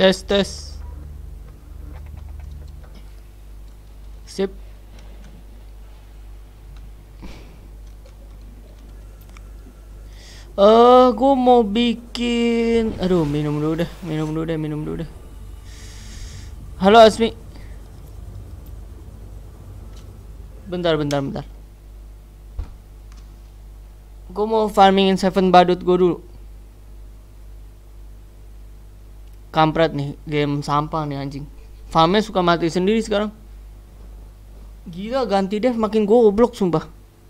Tes tes. Sip. Gue mau bikin. Aduh, minum dulu deh. Halo Asmi. Bentar. Gue mau farmingin 7 badut gue dulu. Kampret nih, game sampah nih anjing. Farmnya suka mati sendiri sekarang. Gila, ganti dev makin goblok sumpah.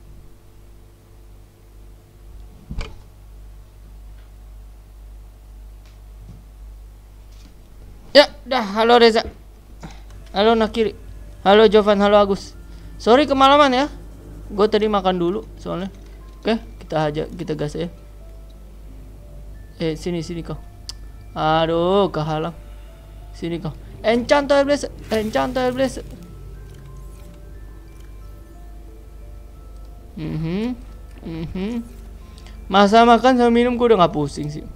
Ya, dah. Halo Reza. Halo Nakiri. Halo Jovan, halo Agus. Sorry kemalaman ya. Gue tadi makan dulu soalnya. Oke, kita gas ya. Sini kau. Aduh, kehalang. Sini kau. Enchant Air Blaze. Masa makan sama minum gue udah gak pusing sih.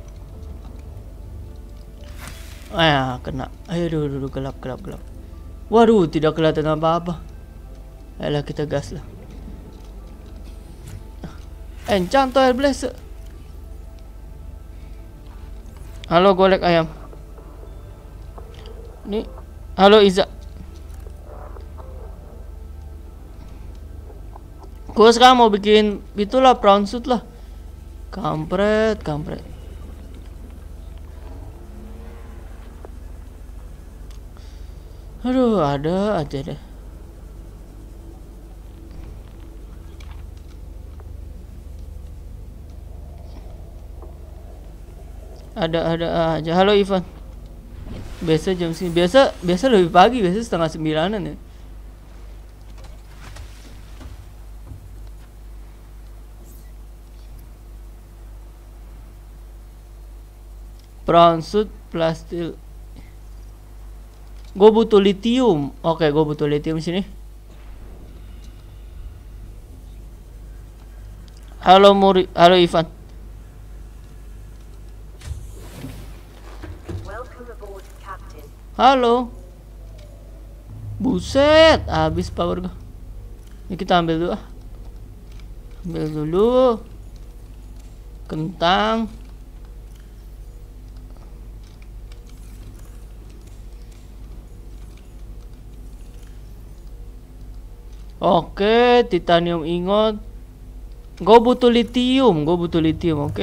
Kena. Ayo dulu gelap. Waduh, tidak kelihatan apa-apa. Ayolah kita gas lah. Enchant Air Blaze. Halo golek ayam. Nih. Halo Iza. Gue sekarang mau bikin itulah prawn suit lah. Kampret. Aduh, ada aja deh. Ada aja. Halo Ivan. Biasa jam sini. Biasa lebih pagi, biasa setengah 9-an ya. Brown suit plastik. Gue butuh lithium. Oke, gue butuh lithium sini. Halo Ivan. Halo. Buset, habis power gue. Ini kita ambil dulu. Ambil dulu. Kentang. Oke, titanium ingot. Gue butuh lithium, oke.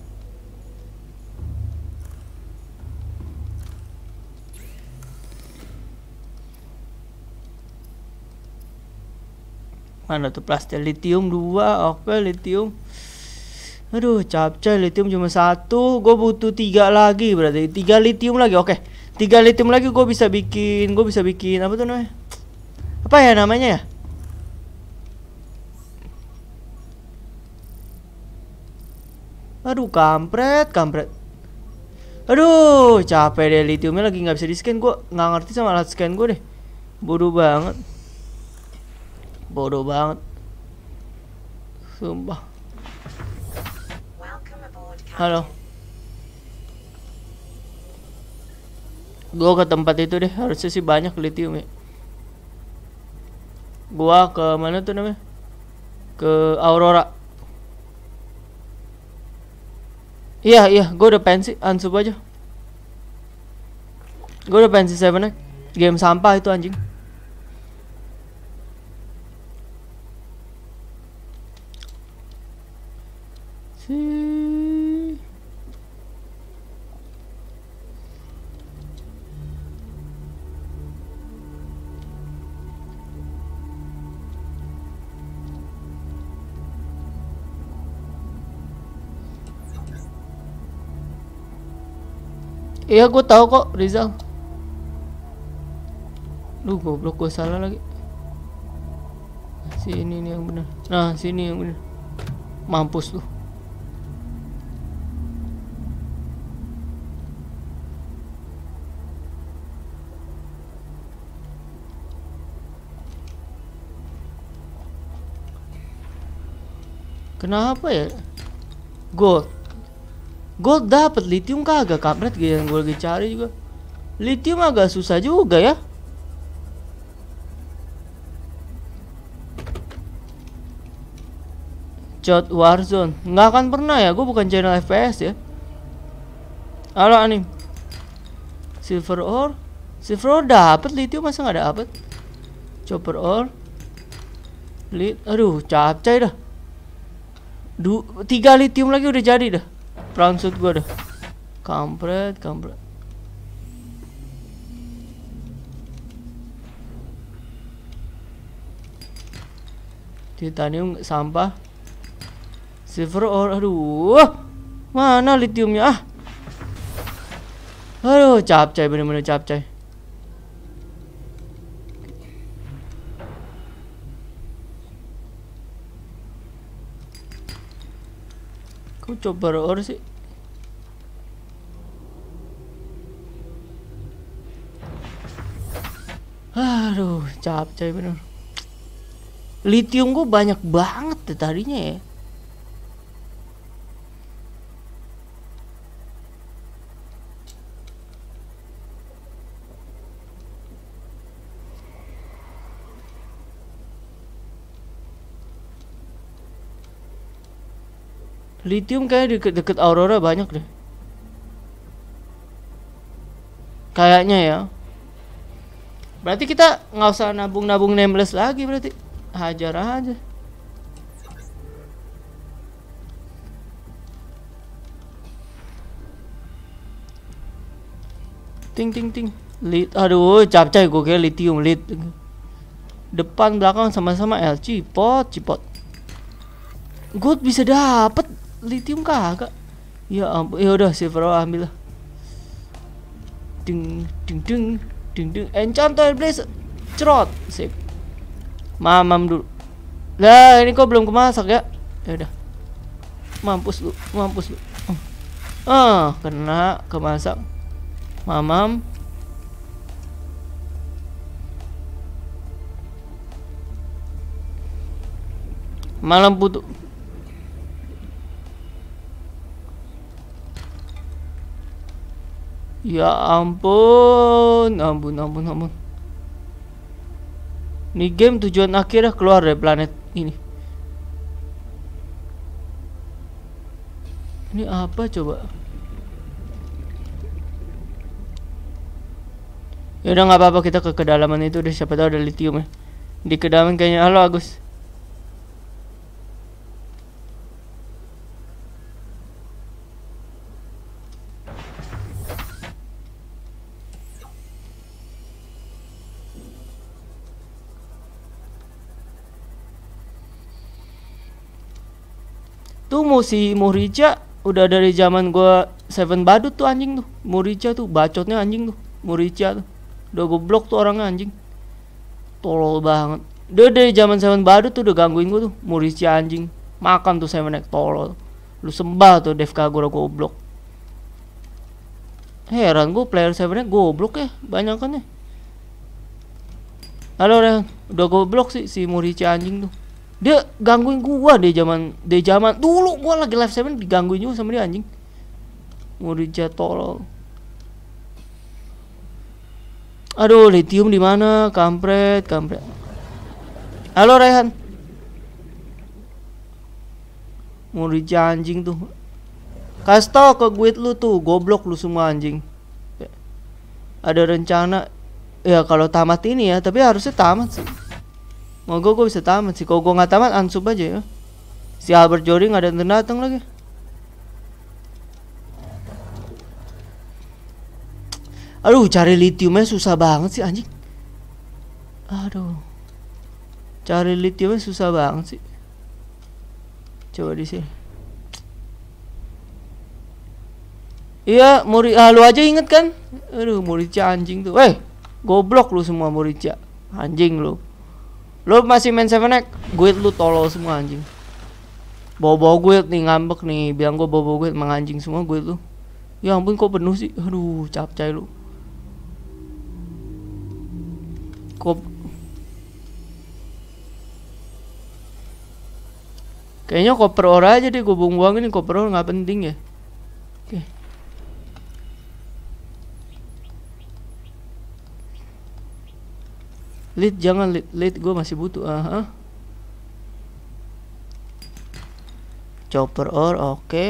Mana tuh plastik lithium 2. Oke, lithium. Aduh, capcay, lithium cuma 1. Gue butuh 3 lagi, berarti 3 lithium lagi. Oke, 3 lithium lagi gue bisa bikin apa tuh namanya? Apa ya namanya ya? Aduh, kampret. Aduh, capek deh, lithiumnya lagi nggak bisa di scan. Gue nggak ngerti sama alat scan gue deh. Bodoh banget. Sumpah. Halo. Gue ke tempat itu deh, harusnya sih banyak lithium ya. Gua ke mana tuh namanya? Ke Aurora. Iya, gue udah pensi, unsub aja. Gue udah pensi 7 game sampah itu anjing. Iya, gue tahu kok Rizal. Duh, goblok, gue salah lagi. Sini nih yang benar. Nah, sini yang benar. Mampus lu. Kenapa ya? Gold dapat, lithium kagak. Kampret yang gue lagi cari juga. Lithium agak susah juga ya. Code Warzone nggak akan pernah ya, gue bukan channel FPS ya. Halo anim. Silver ore dapat, lithium masa nggak dapet? Copper ore, aduh capcay dah. 3 lithium lagi udah jadi dah. Brown suit gue dah. Kampret. Titanium sampah. Silver ore, aduh. Mana lithiumnya? Aduh, capcay, bener-bener capcay. Kok coba ore sih? Aduh, capcay bener. Lithium gue banyak banget deh tadinya ya. Lithium kayak deket Aurora banyak deh. Kayaknya ya. Berarti kita nggak usah nabung nameless lagi berarti. Hajar aja. Ting. Aduh, capcay gue kayak lithium depan belakang sama-sama L. Cipot. Gue bisa dapet lithium kagak? Ya ampun, ya udah silver ambil lah. Ding. Enchanted blaze. Cerot. Sip. Mamam dulu. Lah, ini kok belum kemasak ya? Ya udah. Mampus lu. Kena kemasak. Mamam. Malam putu. Ya ampun. Ini game tujuan akhirnya keluar dari planet ini. Ini apa coba? Ya udah nggak apa-apa, kita ke kedalaman itu, udah siapa tahu ada lithium ya. Di kedalaman kayaknya. Halo Agus. Tuh si Murica udah dari zaman gua Seven Badut tuh anjing tuh. Murica tuh bacotnya anjing tuh. Murica tuh. Udah goblok tuh orangnya anjing. Tolol banget. Dia dari zaman Seven Badut tuh udah gangguin gua tuh. Murica anjing. Makan tuh Seven tolol. Lu sembah tuh Dev Kagura goblok. Heran gua player Seven goblok ya banyakan ya. Halo Rehan, udah goblok sih si Murica anjing tuh. Dia gangguin gua di zaman dulu gua lagi live 7 digangguin juga sama dia anjing. Murica tolol. Aduh, lithium di mana? Kampret. Halo Rehan. Murica anjing tuh. Kasih tau ke guild lu tuh, goblok lu semua anjing. Ada rencana ya kalau tamat ini ya, tapi harusnya tamat sih. Moga gue bisa tamat sih. Kalau gue nggak tamat, unsub aja ya. Si Albert Jody nggak datang lagi. Aduh, cari lithiumnya susah banget sih anjing. Aduh, cari lithiumnya susah banget sih. Coba di sini. Iya, lu aja inget kan? Aduh, Murica anjing tuh. Weh, goblok lu semua Murica. Anjing lu. Lu masih main 7X, guild lu tolol semua anjing. Bawa guild nih, ngambek nih, bilang gua bawa guild, menganjing semua guild lu. Ya ampun kok penuh sih. Aduh, capcay lu. Kayaknya koper ore aja deh, gua buang-buangin koper ore nggak penting ya. Oke. Lead jangan lead gue masih butuh. Chopper ore oke.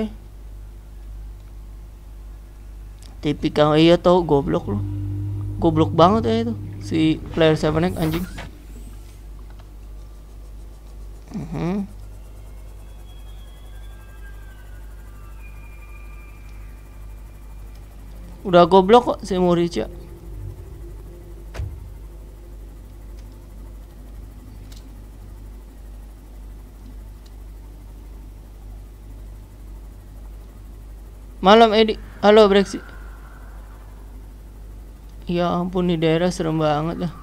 Tipikal iya tau goblok lu. Goblok banget ya itu si player 7X anjing. Udah goblok kok si Morica. Malam Edi. Halo Brexit. Ya ampun di daerah serem banget lah.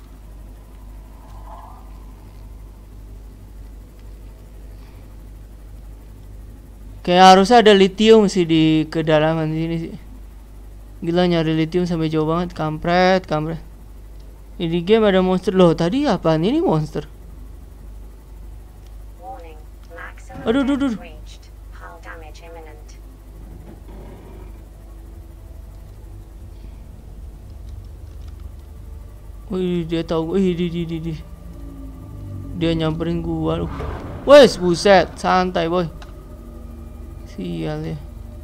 Kayak harusnya ada lithium sih di kedalaman sini sih. Gila nyari lithium sampai jauh banget. Kampret. Ini game ada monster loh. Tadi apaan ini monster? Aduh. Wih dia tahu. Dia nyamperin gua loh. Wes buset, santai boy. Sial ya.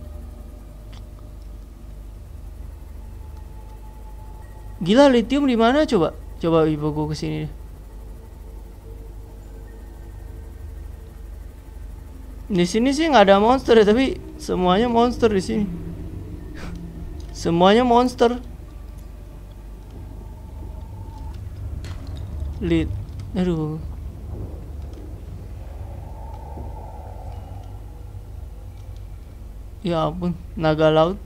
Gila lithium di mana coba? Coba ibu gua kesini deh. Di sini sih nggak ada monster ya, tapi semuanya monster di sini. Semuanya monster. Lead. Aduh. Ya ampun, naga laut.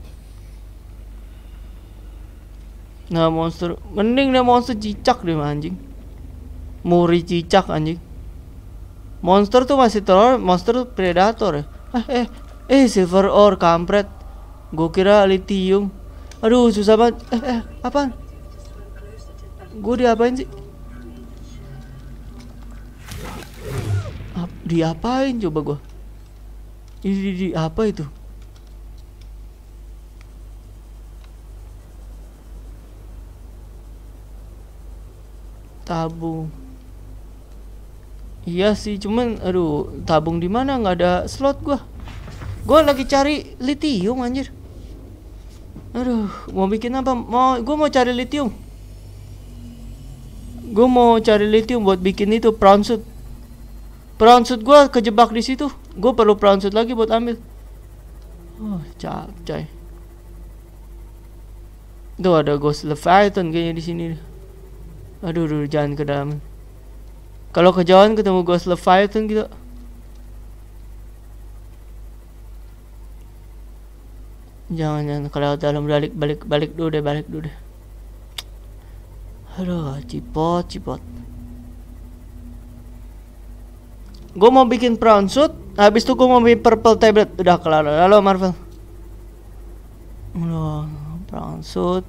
Nah monster, mending deh monster cicak deh anjing. Muri cicak anjing. Monster tuh masih teror, monster tuh predator ya. Silver ore kampret. Gue kira lithium. Aduh susah banget. Apaan? Gue diapain sih? Diapain coba gue? Di apa itu? Tabung. Iya sih, cuman aduh, tabung di mana? Nggak ada slot gua. Gua lagi cari lithium anjir. Aduh, mau bikin apa? Gua mau cari lithium. Gua mau cari lithium buat bikin itu prawn suit. Prawn suit gua kejebak di situ. Gua perlu prawn suit lagi buat ambil. Capcay. Tuh ada Ghost Leviathan kayaknya di sini. Aduh, jangan ke dalam. Kalau kejauhan ketemu Ghost Leviathan gitu. Jangan kalau dalam balik dulu deh. Aduh, cipot. Gue mau bikin prawn suit, habis itu gue mau bikin purple tablet. Udah kelar. Halo Marvel. Prawn suit.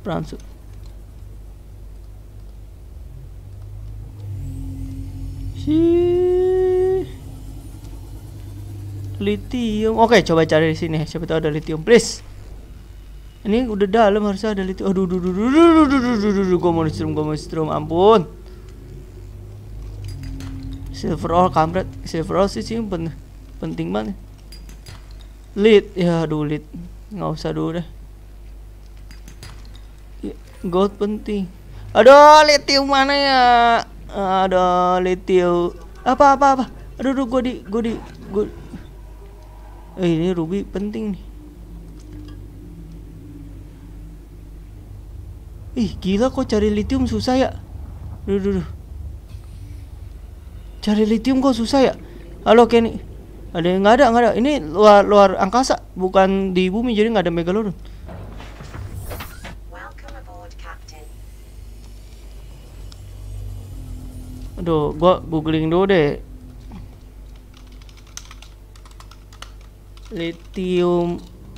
Lithium. Oke, coba cari di sini. Siapa tahu ada lithium, please. Ini udah dalam harusnya ada lithium. Aduh. Gua mau strum. Ampun. Silver ore kampret. Silver ore sih penting banget. Lead. Ya aduh lead. Nggak usah dulu deh. Gold penting. Aduh, lithium mana ya? Ada lithium apa aduh gue ini ruby penting nih. Gila kok cari lithium susah ya. Duh. Cari lithium kok susah ya. Halo Kenny, ada nggak ada ini luar angkasa bukan di bumi, jadi nggak ada megalodon. Aduh, gua googling dulu deh. Lithium.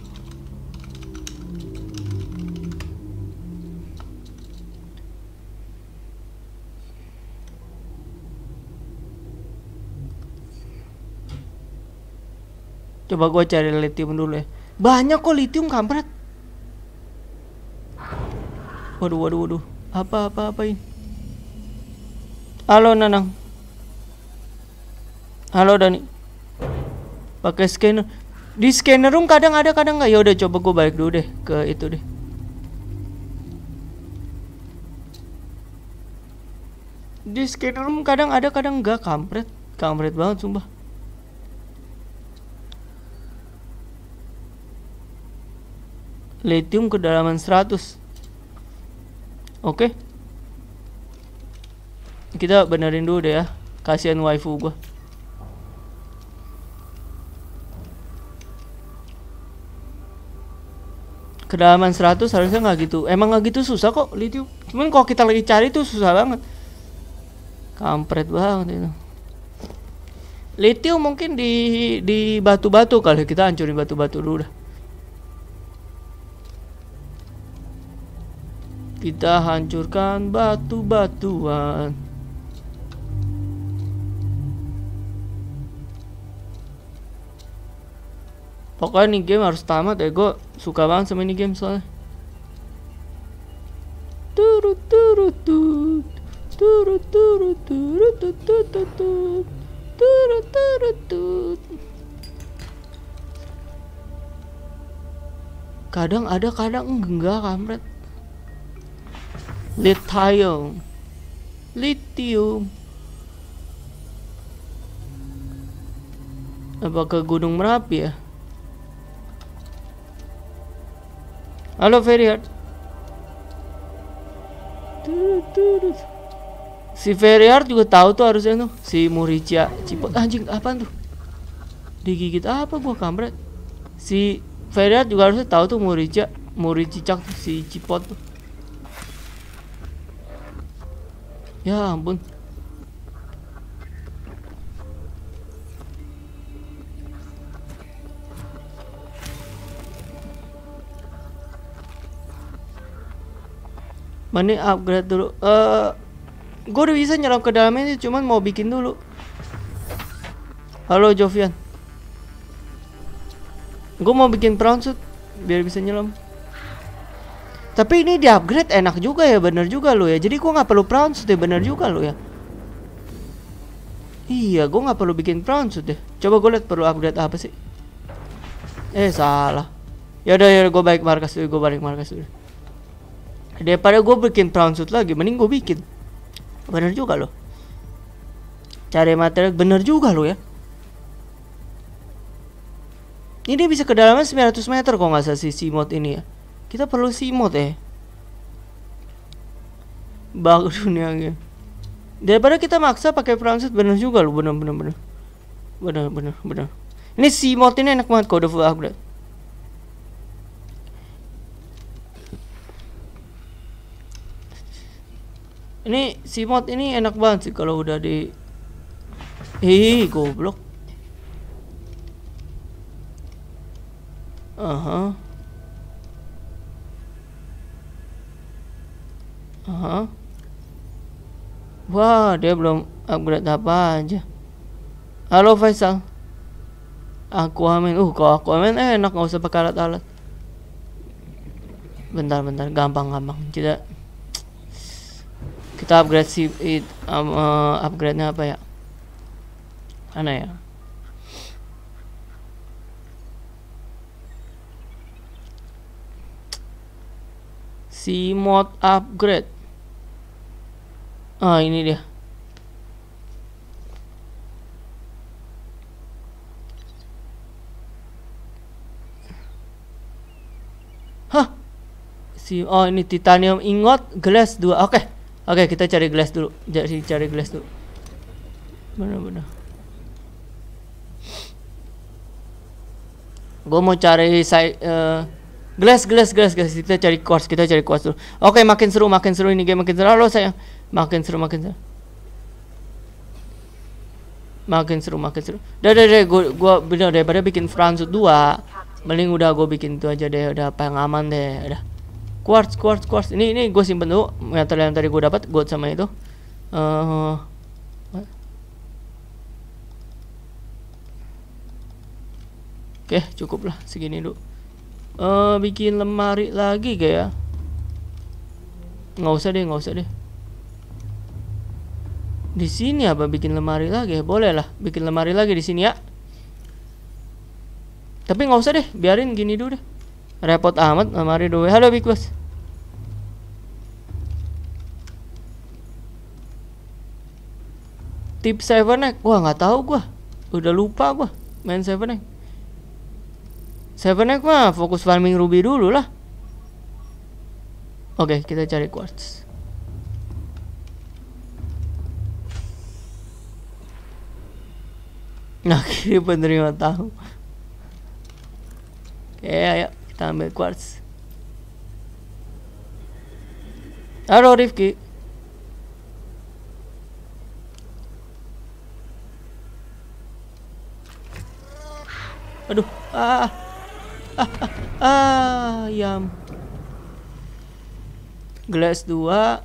Coba gua cari lithium dulu ya. Banyak kok lithium kampret. Waduh. Apa ini? Halo Nanang. Halo Dani. Pakai scanner. Di scanner room kadang ada kadang nggak. Ya udah coba gue balik dulu deh ke itu deh. Di scanner room kadang ada kadang nggak. Kampret banget sumpah. Lithium kedalaman 100. Oke. Kita benerin dulu deh ya. Kasihan waifu gua. Kedalaman 100 harusnya nggak gitu. Emang nggak gitu susah kok lithium. Cuman kalau kita lagi cari tuh susah banget. Kampret banget itu. Lithium mungkin di batu-batu kali. Kita hancurin batu-batu dulu dah. Kita hancurkan batu-batuan. Pokoknya nih game harus tamat ya. Gue suka banget sama ini game soalnya. Turut turut tut. Turut turut turut tut tut tut. Turut turut tut. Kadang ada kadang enggak kampret. Lithium. Apa ke Gunung Merapi ya? Halo Ferryard. Si Ferryard juga tahu tuh harusnya tuh si Muricia Cipot. Anjing apaan tuh? Digigit apa gua kampret? Si Ferryard juga harusnya tahu tuh Muricicak tuh si Cipot tuh. Ya ampun. Mending upgrade dulu. Gue udah bisa nyelam ke dalamnya sih, cuman mau bikin dulu. Halo Jovian. Gue mau bikin prawn suit biar bisa nyelam. Tapi ini di upgrade enak juga ya, bener juga lo ya. Jadi gue nggak perlu prawn suit ya, bener juga lo ya. Iya, gue nggak perlu bikin prawn suit deh. Coba gue lihat perlu upgrade apa sih? Salah. Ya udah gue balik markas dulu. Daripada gue bikin prawn suit lagi, mending gue bikin. Bener juga lo. Cari material bener juga lo ya. Ini bisa kedalaman 900 meter kok nggak salah si mod ini ya. Kita perlu si mod ya. Bagus dunianya. Daripada kita maksa pakai prawn suit bener juga lo, bener. Ini si mod ini enak banget kalau udah full upgrade. Ini si mod ini enak banget sih kalau udah di goblok. Wah, dia belum upgrade apa aja. Halo Faisal. Aquaman. Kalau Aquaman enak, nggak usah pakai alat-alat. Bentar, gampang. Kita upgrade upgrade-nya apa ya? Mana ya? Si mod upgrade. Ini dia. Ini titanium ingot glass 2. Oke, kita cari glass dulu. Bener. Gue mau cari glass. Kita cari quartz dulu. Oke, makin seru ini game, makin seru. Halo sayang. Makin seru. Udah, gue bener daripada bikin prawn suit 2, mending udah gue bikin itu aja deh, udah apa yang aman deh, udah. Quartz. Ini gue simpen dulu material yang tadi gue dapat, gold sama itu. Oke, cukup lah segini dulu. Bikin lemari lagi kayak. Nggak usah deh. Di sini apa bikin lemari lagi? Boleh lah, bikin lemari lagi di sini ya. Tapi nggak usah deh, biarin gini dulu deh. Repot amat lemari dulu. Halo Big Boss. Tip 7 Egg, wah nggak tahu gua. Udah lupa gua main 7 Egg. 7 Egg mah fokus farming ruby dulu lah. Oke, kita cari quartz. Nah, kiri penerima tahu. Oke, ayo kita ambil quartz. Halo Rifki. Aduh, ayam. Glass 2.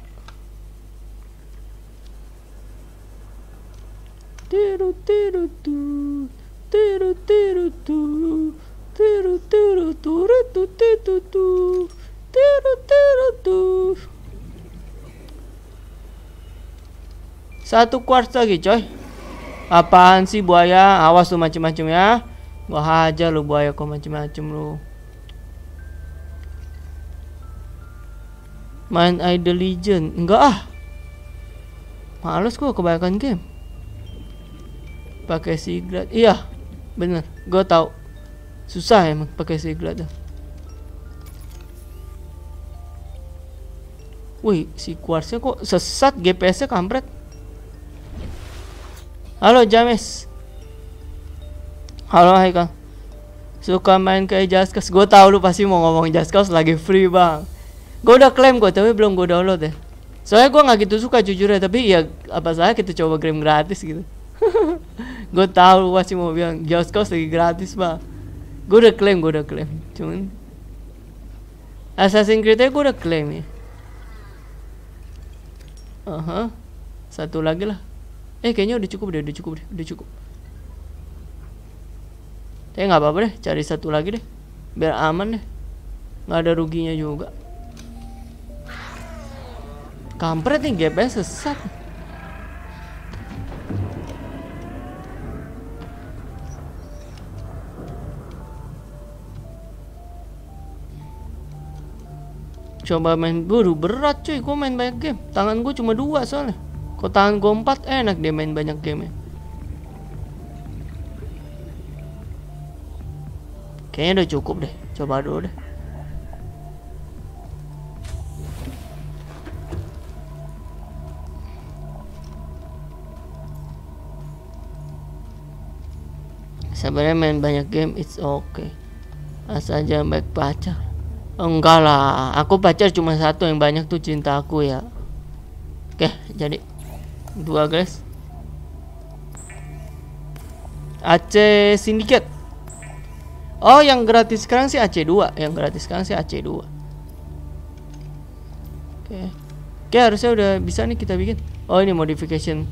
Tiru tiru tu, tiru tiru tu, tiru tiru tu, tu tu tu, tiru tiru tu. Satu quartz lagi coy. Apaan sih buaya? Awas lu macem-macem ya. Gua hajar lu buaya kok macem-macem lu. Main Idle Legend? Enggak ah. Males gua kebanyakan game. Pakai siglat. Iya, bener. Gua tahu. Susah emang pakai siglat dah. Wih, si quartznya kok sesat, GPS-nya kampret. Halo James. Halo Haikal. Suka main kayak Just Cause. Gue tahu lu pasti mau ngomong Just Cause lagi free bang. Gue udah klaim kok, tapi belum gue download ya. Soalnya gue nggak gitu suka jujur ya, tapi ya apa salah kita coba game gratis gitu. Gue tahu lu pasti mau bilang Just Cause lagi gratis bang. Gue udah klaim. Cuman Assassin's Creed gue udah klaim ya. Satu lagi lah. Kayaknya udah cukup. Tapi nggak apa-apa deh, cari satu lagi deh, biar aman deh, nggak ada ruginya juga. Kampret nih, GPS sesat. Coba main buru berat cuy, gue main banyak game. Tangan gue cuma 2 soalnya. Kok tangan gue 4 enak dia main banyak game ya. Kayaknya udah cukup deh. Coba dulu deh. Sebenarnya main banyak game it's okay. Asal jangan baik pacar. Enggak lah, aku pacar cuma satu, yang banyak tuh cinta aku ya. Oke, jadi 2 guys. AC Syndicate. Oh, yang gratis sekarang sih AC2. Oke, harusnya udah bisa nih kita bikin. Oh, ini modification.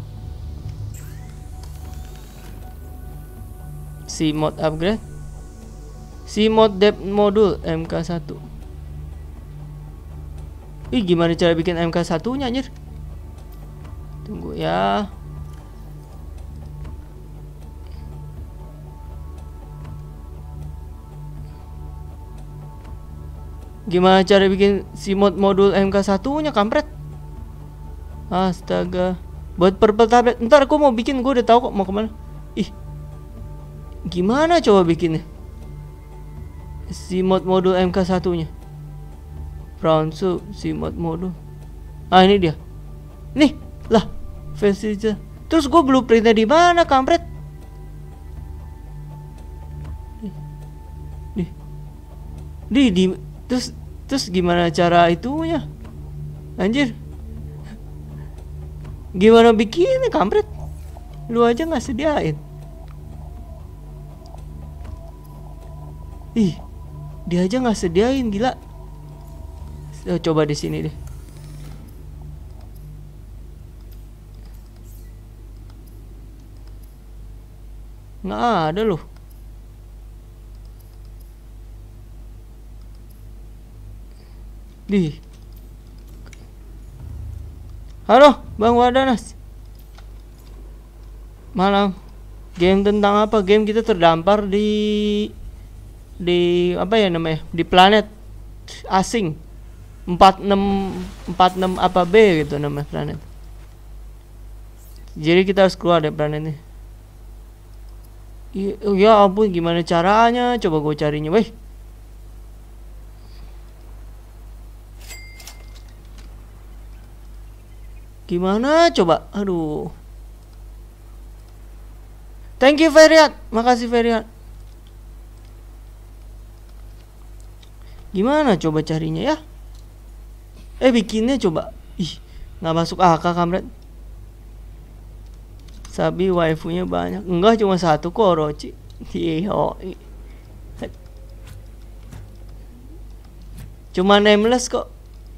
Si mod upgrade. Si mod depth module MK1. Ih, gimana cara bikin MK1-nya anjir? Tunggu ya. Gimana cara bikin si modul MK1-nya kampret? Astaga. Buat purple tablet. Ntar aku mau bikin, gue udah tahu kok mau kemana. Ih, gimana coba bikinnya? Si modul MK1-nya. Brown soup, si modul. Ah, ini dia. Nih, lah. Versi. Terus gue blueprintnya di mana kampret? Di terus gimana cara itunya? Anjir. Gimana bikinnya kampret? Lu aja nggak sediain. Ih, dia aja nggak sediain, gila. Coba di sini deh. Nggak ada loh. Halo, Bang Wadanas. Malam. Game tentang apa? Game kita terdampar di apa ya namanya? Di planet asing. 46 apa B gitu nama planet. Jadi kita harus keluar dari planet ini. Ya ampun, gimana caranya? Coba gue carinya, weh. Gimana coba? Aduh. Thank you Feriat. Makasih Feriat. Gimana coba carinya ya? Bikinnya coba. Ih, nggak masuk akal kamret. Sabi waifunya banyak. Enggak, cuma satu kok Orochi. Iyo. Cuma nameless kok.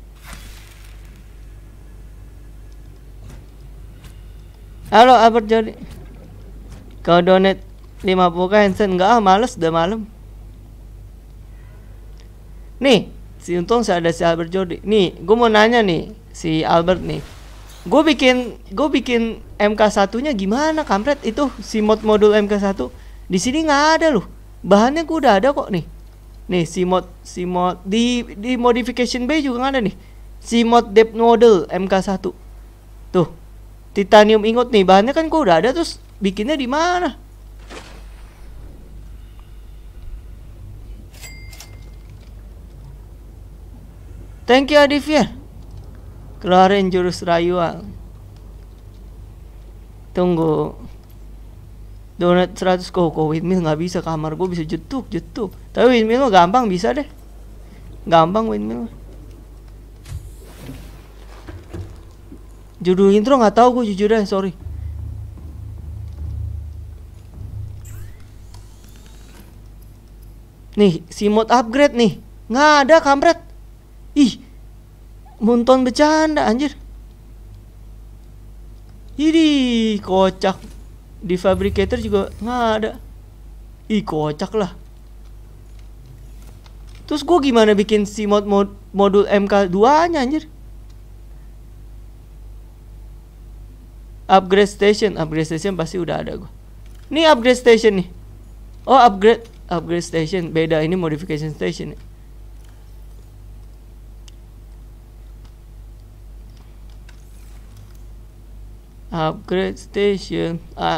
Halo Albert Jody. Kau donate 50k Hansen. Enggak, males, udah malam. Nih, untung saya ada si Albert Jordi. Nih, gue mau nanya nih, si Albert nih. Gue bikin MK1-nya gimana, kampret? Itu si modul MK1 di sini nggak ada loh. Bahannya gue udah ada kok nih. Nih si mod di modification bay juga nggak ada nih. Si mod depth model MK1. Tuh. Titanium ingot nih, bahannya kan gue udah ada, terus bikinnya di mana? Thank you Adivia. Keluarin jurus rayuan. Tunggu. Donat 100 kok windmill nggak bisa, kamar gue bisa jetuk. Tapi windmill mah gampang bisa deh. Gampang windmill. Judul intro nggak tahu gue jujur deh, sorry. Nih, si mod upgrade nih. Nggak ada kampret. Ih, Munton bercanda anjir. Ini kocak. Di fabricator juga nggak ada. Ih, kocak lah. Terus gue gimana bikin si modul MK2 nya anjir? Upgrade station pasti udah ada gue. Nih upgrade station nih. Oh, upgrade station beda, ini modification station. Upgrade station.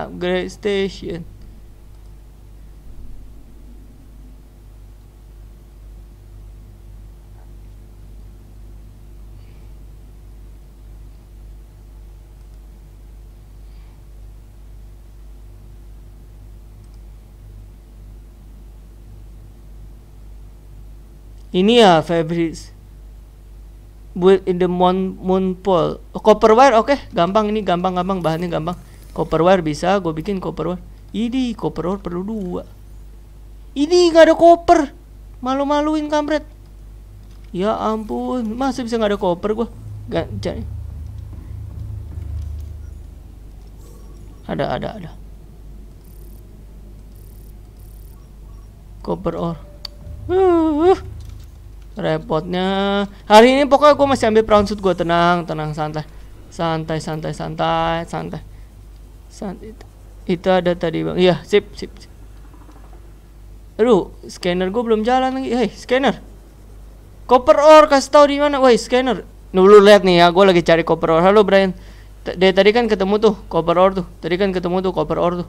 Ini ya fabrics. Build in the moon pole. Copper wire, oke. Gampang ini, gampang. Bahannya gampang. Copper wire bisa, gue bikin copper wire. Ini copper wire perlu 2. Ini nggak ada copper. Malu-maluin kampret. Ya ampun, masa bisa nggak ada copper gue? Gak cari. Ada. Copper ore. Repotnya hari ini pokoknya gue masih ambil brown suit gue. Tenang, santai. Itu ada tadi bang. Iya, sip. Aduh, scanner gue belum jalan lagi. Hey, scanner. Copper ore kasih tahu di mana? Woi, scanner. Lu lihat nih ya, gue lagi cari copper ore. Halo Brian. Dari tadi kan ketemu tuh copper ore tuh. Tadi kan ketemu tuh copper ore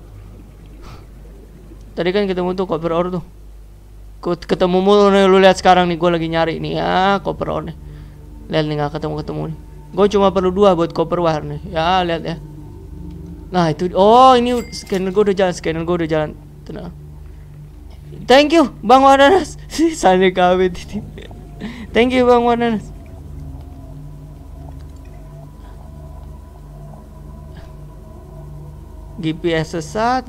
tuh. Ketemu mulu nih, lu lihat sekarang nih, gue lagi nyari nih ya copper ore nih. Lihat nih, nggak ketemu nih. Gue cuma perlu 2 buat copper wire nih. Ya lihat ya. Nah itu, oh ini scanner gue udah jalan. Tenang. Thank you Bang Wardanas. Sani kawin. Thank you Bang Wardanas. GPS sesat.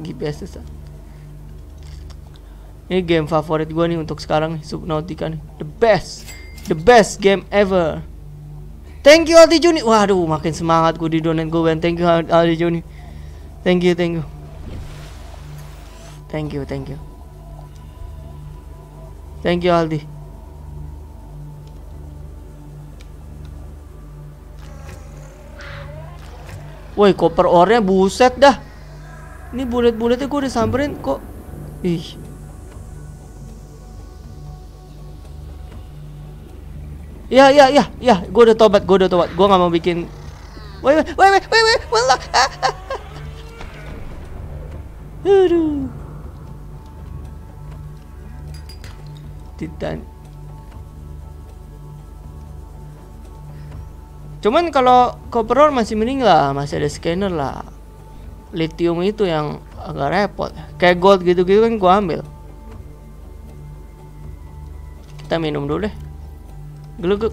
Ini game favorit gue nih untuk sekarang nih, Subnautica nih. The best game ever. Thank you Aldi Juni. Waduh, makin semangat gue di donate gue. Thank you Aldi Juni. Thank you. Thank you Aldi. Woi, copper ore-nya buset dah. Ini bulet-buletnya gue udah samperin kok. Ih. Ya, gue udah tobat. Gue nggak mau bikin. Wait, wallah. Aduh. Titan. Cuman kalau copper ore masih mending lah, masih ada scanner lah. Lithium itu yang agak repot. Kayak gold gitu-gitu kan gua ambil. Kita minum dulu deh. Geluguk.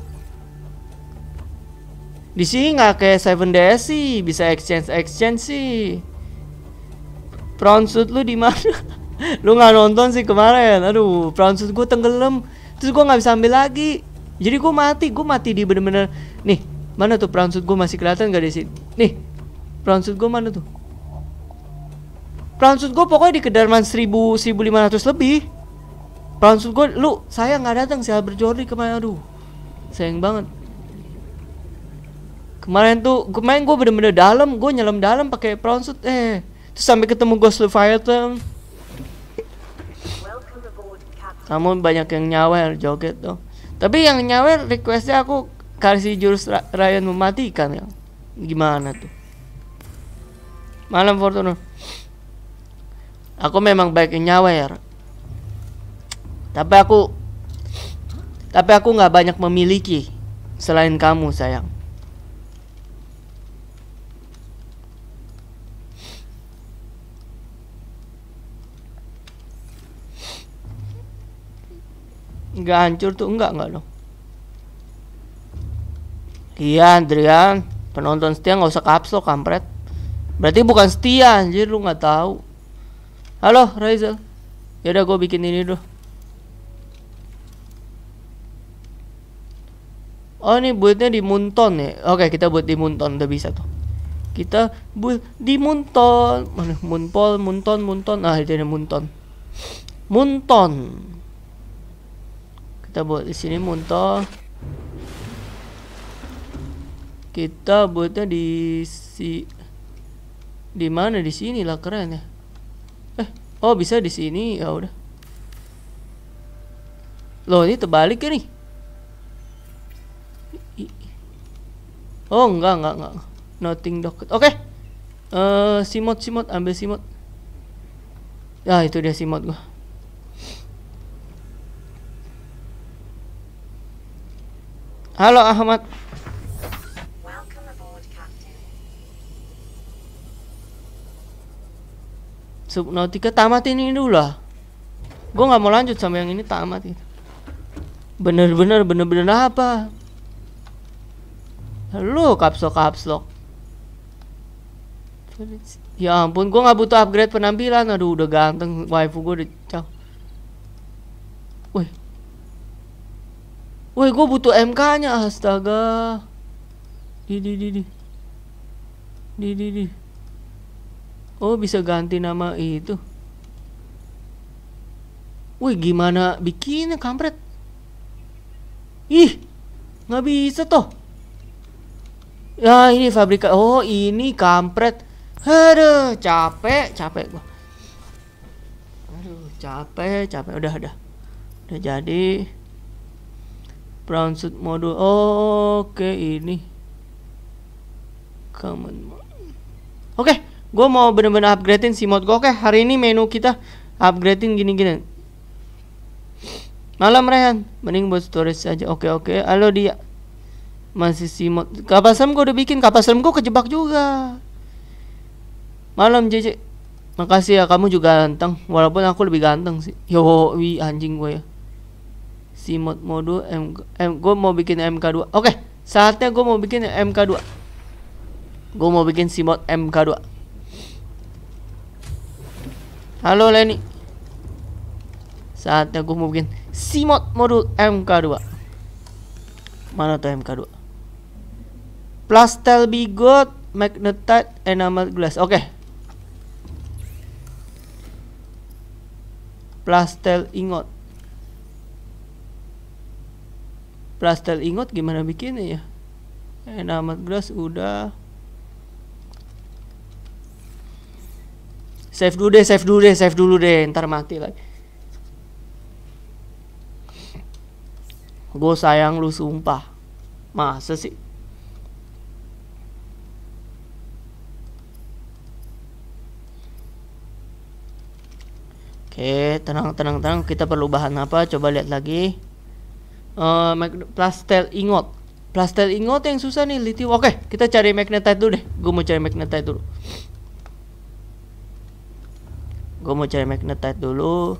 Di sini nggak kayak 7DS sih, bisa exchange sih. Prawn suit lu di mana? Lu nggak nonton sih kemarin. Aduh, prawn suit gue tenggelam. Terus gue nggak bisa ambil lagi. Jadi gue mati di bener-bener. Nih, mana tuh prawn suit gue masih kelihatan gak di sini? Nih, prawn suit gue mana tuh? Prawn suit gue pokoknya di kedalaman 1500 lebih. Prawn suit gue, lu saya nggak datang sih Albert Jordi kemarin. Aduh, sayang banget. Kemarin gue bener-bener dalam, gue nyelam dalam pakai prawn suit. Terus sampai ketemu Ghost Leviathan. Kamu banyak yang nyawer joget tuh. Tapi yang nyawer requestnya aku kasih jurus Ryan mematikan ya. Gimana tuh? Malam Fortuna. Aku memang baik yang nyawer. Tapi aku nggak banyak memiliki selain kamu sayang. Nggak hancur tuh, enggak dong. Iya Adrian, penonton setia nggak usah kapsul kampret. Berarti bukan setia anjir, lu nggak tahu. Halo Raizal. Yaudah gue bikin ini dulu. Oh ini buatnya di Munton ya. Oke kita buat di Munton, udah bisa tuh. Kita buat di Munton. Mana Munton. Ah itu ada Munton. Kita buat di sini Munton. Kita buatnya di mana? Di sini lah, keren ya. Oh bisa di sini, ya udah. Loh ini terbalik ya nih. Oh enggak. Nothing docket. Oke. Simot ambil simot. Ya itu dia simot gua. Halo Ahmad. Subnautica tamatin ini dulu lah. Gue nggak mau lanjut sama yang ini, tamat itu. Bener-bener apa? Halo kapslok. Ya ampun, gue nggak butuh upgrade penampilan. Aduh udah ganteng, waifu gue udah cang. Woi, gue butuh MK-nya, astaga. Di. Oh, bisa ganti nama itu. Wih, gimana bikinnya, kampret? Ih, nggak bisa toh. Ya, ini fabrika. Oh, ini kampret. Aduh, capek gua. Aduh, capek. Udah jadi. Brown suit modul. Oke, ini. Common. Oke, gue mau bener-bener upgradein si mod gue. Oke, hari ini menu kita upgradein gini-gini. Malam Rehan, mending buat storage aja. Oke. Halo dia. Masih si mod. Kapal selam gue udah bikin. Kapal selam gue kejebak juga. Malam JJ. Makasih ya, kamu juga ganteng. Walaupun aku lebih ganteng sih. Yo, anjing gue ya. Si mod modul gue mau bikin MK2. Oke, saatnya gue mau bikin MK2. Gue mau bikin si mod MK2. Halo Lenny. Saatnya gue mau bikin si mod modul MK2. Mana tuh MK2? Plastel bigot, magnetite, enamel glass. Oke. Plastel ingot. Plastel ingot gimana bikinnya ya? Enamel glass udah. Save dulu deh, save dulu deh, save dulu deh. Ntar mati lagi. Gue sayang lu sumpah. Masa sih? Oke, tenang. Kita perlu bahan apa? Coba lihat lagi. Plastel ingot. Plastel ingot yang susah nih, lithium. Oke, kita cari magnetite dulu deh. Gue mau cari magnetite dulu.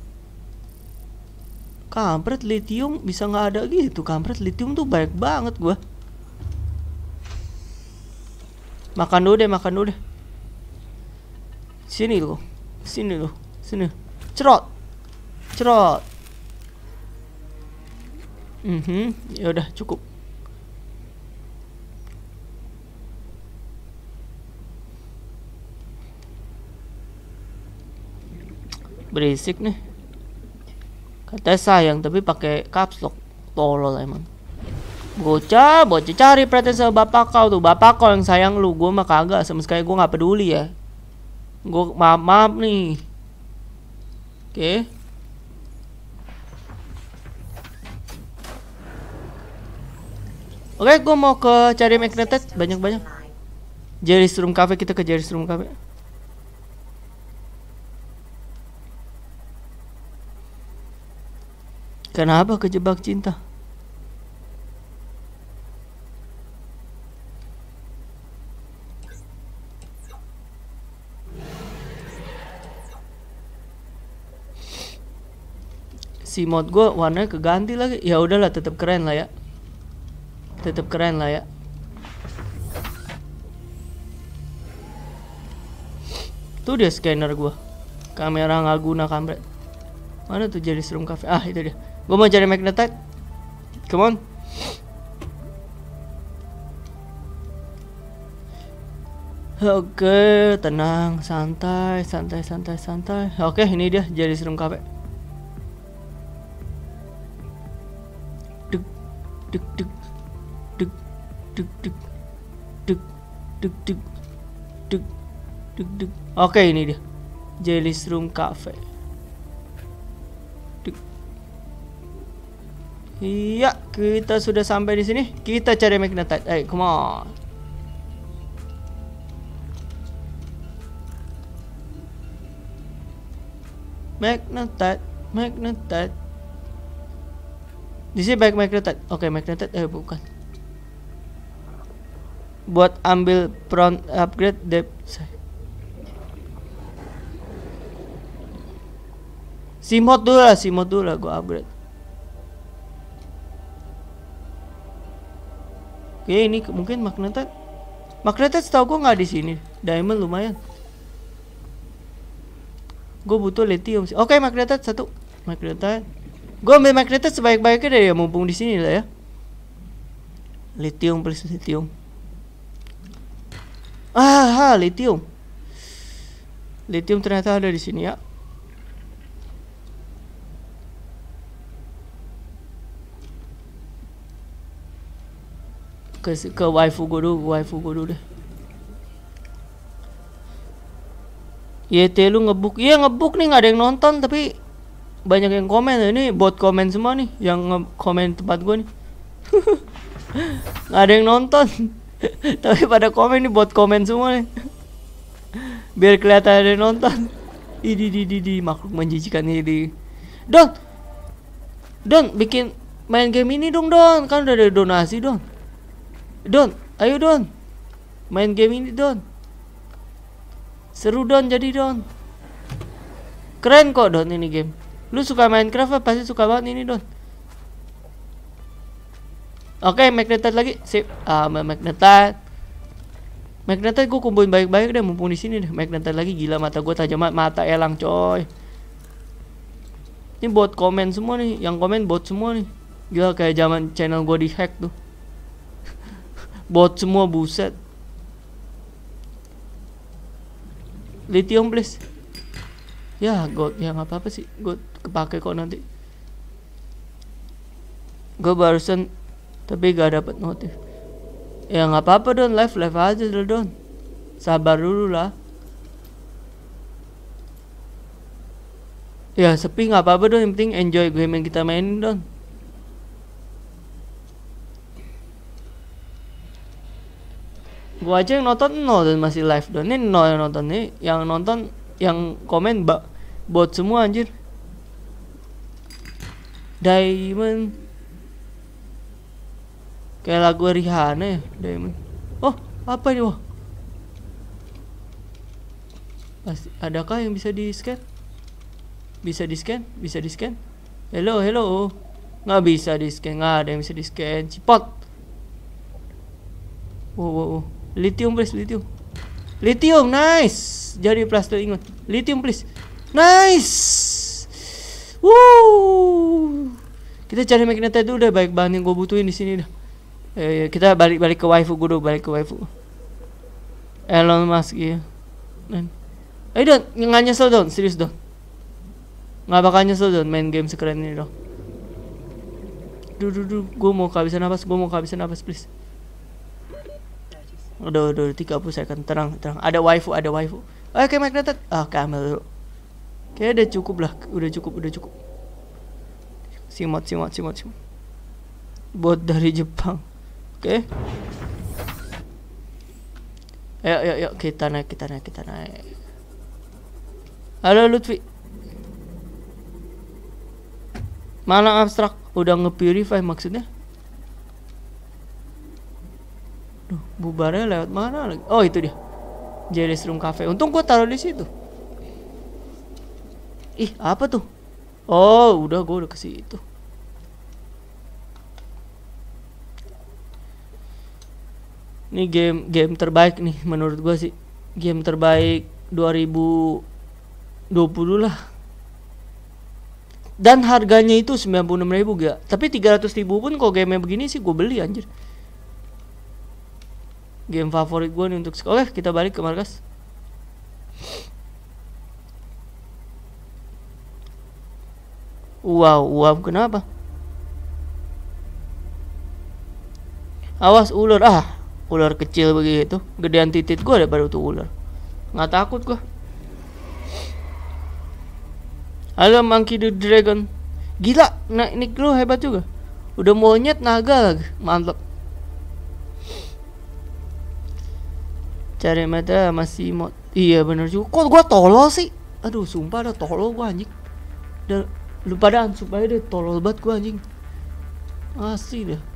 Kampret, lithium bisa nggak ada gitu. Kampret, lithium tuh banyak banget gua. Makan dulu deh. Sini lu. Cerot. Ya udah cukup. Berisik nih. Katanya sayang tapi pakai caps lock. Tolol emang. Bocah cari perhatian sama bapak kau tuh. Bapak kau yang sayang lu. Gue mah kagak, sama sekali gue nggak peduli ya. Gue maaf nih. Oke. Oke, gue mau ke cari magnetite banyak. Jerry's Room Cafe, kita ke Jerry's Room Cafe. Kenapa kejebak cinta? Si mod gue warnanya keganti lagi. Ya udahlah, tetap keren lah ya. Tuh dia scanner gue. Kamera nggak guna kampret. Mana tuh Jerry's Room Cafe? Ah, itu dia. Gue mau cari magnetite. Come on. Oke, tenang, santai. Oke, ini dia Jerry's Room Cafe. Duk. Oke, ini dia Jerry's Room Cafe. Iya, kita sudah sampai di sini. Kita cari magnetite. Ayo, come on. Magnetite. Di sini baik magnetite. Oke, magnetite. Bukan. Buat ambil front upgrade depth. Simod dulu lah, gue upgrade. Oke, ini mungkin magnetite. Magnetite setahu gue nggak di sini. Diamond lumayan. Gue butuh lithium sih. Oke, magnetite satu. Magnetite. Gue ambil magnetite sebaik-baiknya deh ya, mumpung di sini lah ya. Lithium please, lithium. Lithium. Lithium ternyata ada di sini ya. Ke waifu gue dulu deh. YT lu ngebuk. Iya ngebuk nih, nggak ada yang nonton tapi banyak yang komen. Ini bot komen semua nih yang komen tempat gue nih. Nggak ada yang nonton. Tapi pada komen nih, bot komen semua nih. Biar kelihatan ada yang nonton. Di makhluk menjijikan ini. Don bikin main game ini dong Don. Kan udah ada donasi Don. Ayo Don. Main game ini Don. Seru Don, jadi Don. Keren kok Don ini game. Lu suka Minecraft pasti suka banget ini Don. Oke, magnetite lagi. Sip. Magnetite gue kumpulin baik-baik deh, mumpung di sini deh. Magnetite lagi, gila mata gue tajam, mata elang coy. Ini bot komen semua nih, yang komen bot semua nih. Gila kayak zaman channel gue di hack tuh. Bot semua, buset. Lithium please. Ya gold, ya nggak apa-apa sih, gold kepake kok nanti. Gue barusan tapi gak dapat notif. Ya nggak apa-apa Don, live aja dulu Don. Sabar dulu lah. Ya sepi nggak apa-apa Don, yang penting enjoy game yang kita mainin Don. Gua aja yang nonton nol dan masih live Don. Ini nol yang nonton nih, yang nonton yang komen bot semua anjir. Diamond kayak lagu Rihanna ya, Diamond. Oh, apa ini wah? Adakah yang bisa di scan? Bisa di scan? Bisa di scan? Hello, hello. Nggak bisa di scan, nggak ada yang bisa di scan. Cipot. Wow. Lithium please, lithium. Lithium, nice. Jadi plaster ingot. Lithium please. Nice. Woo. Kita cari magnetite dulu udah baik bahan yang gue butuhin di sini dah. Kita balik ke waifu gue dulu, balik ke waifu. Elon Musk ya. Don, nggak nyesel Don, serius Don. Nggak bakal nyesel Don main game sekeren ini Don. Duh, gue mau kehabisan napas, please. Udah 30 second, tenang. Ada waifu. Oke, magnetet. Oke, ambil dulu. Kayaknya udah cukup lah, udah cukup. Simot. Bot dari Jepang. Oke. Ayo, kita naik. Halo Lutfi. Malang abstrak udah nge-purify maksudnya. Duh, bubarnya lewat mana lagi? Oh, itu dia. Jerry's Room Cafe. Untung gua taruh di situ. Ih, apa tuh? Oh, gua udah ke situ. Ini game terbaik nih menurut gua sih. Game terbaik 2020 lah. Dan harganya itu 96.000 gak. Tapi 300.000 pun kalau game begini sih gue beli anjir. Game favorit gue nih untuk sekolah. Oke, kita balik ke markas. Wow, kenapa? Awas ular. Ular kecil begitu. Gedean titit gue daripada itu ular. Nggak takut gue. Halo Monkey the Dragon. Gila, nick lu hebat juga. Udah monyet naga lagi. Mantap. Cari mata masih mod. Iya bener juga. Kok gua tolol sih? Aduh, sumpah dah tolol gua anjing. Lu pada supaya deh tolol banget gua anjing. Asli dah.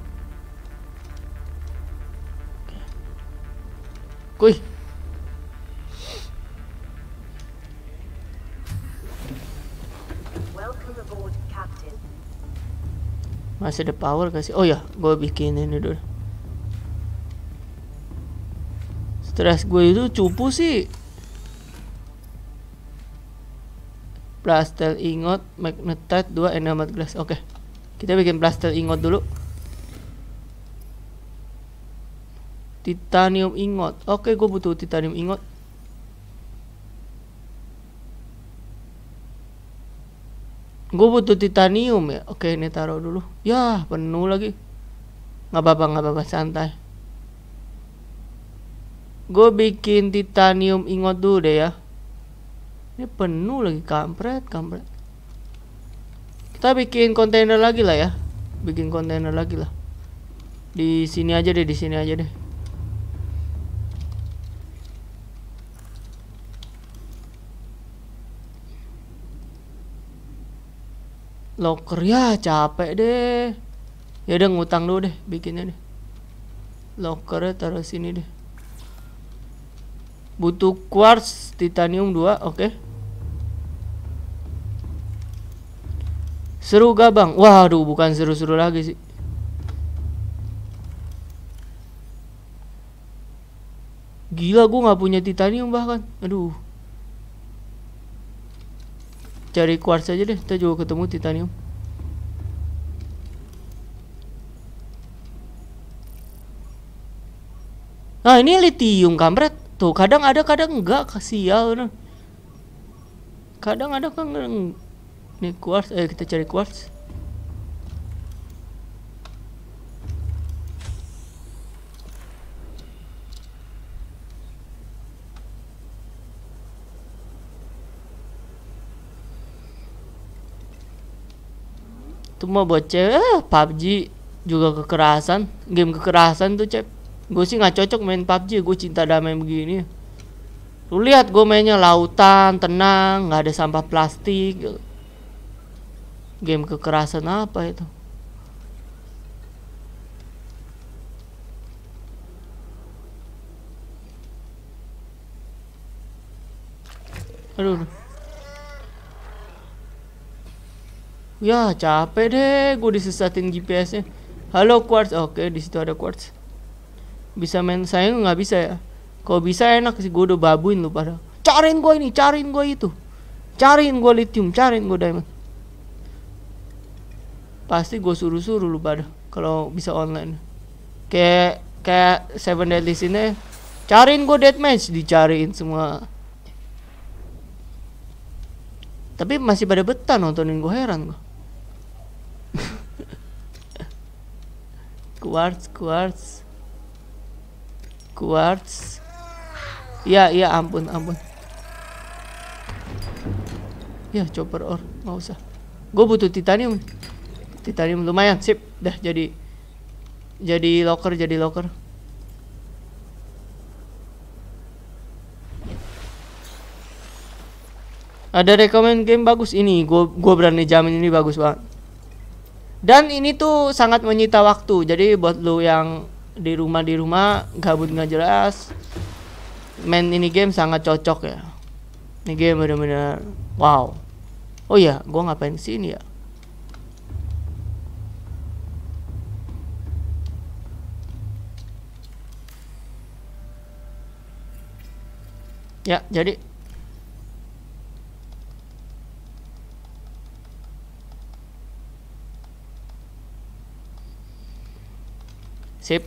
Kuy. Masih ada power kasih. Oh ya, gue bikin ini dulu. Stres gue itu cupu sih. Plastel ingot, magnetite 2, enamat glass. Oke. Kita bikin plastel ingot dulu. Titanium ingot. Oke, gue butuh titanium ingot. Gue butuh titanium ya. Oke, ini taruh dulu. Ya, penuh lagi. Nggak apa-apa, santai. Gue bikin titanium ingot dulu deh ya. Ini penuh lagi, kampret. Kita bikin kontainer lagi lah ya. Di sini aja deh. Locker ya capek deh. Ya udah ngutang dulu deh bikinnya deh. Lockernya taruh sini deh. Butuh quartz titanium 2, oke. Seru gabang. Waduh, bukan seru-seru lagi sih. Gila, gue nggak punya titanium bahkan. Aduh. Cari quartz aja deh, kita juga ketemu titanium. Nah, ini lithium kampret. Tuh, kadang ada, kadang enggak, kasial. Kadang ada kan. Ini quartz, kita cari quartz. Itu mah buat cewek. PUBG juga kekerasan. Game kekerasan tuh, Cep. Gue sih nggak cocok main PUBG. Gue cinta damai begini. Lu lihat gue mainnya lautan, tenang, nggak ada sampah plastik. Game kekerasan apa itu? Aduh. Ya capek deh, gue disesatin GPS-nya. Halo Quartz, oke di situ ada Quartz. Bisa main sayang nggak bisa ya? Kalau bisa enak sih, gue udah babuin lu pada. Cariin gue ini, cariin gue itu, cariin gue lithium, cariin gue diamond. Pasti gue suruh-suruh lu pada kalau bisa online. Kayak Seven Deadly Sins, cariin gue deathmatch, dicariin semua. Tapi masih pada betah nontonin gue, heran gue. Quartz. Ya ampun. Ya chopper ore nggak usah. Gue butuh titanium. Titanium lumayan, sip. Dah jadi locker. Ada rekomend game bagus ini, gue berani jamin ini bagus banget. Dan ini tuh sangat menyita waktu. Jadi buat lu yang di rumah gabut nggak jelas, main ini game sangat cocok ya. Ini game bener-bener wow. Oh iya, gue ngapain sini ya? Ya, jadi sip.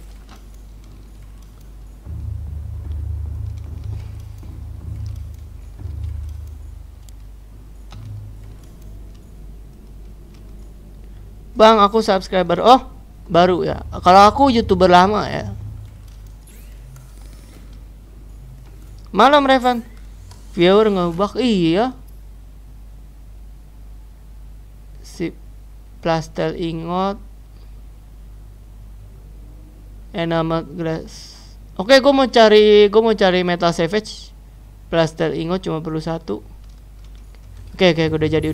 Bang, aku subscriber. Oh, baru ya. Kalau aku YouTuber lama ya. Malam Revan. Viewer ngebug. Iya. Sip. Plastel ingot. Enamat glass. Oke, gue mau cari metal savage. Plastel ingot cuma perlu 1. Oke, udah jadi.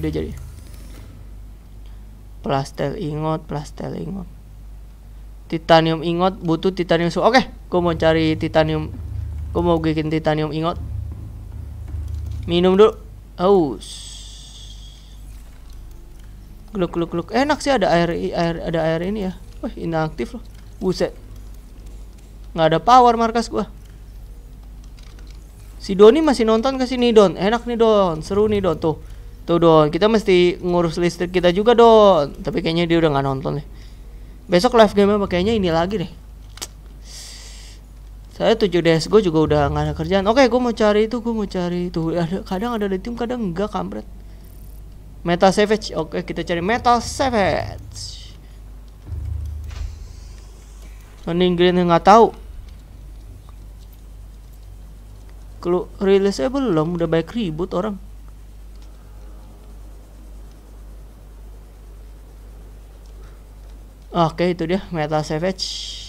Plastel ingot. Titanium ingot, butuh titanium. Oke, gue mau cari titanium. Gue mau bikin titanium ingot. Minum dulu. Aus. Gluk. Enak sih, ada air ini ya. Wah, inaktif loh. Buset. Nggak ada power markas gua. Si Doni masih nonton ke sini, Don. Enak nih, Don. Seru nih, Don. Tuh, Don. Kita mesti ngurus listrik kita juga, Don. Tapi kayaknya dia udah nggak nonton nih. Besok live game apa kayaknya ini lagi deh. Saya 7DS gue juga udah nggak ada kerjaan. Oke, gue mau cari itu. Kadang ada lithium, kadang enggak, kampret. Metal savage. Oke, kita cari metal savage. Mending green nggak tahu. Kalau rilisnya belum, udah baik ribut orang. Oke, itu dia metal savage.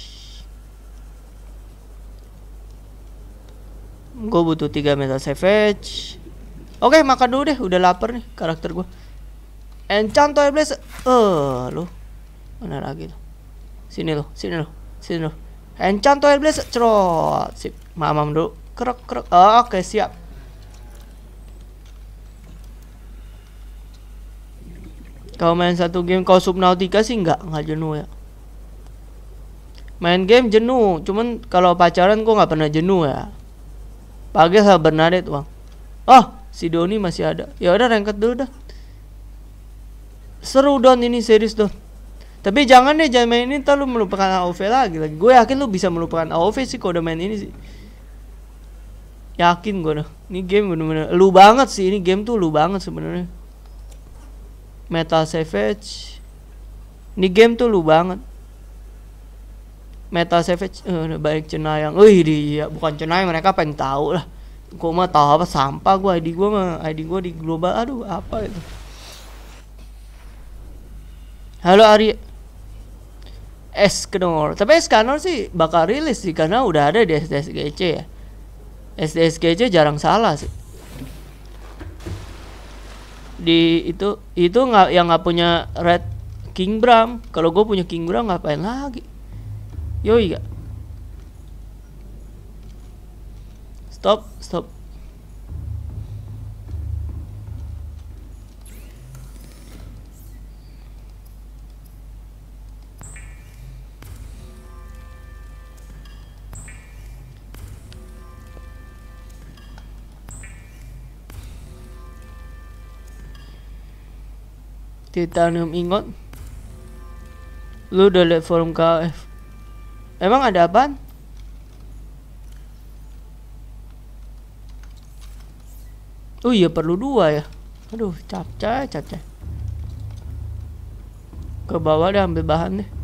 Gue butuh 3 metal savage. Oke, makan dulu deh, udah lapar nih karakter gue. Enchant Toy Blaze. Lo mana lagi lo? Sini lo. Enchant Toy Blaze. Cerot. Sip, mamam dulu. Krek. Oke, siap. Kalau main satu game, kalau Subnautica sih nggak jenuh ya. Main game jenuh, cuman kalau pacaran gue nggak pernah jenuh ya. Pagi sama Bernadette, Bang. Oh, si Doni masih ada. Ya udah, ranked dulu dah. Seru, Don, ini series, Don. Tapi jangan main ini, ntar lu melupakan AoV lagi. Gue yakin lu bisa melupakan AoV sih kalau udah main ini sih. Yakin gue dah. Ini game bener-bener lu banget sih. Ini game tuh lu banget sebenarnya. Metal Savage. Ini game tuh lu banget. Metal Savage, baik cenayang. Dia bukan cenayang, mereka pengen tahu lah. Gue mah tahu apa, sampah gue. ID gue di global. Aduh, apa itu? Halo Ari. Escanor. Tapi Escanor sih bakal rilis sih karena udah ada di SDSGC ya. SDSGC jarang salah sih. Di itu nggak yang nggak punya Red King Bram. Kalau gue punya King Bram ngapain lagi? Yoi gak? Stop. Titanium ingot. Lu udah liat forum KF? Emang ada apaan? Oh iya perlu 2 ya. Aduh capcay. Ke bawah deh ambil bahan deh.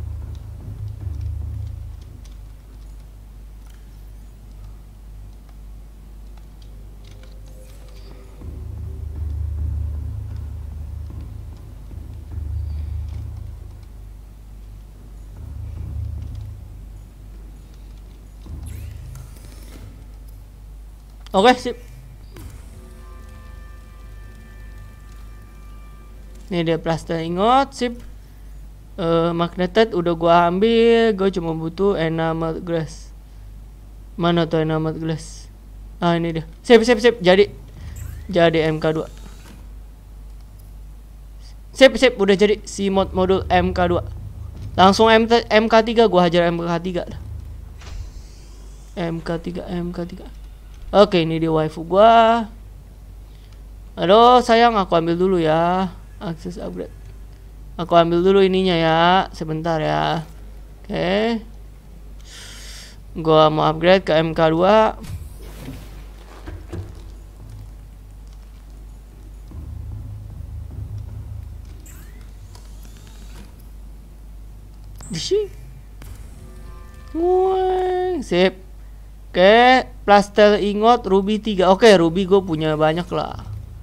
Oke sip. Ini dia plaster ingot sip. Magnetet udah gua ambil. Gua cuma butuh enamel glass. Mana tuh enamel glass? Ah ini dia. Sip. Jadi MK2. Sip udah jadi si modul MK2. Langsung MK3 gua hajar MK3 dah. MK3. Oke, ini dia waifu gua. Aduh, sayang aku ambil dulu ya. Akses upgrade. Aku ambil dulu ininya ya. Sebentar ya. Oke. Gua mau upgrade ke MK2. Dishi. Sip. Oke, plaster ingot ruby 3. Oke, ruby gue punya banyak lah.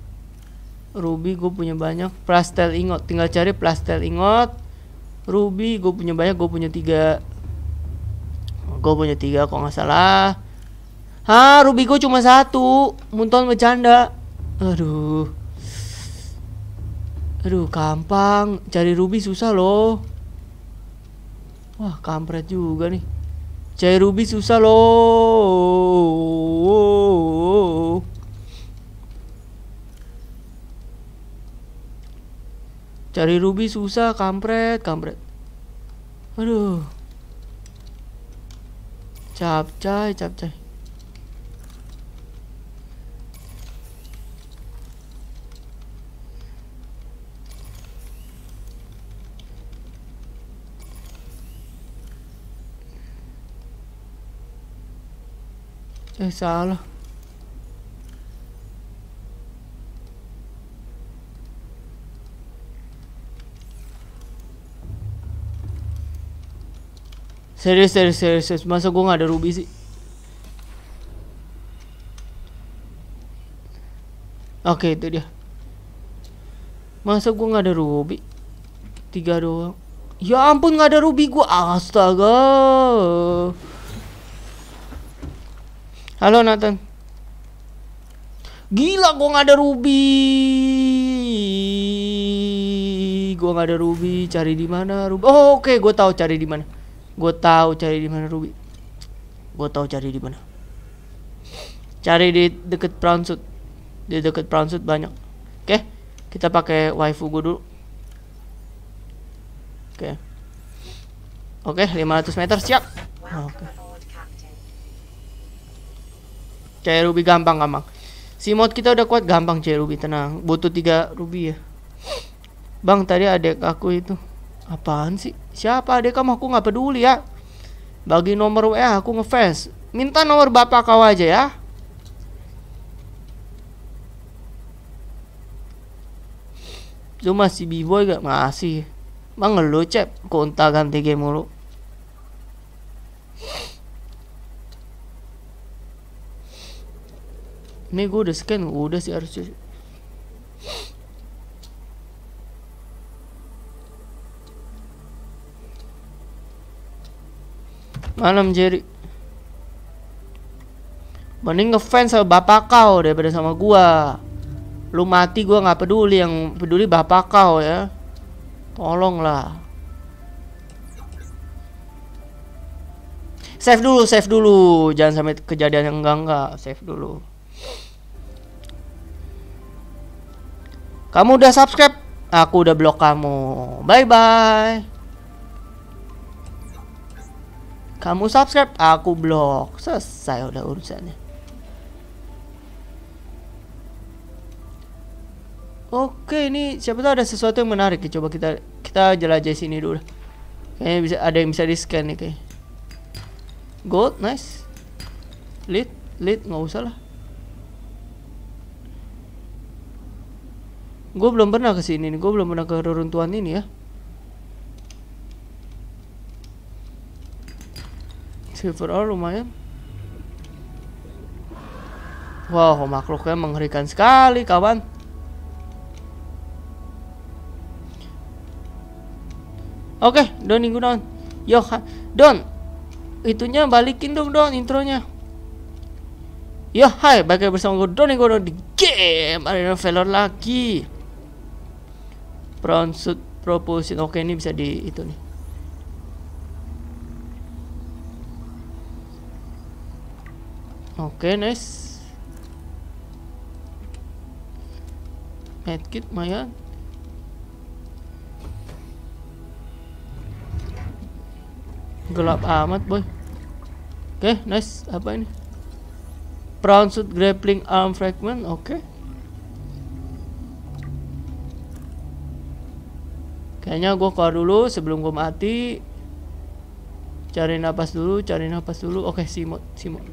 Plaster ingot, tinggal cari plaster ingot. Ruby gue punya banyak, gue punya 3. Kok nggak salah. Ruby gue cuma 1. Munton bercanda. Aduh, gampang. Cari ruby susah loh. Wah, kampret juga nih. Cari ruby susah loh. Cari ruby susah, kampret. Aduh. Capcay. Salah. Serius. Masa gue gak ada ruby sih? Oke, itu dia. Masa gue gak ada ruby? 3 doang. Ya ampun, gak ada ruby gue. Astaga. Halo Nathan. Gila, gue gak ada ruby. Cari di mana ruby? Oh, oke, gue tahu cari di mana. Ruby. Cari di deket Brownsuit. Di deket Brownsuit banyak. Oke, kita pakai waifu gue dulu. Oke, 500 meter siap. Oke. Cari ruby gampang. Si mod kita udah kuat, gampang cari ruby, tenang. Butuh 3 ruby ya. Bang, tadi adek aku itu. Apaan sih? Siapa adek kamu? Aku nggak peduli ya. Bagi nomor WA aku ngefans. Minta nomor bapak kau aja ya. Cuma si B-boy gak masih. Bang ngeluh cep, kontak ganti game mulu. Ini gue udah scan, udah sih harusnya. Malam Jerry. Mending ngefans sama bapak kau daripada sama gua. Lu mati gua nggak peduli, yang peduli bapak kau ya. Tolonglah. Save dulu. Jangan sampai kejadian yang enggak. Save dulu. Kamu udah subscribe? Aku udah blok kamu. Bye-bye. Kamu subscribe, aku blok. Selesai udah urusannya. Oke, ini siapa tahu ada sesuatu yang menarik ya. Coba kita jelajah sini dulu. Kayaknya bisa ada yang bisa di-scan nih kayak. Gold, nice. Lead, nggak usah lah. Gue belum pernah ke sini nih. Gue belum pernah ke reruntuhan ini ya. Silver ore lumayan. Wow, makhluknya mengerikan sekali, kawan. Oke, Don minggu Don. Yo, Don. Itunya balikin dong Don intronya. Yo, hai, balik bersama gue Don di game Arena Valor lagi. Brown suit propulsion. Oke, ini bisa di itu nih. Oke, nice. Medkit lumayan. Gelap amat boy. Oke, nice. Apa ini? Brown suit grappling arm fragment. Oke. Kayaknya gue keluar dulu sebelum gue mati. Cari napas dulu. Oke, simot.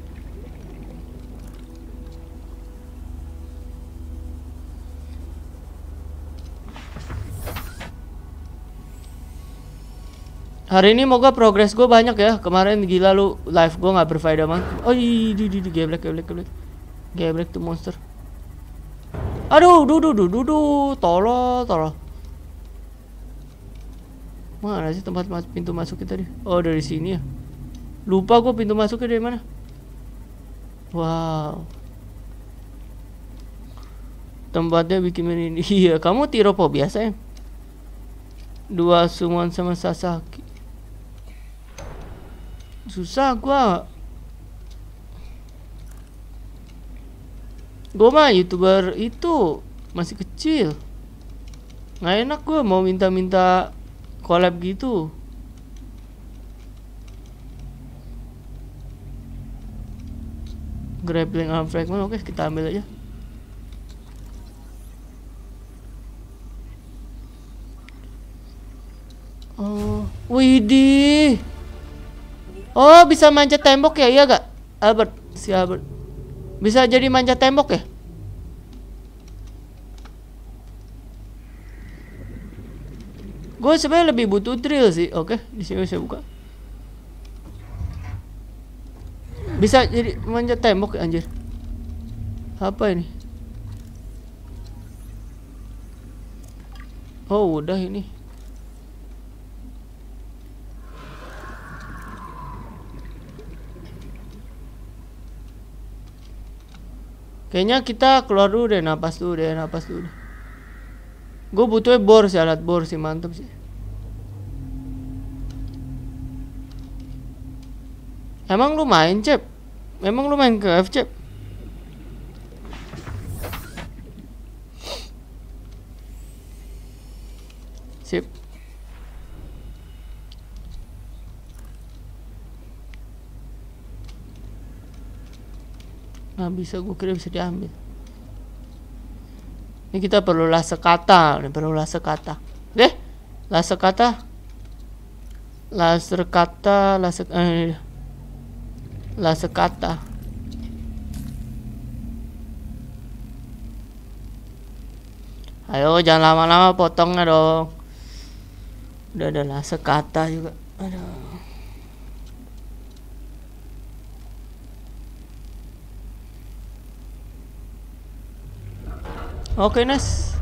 Hari ini moga progres gue banyak ya. Kemarin gila lu live gue nggak berfaedah banget. Oh di geblek tuh monster. Aduh, tolol. Mana sih tempat pintu masuk kita nih? Oh dari sini ya. Lupa gue pintu masuknya dari mana. Wow. Tempatnya bikin ini. Iya, kamu tiropo biasa ya? 2 summon sama Sasaki. Susah gua mah YouTuber itu masih kecil. Nggak enak gua mau minta collab gitu. Grappling arm fragment, oke kita ambil aja. Oh, widih. Oh, bisa manjat tembok ya? Iya gak? Albert. Bisa jadi manjat tembok ya? Gue sebenarnya lebih butuh drill sih. Oke, di sini saya buka. Bisa jadi manjat tembok ya, anjir. Apa ini? Oh, udah ini. Kayaknya kita keluar dulu deh, napas dulu. Gue butuhnya bor sih, alat bor sih, mantep sih. Emang lu main, Cep? Emang lu main ke F, Cep? Sip. Nah bisa, gue kira bisa diambil. Ini kita perlu laser kata. Oke, laser kata. Ayo jangan lama-lama potongnya dong. Udah ada laser kata juga. Aduh. Oke, nice.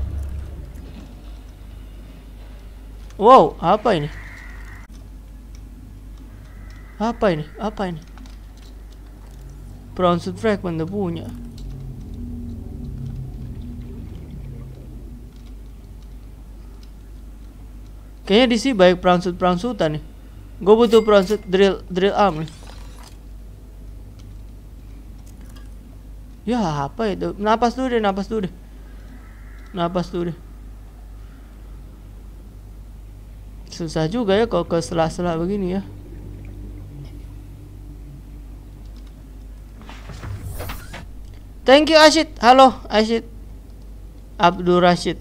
Wow, apa ini? Apa ini? Apa ini? Brown suit fragment udah punya. Kayaknya di sini baik brown suitan nih. Gue butuh brown suit drill arm nih. Ya apa itu? Napas dulu deh. Susah juga ya kalau ke sela-sela begini ya. Thank you Ashid. Halo Ashid. Abdul Rashid.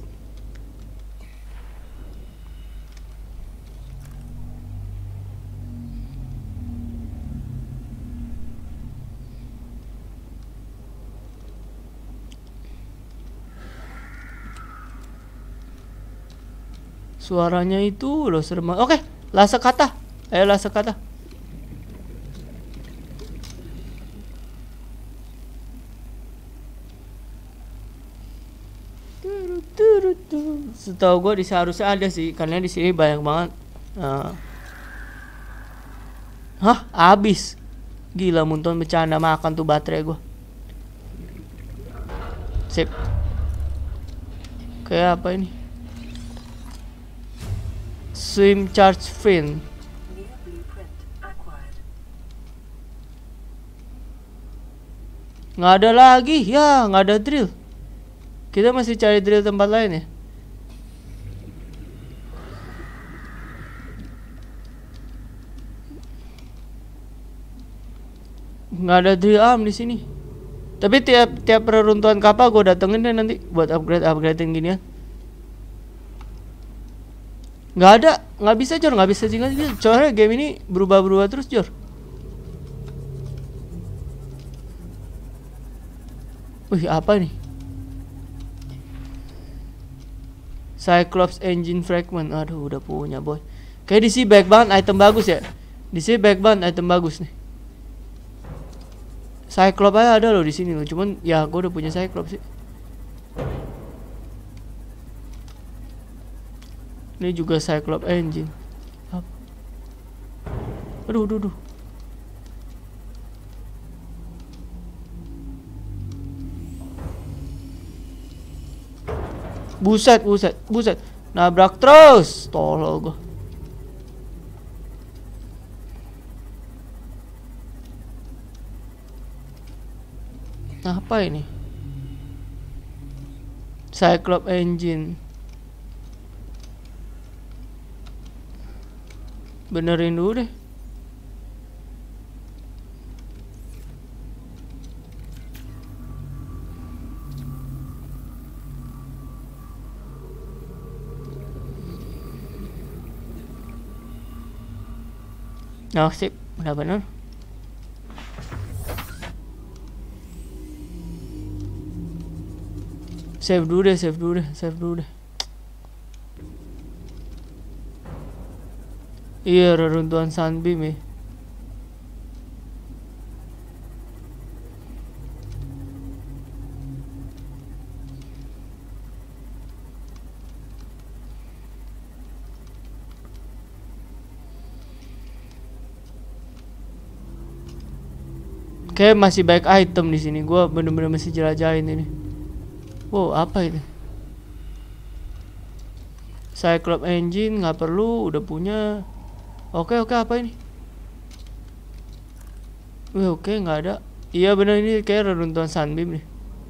Suaranya itu loh serem. Oke, lasa kata. Ayo lasa kata. Setahu gue harusnya ada sih, karena di sini banyak banget. Hah, habis. Gila, Munton bercanda makan tuh baterai gue. Sip. Kayak apa ini? Swim charge fin. Nggak ada lagi ya, nggak ada drill. Kita masih cari drill tempat lain ya. Nggak ada drill arm di sini. Tapi tiap reruntuhan kapal gue datengin deh nanti buat upgradein ginian. Nggak ada, nggak bisa Jor, nggak bisa tinggal. Soalnya game ini berubah terus Jor. Wih, apa nih? Cyclops engine fragment. Aduh, udah punya boy. Kayak di sini baik banget item bagus ya. Di sini baik banget item bagus nih. Cyclops aja ada loh di sini loh. Cuman ya gue udah punya Cyclops sih. Ini juga Cyclops engine. Aduh. Buset. Nabrak terus. Tolol gua. Apa ini? Cyclops engine. Benerin dulu deh. Oh sip, udah bener. Save dulu deh. Iya, reruntuhan Sunbeam ya. Kayak masih baik item di sini. Gua bener-bener masih jelajahin ini. Wow, apa itu? Cyclops engine nggak perlu, udah punya. Oke, apa ini? Wih, oke, nggak ada. Iya bener, ini kayak reruntuhan Sunbeam nih.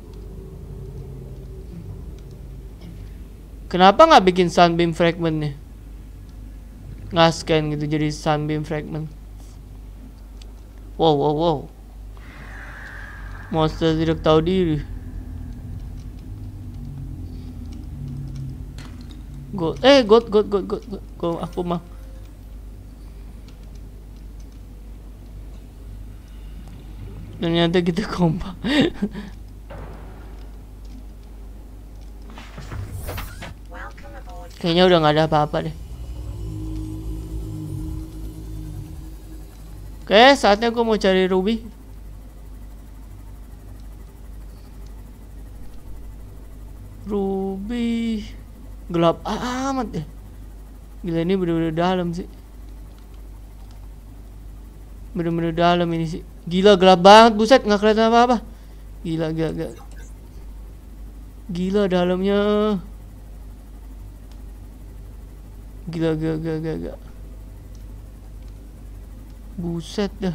Kenapa nggak bikin Sunbeam fragment nih? Nggak scan gitu jadi Sunbeam fragment. Wow. Monster tidak tahu diri. God, aku mah. Ternyata kita kompak. Kayaknya udah nggak ada apa-apa deh. Oke, saatnya gue mau cari Ruby. Gelap amat deh. Gila, ini bener-bener dalam sih. Bener-bener dalam ini sih. Gila gelap banget, buset, nggak kelihatan apa-apa. Gila, gila, gila. Gila dalamnya. Gila, gila, gila, gila, gila. Buset dah.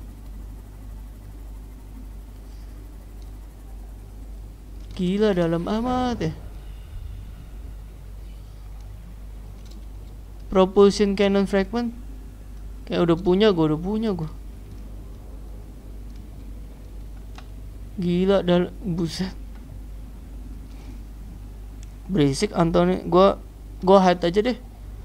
Gila dalam amat ya. Propulsion cannon fragment. Kayak udah punya gue. Gila dalam, buset. Berisik Anthony. Gua hide aja deh.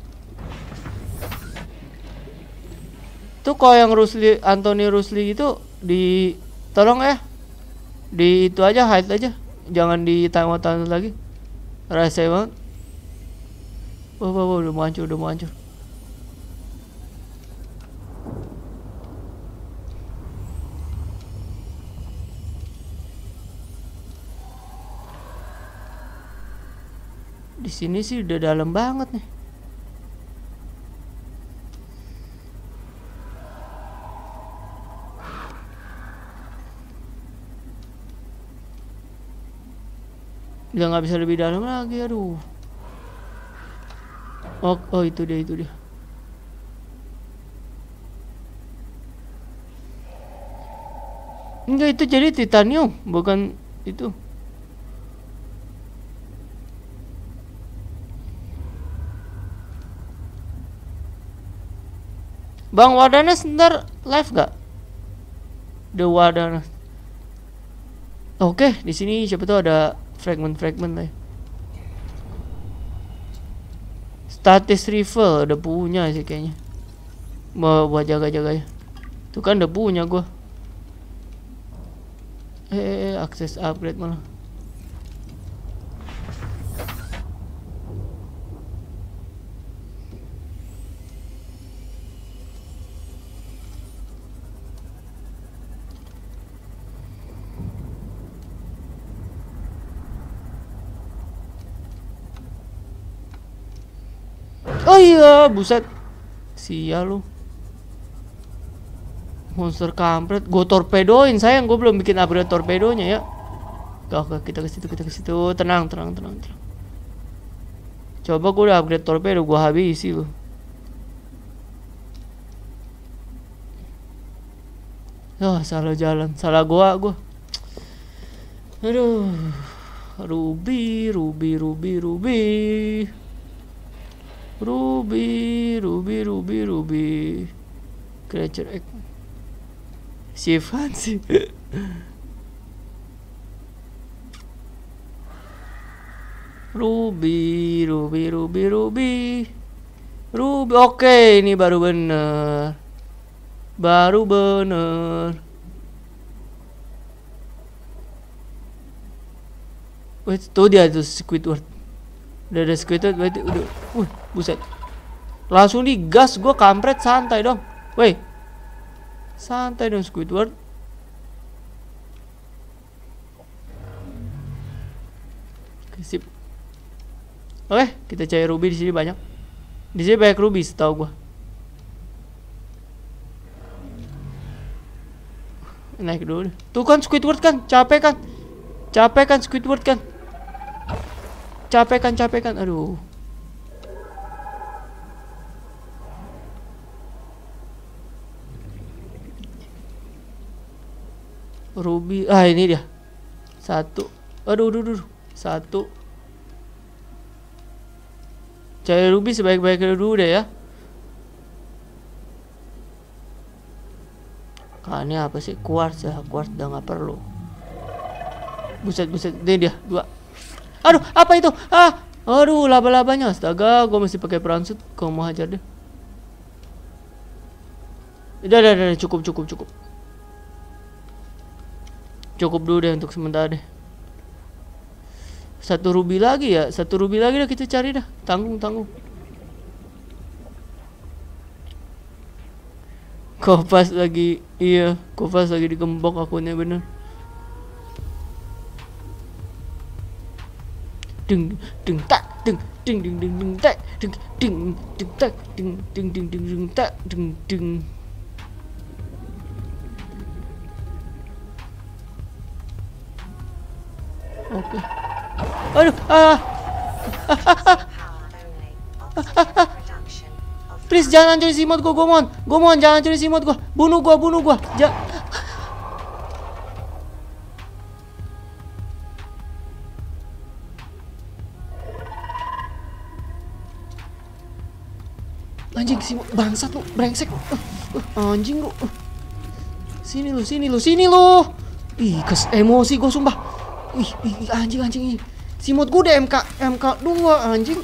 Tuh kalau yang Anthony Rusli itu tolong ya. Di itu aja, hide aja. Jangan di tanggal lagi. Rasa banget. Wah, udah mau hancur. Di sini sih udah dalam banget nih. Udah nggak bisa lebih dalam lagi, aduh. Oh itu dia. Enggak, itu jadi titanium, bukan itu. Bang Wadanas ntar live gak? The Wadanas. Oke, di sini siapa tahu ada fragment lah. Statis rifle udah punya sih kayaknya. Mau buat jaga-jaga ya. Tuh kan udah punya gua. Akses upgrade malah. Oh iya, buset. Sial lu. Monster kampret, gue torpedoin sayang, gue belum bikin upgrade torpedonya ya. Oke, kita ke situ. Tenang. Coba gue udah upgrade torpedo, gue habisi lu. Salah jalan, salah gua. Aduh. Ruby. Creature egg. Sifan sih. Ruby. Oke, ini baru bener. Wait, tuh dia tuh Squidward. Udah ada Squidward, berarti udah. Buset. Langsung digas, gua kampret, santai dong. Woi. Santai dong Squidward. Sip. Oke, kita cari ruby di sini banyak. Di sini banyak ruby setahu gua. Naik dulu. Tuh kan Squidward kan, capek kan Squidward kan. Capek kan. Aduh. Ruby, ini dia. Satu. Aduh. Satu. Cari ruby sebaik-baiknya dulu deh ya. Ini apa sih? Quartz ya. Quartz udah gak perlu. Buset. Ini dia, 2. Aduh, apa itu? Aduh, laba-labanya. Astaga, gue mesti pakai peransut. Kau mau hajar deh. Udah, cukup. Cukup dulu deh untuk sementara deh. Satu ruby lagi dah kita cari dah. Tanggung. Kopas lagi digembok akunnya bener. Ding tak ding tak ding tak ding. Oke. Aduh, please jangan hancurin si mod gua, gue mohon jangan hancurin si mod gua. Bunuh gua. Anjing si mod, bangsat lu, brengsek lu. Anjing lu. Sini lu. Ih, emosi gua sumpah. Ih, anjing. Si mod gua udah MK 2 anjing.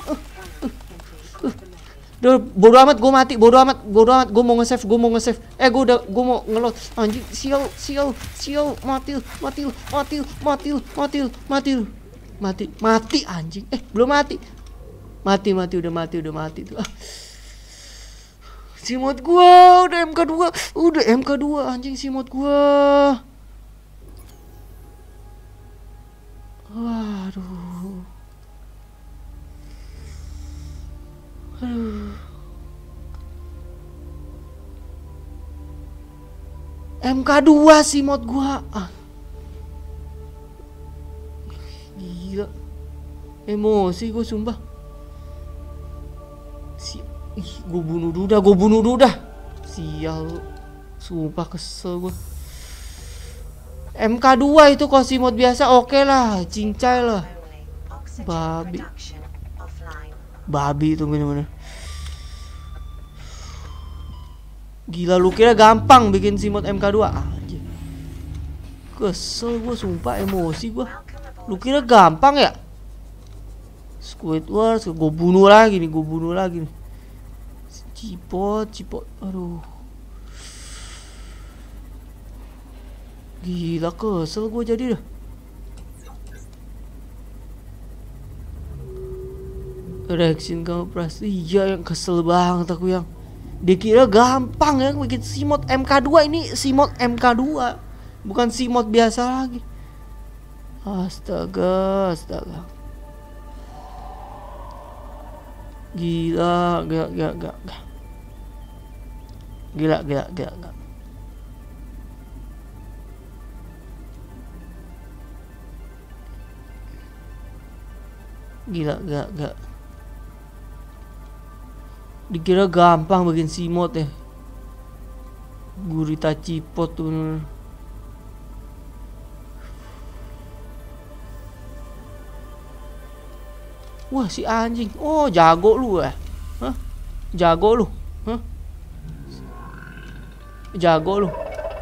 Duh, bodo amat, gue mati, bodo amat, gue mau nge-save, gue mau nge-load. Anjing, sial, mati anjing. Belum mati. Udah mati tuh. Si mod gua udah MK 2 anjing si mod gua. Waduh. MK 2 si mod gua. Gila. Emosi gua sumpah. Gua bunuh dulu dah. Sial. Sumpah kesel gua. MK 2 itu kalau si mod biasa oke lah, cincai lah. Babi itu bener-bener. Gila, lu kira gampang bikin si mod MK 2 aja. Kesel gua sumpah, emosi gua. Lu kira gampang ya? Squidward, gua bunuh lagi nih. Cipot. Aduh. Gila, kesel gua jadi dah. Reaction kamu pras. Iya, yang kesel banget aku yang. Dikira gampang ya bikin si mod MK 2, ini si mod MK 2. Bukan si mod biasa lagi. Astaga. Gila. Dikira gampang bikin si mod ya. Gurita cipot tuh bener. Wah, si anjing. Oh, jago lu ya. Hah? Jago lu. Hah? Jago.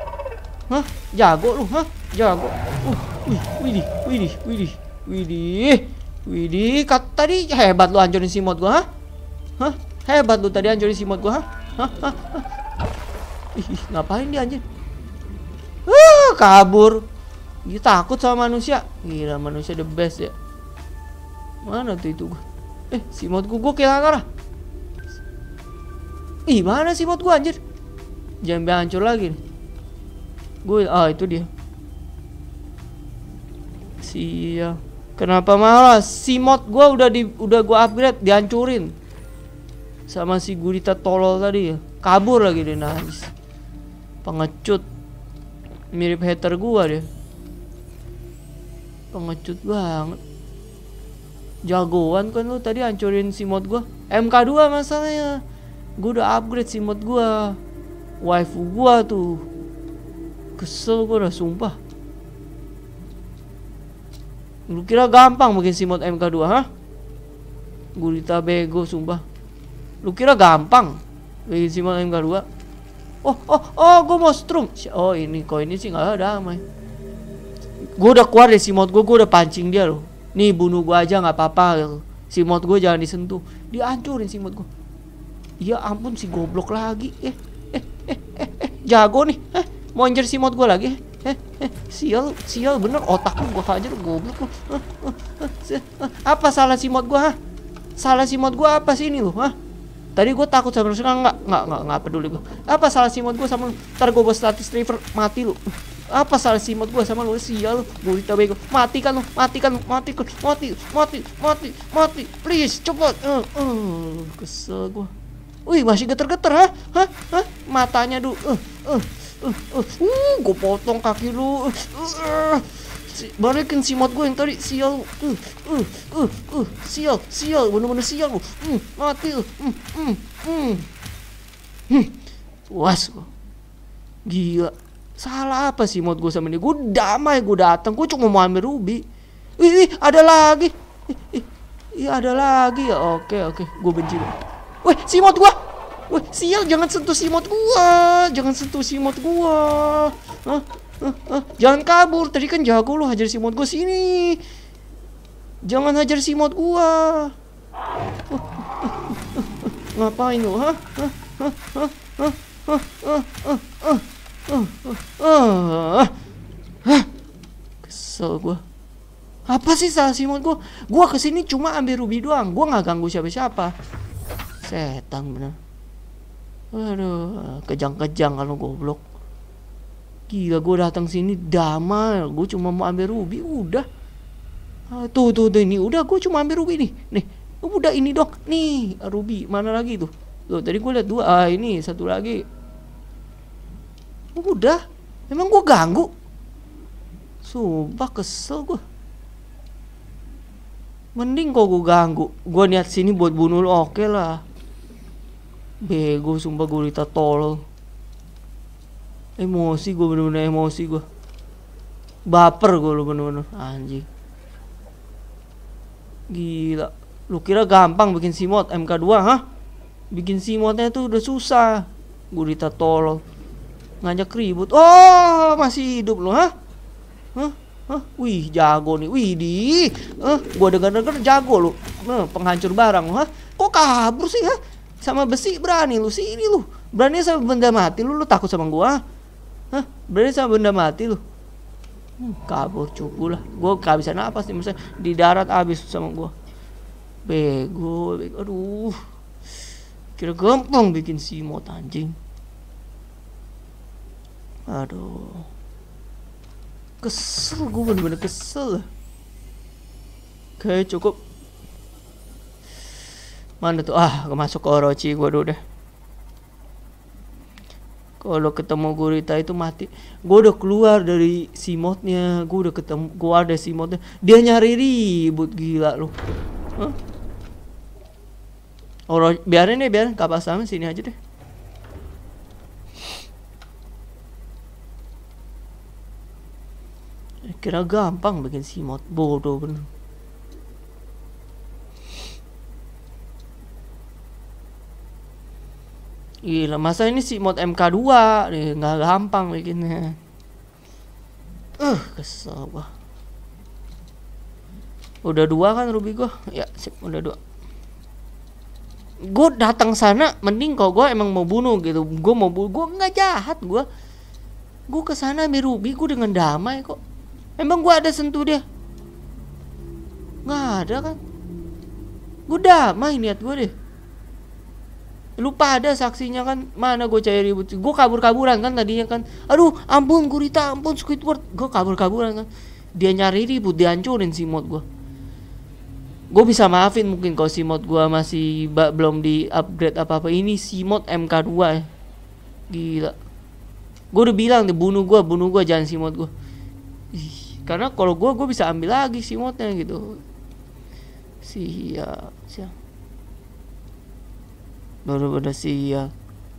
Widih. Tadi hebat lu hancurin si mod gua, hah? Hebat lu tadi hancurin si mod gua, hah? Ngapain dia anjir? Kabur. Dia takut sama manusia. Gila, manusia the best ya. Mana tuh itu gua? Si mod gua kehilangan lah. Mana si mod gua anjir? Jangan hancur lagi nih. Itu dia. Sial. Kenapa malah si mod gua udah gua upgrade dihancurin sama si gurita tolol tadi ya. Kabur lagi dia, najis. Pengecut. Mirip hater gua dia. Pengecut banget. Jagoan kan lu tadi hancurin si mod gua. MK 2 masalahnya. Gua udah upgrade si mod gua. Waifu gua tuh. Kesel gua udah sumpah. Lu kira gampang bikin si mod MK 2, hah? Gurita bego sumpah. Lu kira gampang bikin si mod MK 2? Gua mau strum. Oh, ini sih enggak ada damai. Gua udah keluar dari si mod gua udah pancing dia loh. Nih, bunuh gua aja nggak apa-apa gitu. Si mod gua jangan disentuh. Dihancurin si mod gua. Ya ampun, si goblok lagi. Jago nih. Mau anjir si mod gua lagi. Sial bener, otak lu gua hajar, goblok lu. Apa salah si mod gua, hah? Salah si mod gua apa sih ini lu, hah? Tadi gua takut sama lu, sekarang enggak peduli gua. Apa salah si mod gua sama lu? Ntar gua buat status river, mati lu. Apa salah si mod gua sama lu? Sial lu, gurita bego. Matikan lu. Mati. Please, cepet. Kesel gua. Wih, masih geter-geter, hah? Matanya dulu. Gue potong kaki lu. Balikin si mod gue yang tadi. Sial. Sial. Bener-bener sial lu. Mati lu. Puas gue. Gila. Salah apa sih mod gue sama ini? Gue damai, gue datang. Gue cuma mau ambil ruby. Ada lagi. Ada lagi ya. Oke. Gue benci. Wih, si mod gue. Wih, sial, jangan sentuh si mod gua. Jangan kabur. Tadi kan jago lu hajar si mod gua sini. Jangan hajar si mod gua. Ngapain lu, Kesel gua. Apa sih salah si mod gua? Gua kesini cuma ambil ruby doang. Gua nggak ganggu siapa-siapa. Setan bener. Aduh, kejang-kejang kalau goblok. Gila, gue datang sini damai. Gue cuma mau ambil ruby, udah. Tuh ini udah, gue cuma ambil ruby nih. Udah ini dong. Nih, ruby mana lagi tuh? Tuh, tadi gue lihat 2. Ini satu lagi. Udah. Emang gue ganggu? Sumpah kesel gue. Mending kok gue ganggu. Gue niat sini buat bunuh lo, oke lah. Bego, sumpah gurita tolol. Emosi gue, bener-bener emosi gue. Baper gue lu bener-bener. Anjing. Gila. Lu kira gampang bikin si mod MK2, hah? Bikin si modnya tuh udah susah. Gurita tolol. Ngajak ribut. Oh, masih hidup lu, hah? Wih, jago nih. Wih, gua dengar-dengar jago lu. Penghancur barang lu, hah? Kok kabur sih, hah? Sama besi berani lu, sini lu. Berani sama benda mati lu takut sama gua? Hah? Berani sama benda mati lu? Kabur cupu lah. Gua kehabisan napas nih, misalnya di darat habis sama gua. Bego. Aduh. Kira gampang bikin si mod anjing. Aduh. Kesel, gua bener-bener kesel. Oke, cukup. Mana tuh? Masuk ke Orochi gue dulu deh. Kalau ketemu gurita itu mati. Gue udah keluar dari si modnya. Gue udah ketemu. Gue ada si modnya. Dia nyari ribut, gila lu. Biarin deh, biarin. Kapas sama sini aja deh. Kira gampang bikin si mod. Bodoh bener. Gila, masa ini si mod MK2 nih, nggak gampang bikinnya. Kesel gua. Udah 2 kan ruby gua? Ya, sip, udah 2. Gue datang sana mending kalau gue emang mau bunuh gitu. Gue nggak jahat gue kesana ambil ruby, gue dengan damai kok. Emang gue ada sentuh dia? Nggak ada kan? Gue damai niat gue deh. Lupa ada saksinya kan. Mana gue cari ribut. Gue kabur-kaburan kan tadinya kan. Aduh, ampun gurita, ampun Squidward. Gue kabur-kaburan kan. Dia nyari ribut, dihancurin si mod gue. Gue bisa maafin mungkin kalau si mod gue masih belum di upgrade apa-apa. Ini si mod MK2 ya. Gila. Gue udah bilang deh, bunuh gue jangan si mod gue. Karena kalau gue bisa ambil lagi si modnya gitu. Siap. Bener-bener sial.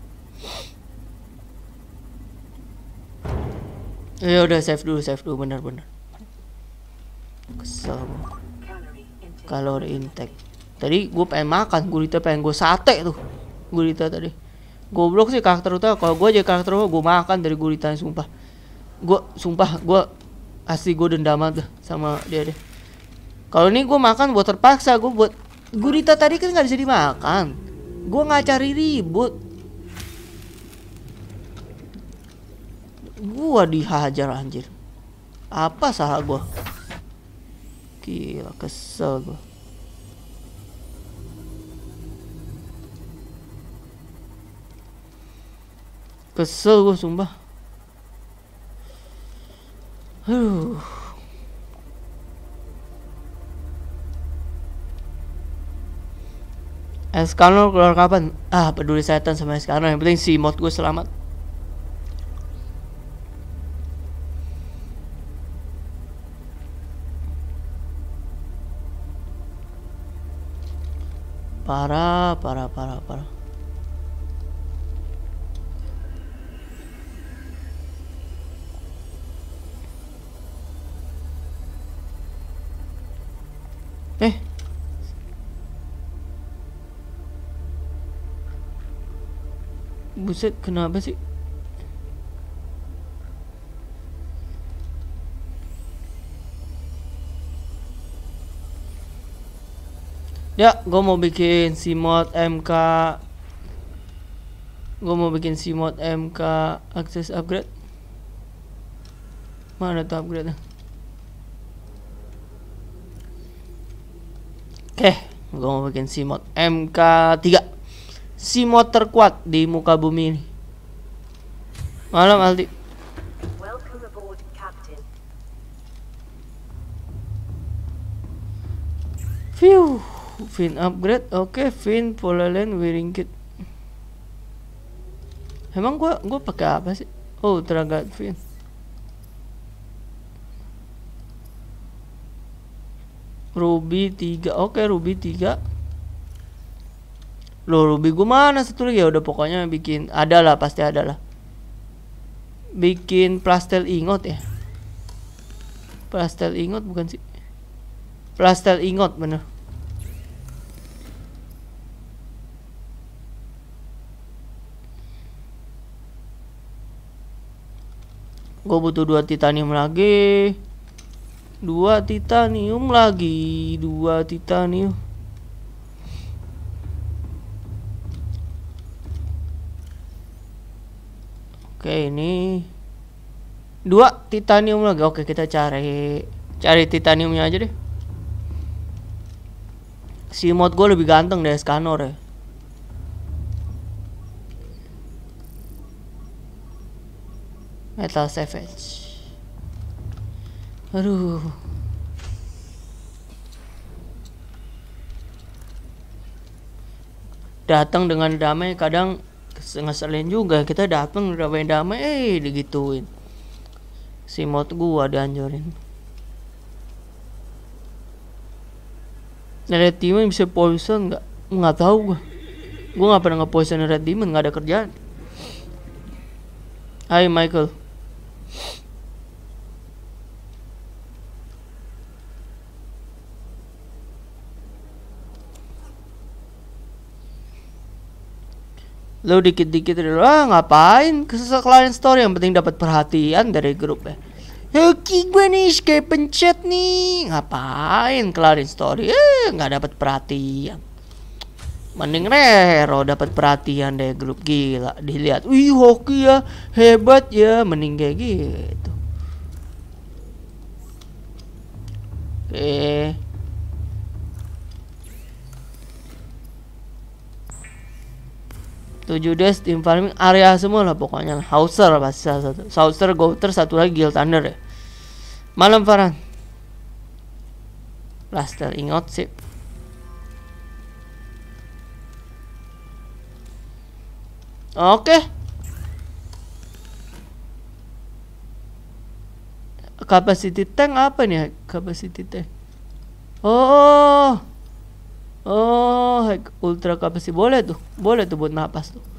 Ya udah save dulu bener-bener. Kesel. Kalori intake. Tadi gue pengen makan, gurita pengen gue sate tuh. Gurita tadi. Goblok sih karakter utama. Kalau gue jadi karakter utama, gue makan dari guritanya sumpah. Gue asli gue dendaman tuh sama dia deh. Kalau ini gue makan buat terpaksa, gue buat gurita tadi kan nggak bisa dimakan. Gue nggak cari ribut. Gue dihajar anjir. Apa salah gue? Gila, kesel gue. Kesel gue sumpah. Escanor keluar kapan? Peduli setan sama Escanor. Yang penting si mod gue selamat. Parah, parah, parah, parah. Buset, kenapa sih? Ya, gue mau bikin si mod MK. Gue mau bikin si mod MK akses upgrade. Mana tuh upgrade-nya? Oke, gue mau bikin si mod MK3. Si mod terkuat di muka bumi ini. Malam Aldi. Welcome aboard, Captain. Phew. Fin upgrade, oke. Fin Polalen wearing kit. Emang gua pakai apa sih? Oh, tenaga fin. Ruby 3, oke, Ruby 3. Loh, Ruby gua mana satu lagi ya? Udah pokoknya bikin, ada lah, pasti ada lah. Bikin plastel ingot ya. Plastel ingot bukan sih? Plastel ingot bener. Gue butuh 2 titanium lagi. 2 titanium lagi. 2 titanium. Oke, ini 2 titanium lagi. Oke, kita cari titaniumnya aja deh. Si mod gue lebih ganteng deh, Scanor ya. Metal Savage. Aduh. Datang dengan damai kadang ngeselin juga. Kita datang damai digituin. Si mod gua dianjurin. Red Demon bisa poison nggak? Nggak tahu gua. Gua nggak pernah nge-poison Red Demon, nggak ada kerjaan. Hai Michael. Lo dikit-dikit ngapain kelarin story, yang penting dapat perhatian dari grup ya. Oke, gue nih kayak pencet nih, ngapain kelarin story, nggak dapat perhatian. Mending Rero dapat perhatian dari grup, gila dilihat, wih hoki ya hebat ya, mending kayak gitu. Oke. Tujuh des tim farming area semua lah pokoknya. Hauser pasti salah satu. Hauser, Gouter, satu lagi Guild Thunder ya. Malam Farhan. Blaster ingot sip. Oke. Capacity tank apa nih? Capacity tank. Oh, ultra capacity boleh tuh buat napas tuh.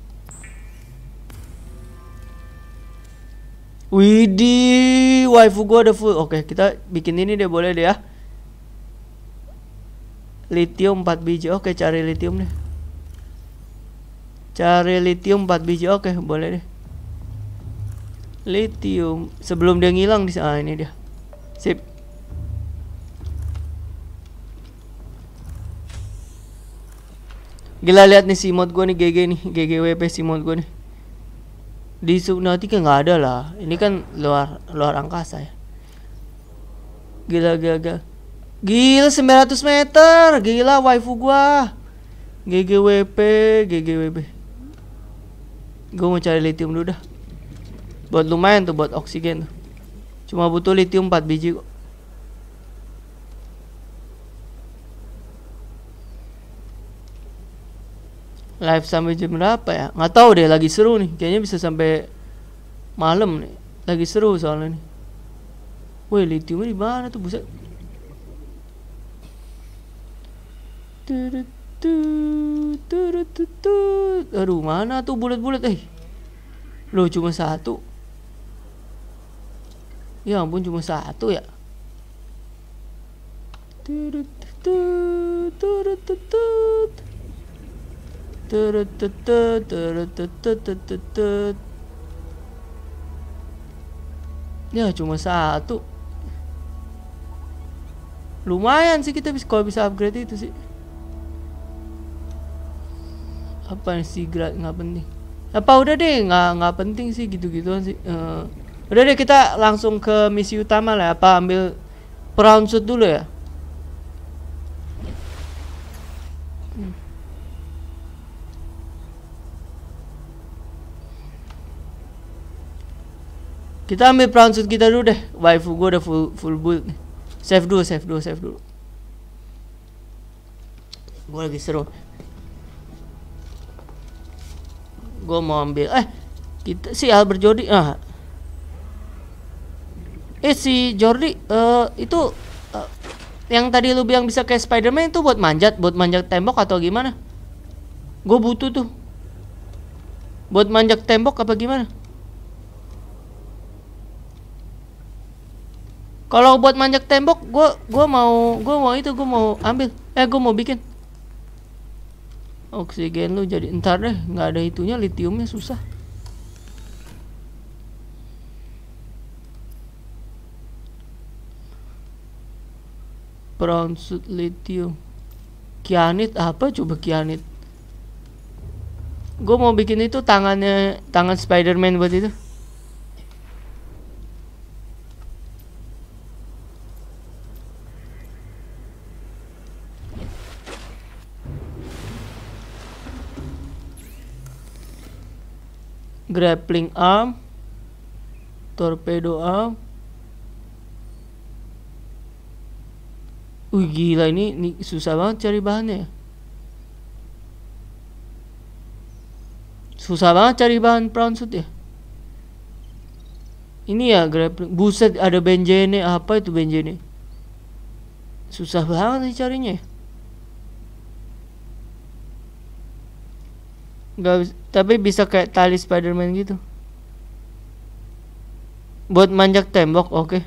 Widih, waifu gua ada full. Oke, kita bikin ini deh, boleh deh ya. Lithium 4 biji. Oke, cari lithium deh. Cari lithium 4 biji. Oke, boleh deh. Lithium sebelum dia ngilang di sana. Ini dia. Sip. Gila, lihat nih si mod gue nih, GG nih, GGWP si mod gue nih. Di Subnautica nggak ada lah. Ini kan luar angkasa ya. Gila. Gila 900 meter. Gila waifu gua. GGWP. Gue mau cari lithium dulu dah. Buat lumayan tuh, buat oksigen tuh. Cuma butuh lithium 4 biji kok. Live sampai jam berapa ya? Nggak tahu deh, lagi seru nih. Kayaknya bisa sampai malam nih. Lagi seru soalnya nih. Woi, lithiumnya di mana tuh, buset? Aduh, mana tuh bulat-bulat? Loh, cuma satu. Ya ampun, cuma satu ya. Ya cuma satu. Lumayan sih kita kalau bisa upgrade itu sih. Apa sih grade nggak penting? Apa udah deh, nggak penting sih gitu-gituan sih. Udah deh, kita langsung ke misi utama lah. Apa ambil Brown Suit dulu ya? Kita ambil Brown Suit kita dulu deh. Waifu gue udah full build nih. Save dulu. Gue lagi seru. Gue mau ambil kita si Albert Jordi. Si Jordi itu yang tadi lu bilang bisa kayak Spider-Man itu buat manjat tembok atau gimana? Gue butuh tuh. Buat manjat tembok apa gimana? Kalau buat manjat tembok, gue mau ambil. Gue mau bikin. Oksigen lu jadi ntar deh, nggak ada itunya, litiumnya susah. Brown Suit lithium. Kyanit apa coba kyanit? Gue mau bikin itu tangan Spider-Man buat itu. Grappling arm, torpedo arm. Gila, ini susah banget cari bahannya. Susah banget cari bahan Brown Suit ya. Ini ya grappling. Buset, ada benjene. Apa itu benjene? Susah banget nih carinya. Gak, tapi bisa kayak tali Spider-Man gitu. Buat manjak tembok, oke.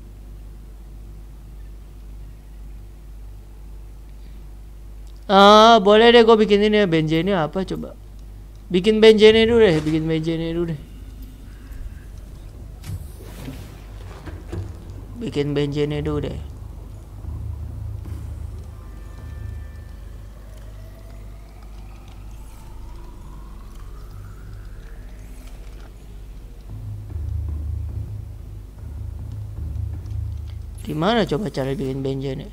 Boleh deh, gue bikin ini ya. Benjene apa coba? Bikin benjene dulu deh. Bikin benjene dulu deh. Gimana coba cara bikin benjene?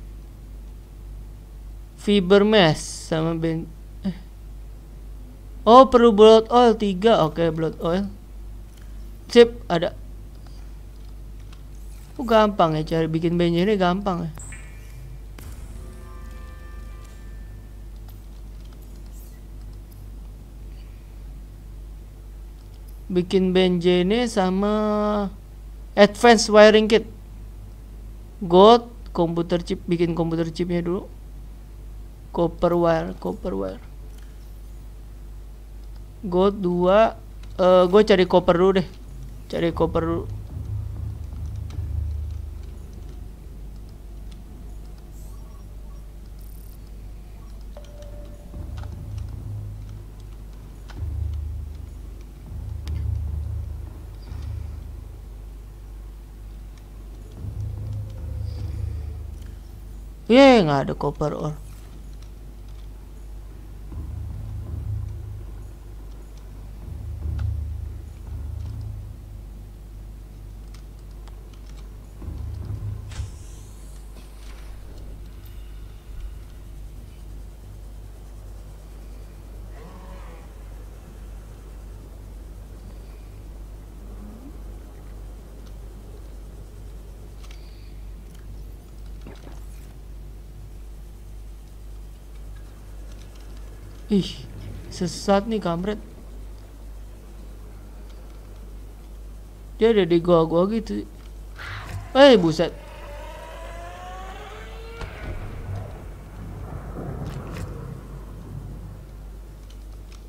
Fiber mesh sama Oh, perlu blood oil 3. Oke, blood oil. Sip, ada. Gampang ya cari bikin benjene, gampang ya. Bikin benjene sama advanced wiring kit. Gold, komputer chip, bikin komputer chipnya dulu. Copper wire. Gold 2. Gue cari copper dulu deh. Nggak ada copper ore. Sesat nih kampret. Dia ada di gua gitu. Buset.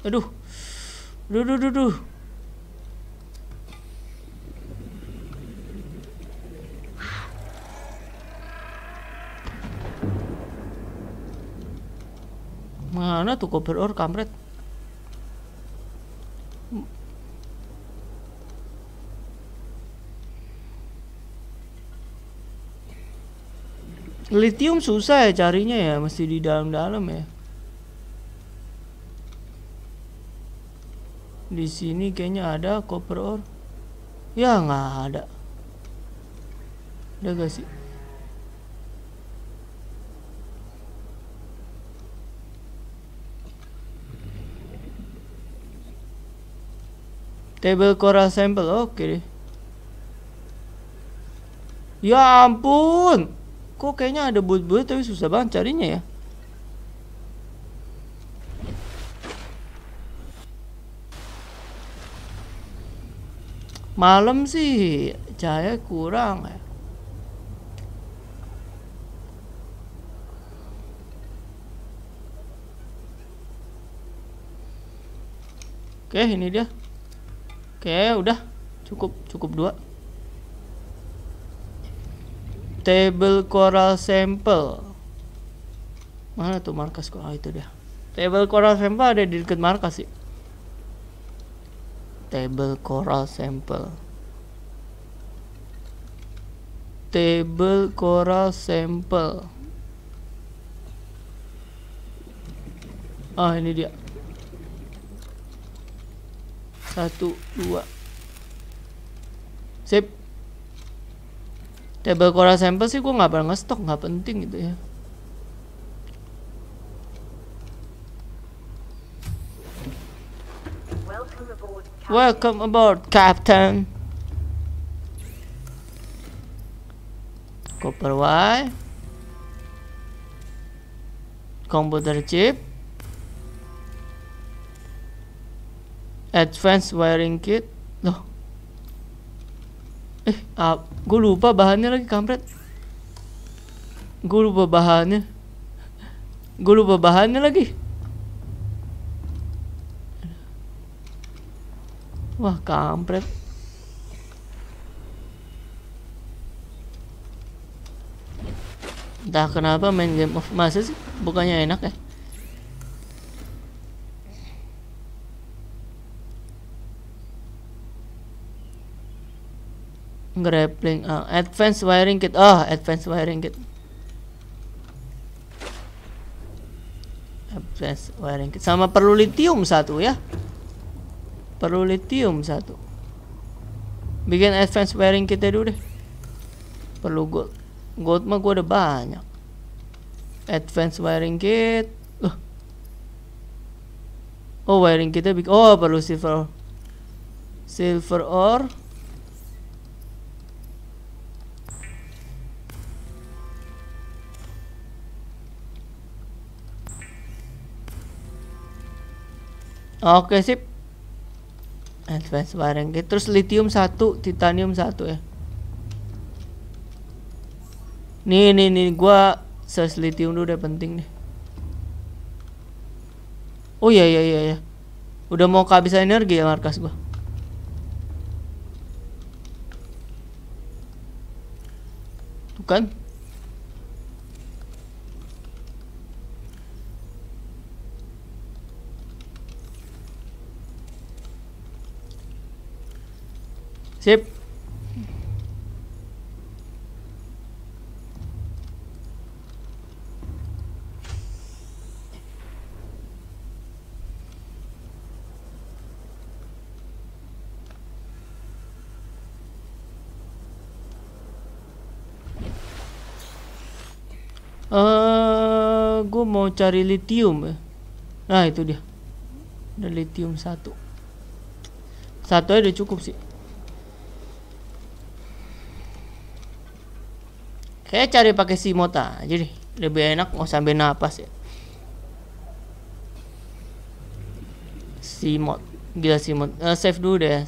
Aduh. Duh. Mana tuh copper ore kampret? Lithium susah ya carinya ya, mesti di dalam-dalam ya. Di sini kayaknya ada copper ore. Ya nggak ada. Ada gak sih? Table coral sample, oke deh. Ya ampun, kok kayaknya ada bulat-bulat tapi susah banget carinya ya. Malam sih cahaya kurang ya. Oke, ini dia. Oke, udah cukup 2. Table coral sample. Mana tuh markas kok? Itu dia. Table coral sample ada di dekat markas sih. Table coral sample. Table coral sample. Ah, ini dia. 1, 2. Sip. Table coral sample sih gua nggak pernah ngestok, nggak penting gitu ya. Welcome aboard, Captain. Copper Y. Computer chip. Advanced wiring kit. Loh. Gue lupa bahannya lagi, kampret. Gue lupa bahannya lagi. Wah, kampret. Entah kenapa main Game of masa sih bukannya enak ya. Grappling, advanced wiring kit. Advanced wiring kit. Advanced wiring kit. Sama perlu lithium 1 ya. Perlu lithium 1. Bikin advanced wiring kitnya dulu deh. Perlu gold. Gold mah gua udah banyak. Advanced wiring kit. Oh, wiring kitnya bikin. Oh, perlu silver. Silver ore. Oke, sip. Advanced wiring kit. Terus lithium 1, titanium 1 ya. Nih, gua search lithium dulu deh, penting nih. Oh iya. Udah mau kehabisan energi ya markas gua. Tuh kan. Sip. Gue mau cari lithium ya. Nah, itu dia. Ada lithium 1. 1 aja udah cukup sih. Kayak cari pakai simot aja deh. Lebih enak, nggak sambil napas ya. Simot. Gila simot. Save dulu deh.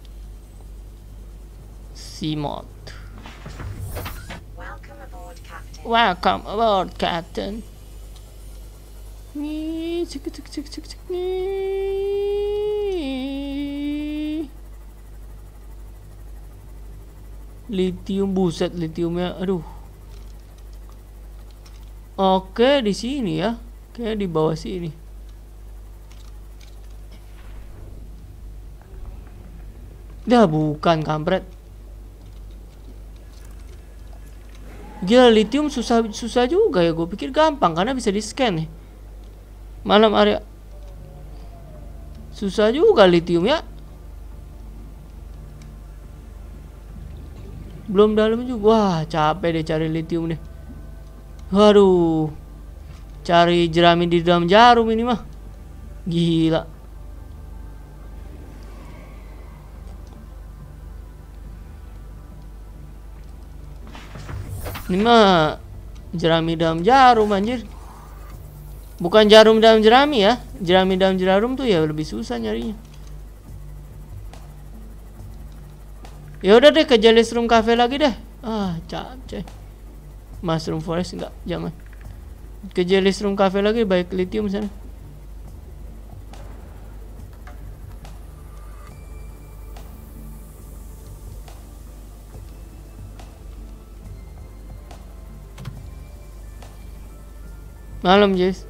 Simot. Welcome aboard, Captain. Welcome aboard, Captain. Nih, cek. Nih. Lithium, buset lithiumnya, aduh. Oke, di sini ya. Kayak di bawah sini. Dah bukan kampret. Gila, lithium susah juga ya. Gue pikir gampang karena bisa di scan nih. Malam area susah juga lithium ya. Belum dalam juga. Wah, capek deh cari lithium deh. Waduh, cari jerami di dalam jarum ini mah. Gila. Ini mah jerami dalam jarum anjir. Bukan jarum dalam jerami ya. Jerami dalam jarum tuh ya lebih susah nyarinya. Ya udah deh ke Jelly's Room Cafe lagi deh. Ah, capek. Mushroom Forest enggak, jangan. Ke Jelly's Room Cafe lagi, baik lithium sana. Malam, Jess.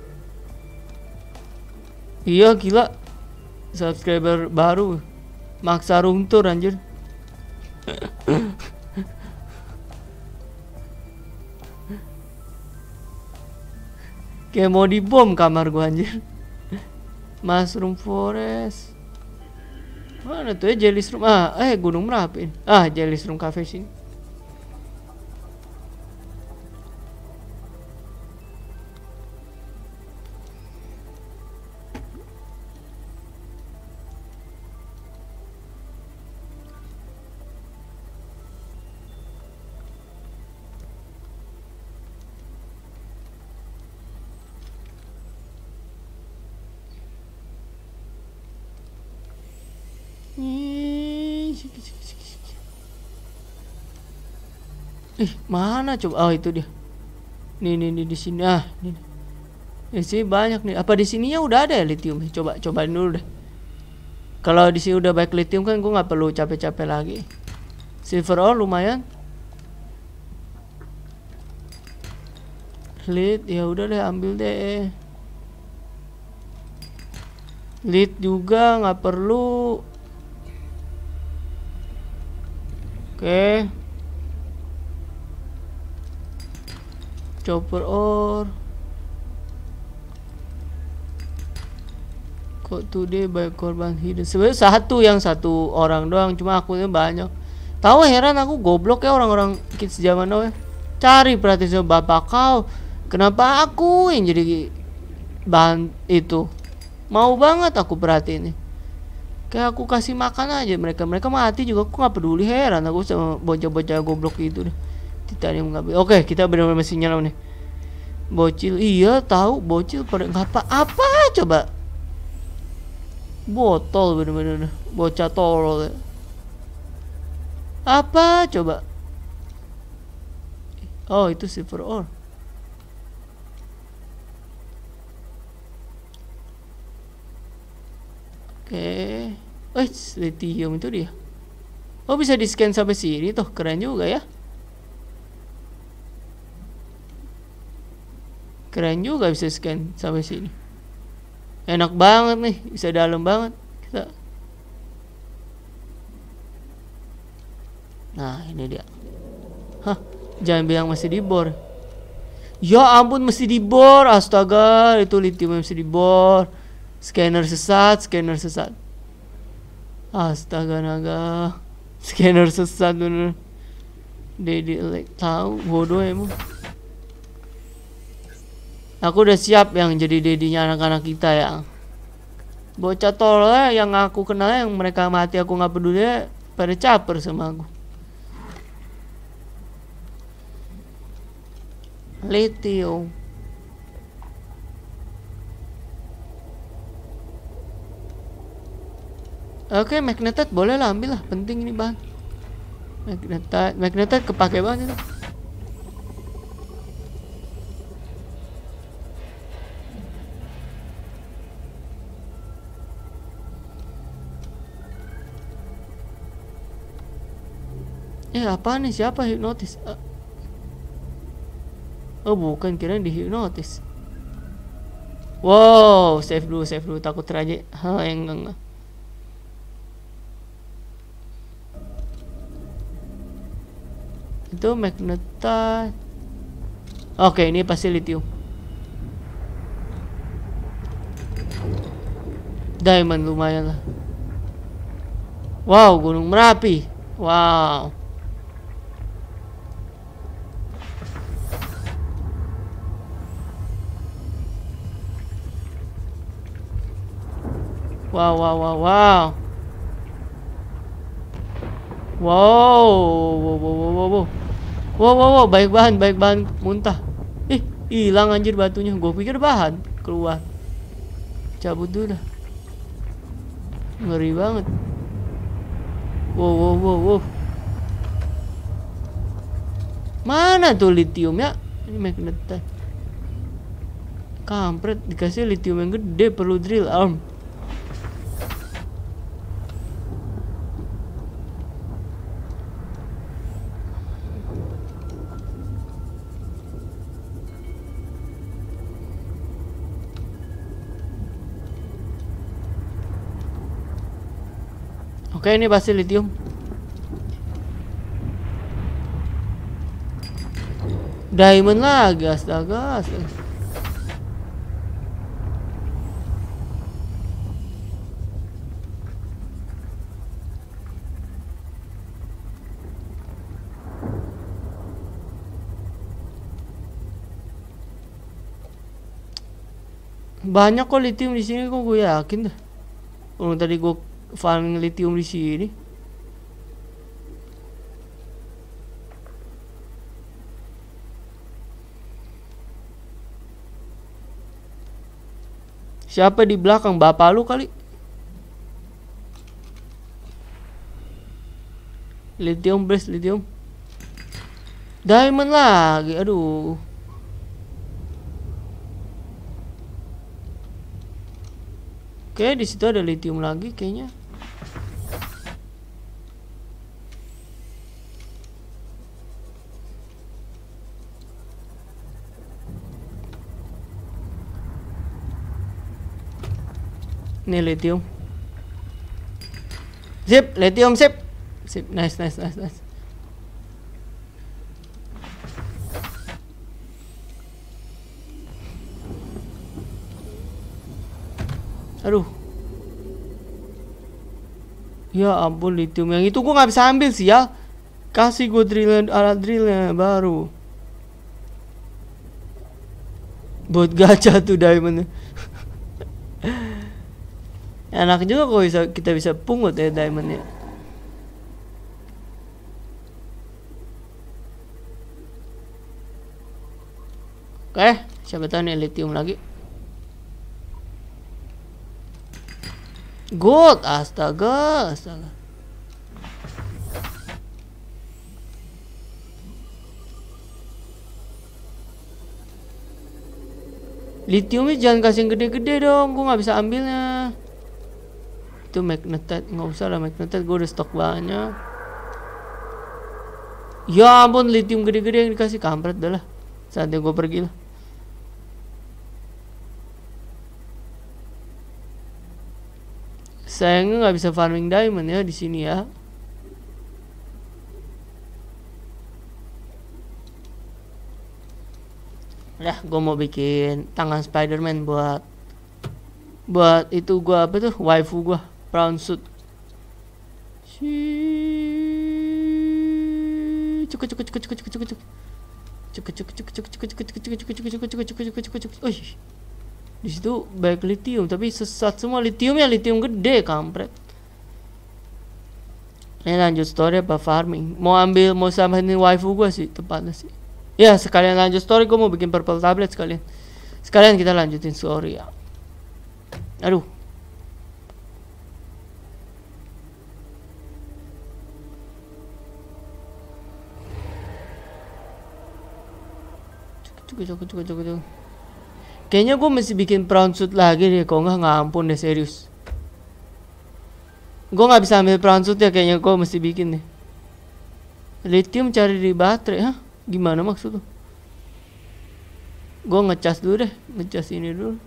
Iya gila. Subscriber baru. Maksa room tour anjir. Kayak mau dibom kamar gua anjir. Mushroom Forest. Mana tuh ya Jelly's Room? Gunung Merapi. Jelly's Room Cafe sini. Mana coba? Oh, itu dia. Nih di sini. Nih. Di sini banyak nih. Apa di sininya udah ada ya lithium? Cobain dulu deh. Kalau di sini udah baik lithium kan gue nggak perlu capek-capek lagi. Silver ore lumayan. Lead ya udah deh, ambil deh. Lead juga nggak perlu. Oke. Chopper ore. Kok today by korban hidden. Sebenarnya satu orang doang, cuma akunnya banyak. Tahu heran aku, goblok ya orang-orang kids zaman now ya. Cari perhatian bapak kau. Kenapa aku yang jadi bahan itu? Mau banget aku perhatiin nih. Kayak aku kasih makan aja mereka mati juga aku nggak peduli. Heran aku sama bocah-bocah goblok itu deh. Titanium nggak. Oke, kita benar-benar masih nyelam nih. Bocil, iya tahu bocil pada apa coba. Botol bener-bener bocah tolol ya. Apa coba? Oh, itu silver ore. Oke. Lithium itu dia. Oh, bisa di scan sampai sini tuh, keren juga ya. Keren juga bisa scan sampai sini. Enak banget nih, bisa dalam banget kita. Nah, ini dia. Hah, jangan bilang masih dibor. Ya ampun, mesti dibor. Astaga, itu lithium mesti dibor. Scanner sesat. Astaga naga. Scanner sesat bener. Dedi tahu bodoh emang. Aku udah siap yang jadi dedinya anak-anak kita ya. Bocah tolol yang aku kenal yang mereka mati aku nggak peduli pada caper sama aku. Lithium. Oke, magnetate boleh lah, ambil lah, penting ini bahan. Magnetate kepake banget itu. Apa nih? Siapa hipnotis? Oh bukan, kirain di hipnotis. Wow, save dulu, takut raja. Enggak. Itu magnetite. Oke, ini pasti lithium. Diamond lumayan lah. Wow, Gunung Merapi. Wow. Wow. Wow, baik bahan muntah. Hilang anjir batunya. Gue pikir bahan keluar. Cabut dulu dah. Ngeri banget. Wow. Mana tuh lithiumnya? Ini magnetite. Kampret, dikasih lithium yang gede, perlu drill arm. Oke, ini pasti lithium. Diamond lagi, astaga. Banyak kok lithium di sini, kok gue yakin dah. Kalau tadi gue farming lithium di sini. Siapa di belakang? Bapak lu kali? Lithium, best lithium. Diamond lagi, aduh. Oke, di situ ada lithium lagi kayaknya. Ini lithium. Sip, lithium sip. Sip, nice. Aduh. Ya ampun, lithium yang itu gua nggak bisa ambil sih ya. Kasih gue alat drillnya baru. Buat gacha tuh diamondnya. Enak juga kalau kita bisa pungut ya diamondnya. Oke, siapa tahu nih lithium lagi. Gold, astaga. Lithiumnya jangan kasih yang gede-gede dong, gue nggak bisa ambilnya. Itu magnetite, nggak usah lah magnetite, gue udah stok banyak. Ya ampun, lithium gede-gede yang dikasih, kampret dah lah. Saatnya gue pergi lah. Sayangnya nggak bisa farming diamond ya di sini ya. Udah, gue mau bikin tangan Spiderman buat itu gua apa tuh, waifu gua, brown suit. Di situ banyak lithium, tapi sesat semua lithiumnya, lithium gede, kampret. Ini lanjut story apa farming? Mau samain waifu gua sih tepatnya sih. Ya sekalian lanjut story, gua mau bikin purple tablet sekalian. Sekalian kita lanjutin story ya. Aduh. Cukup. Kayaknya gue mesti bikin brown suit lagi deh, kok nggak ampun deh, serius. Gue nggak bisa ambil brown suit ya, kayaknya gue mesti bikin deh. Lithium cari di baterai, hah? Gimana maksud tuh? Gue ngecas dulu deh, ngecas ini dulu.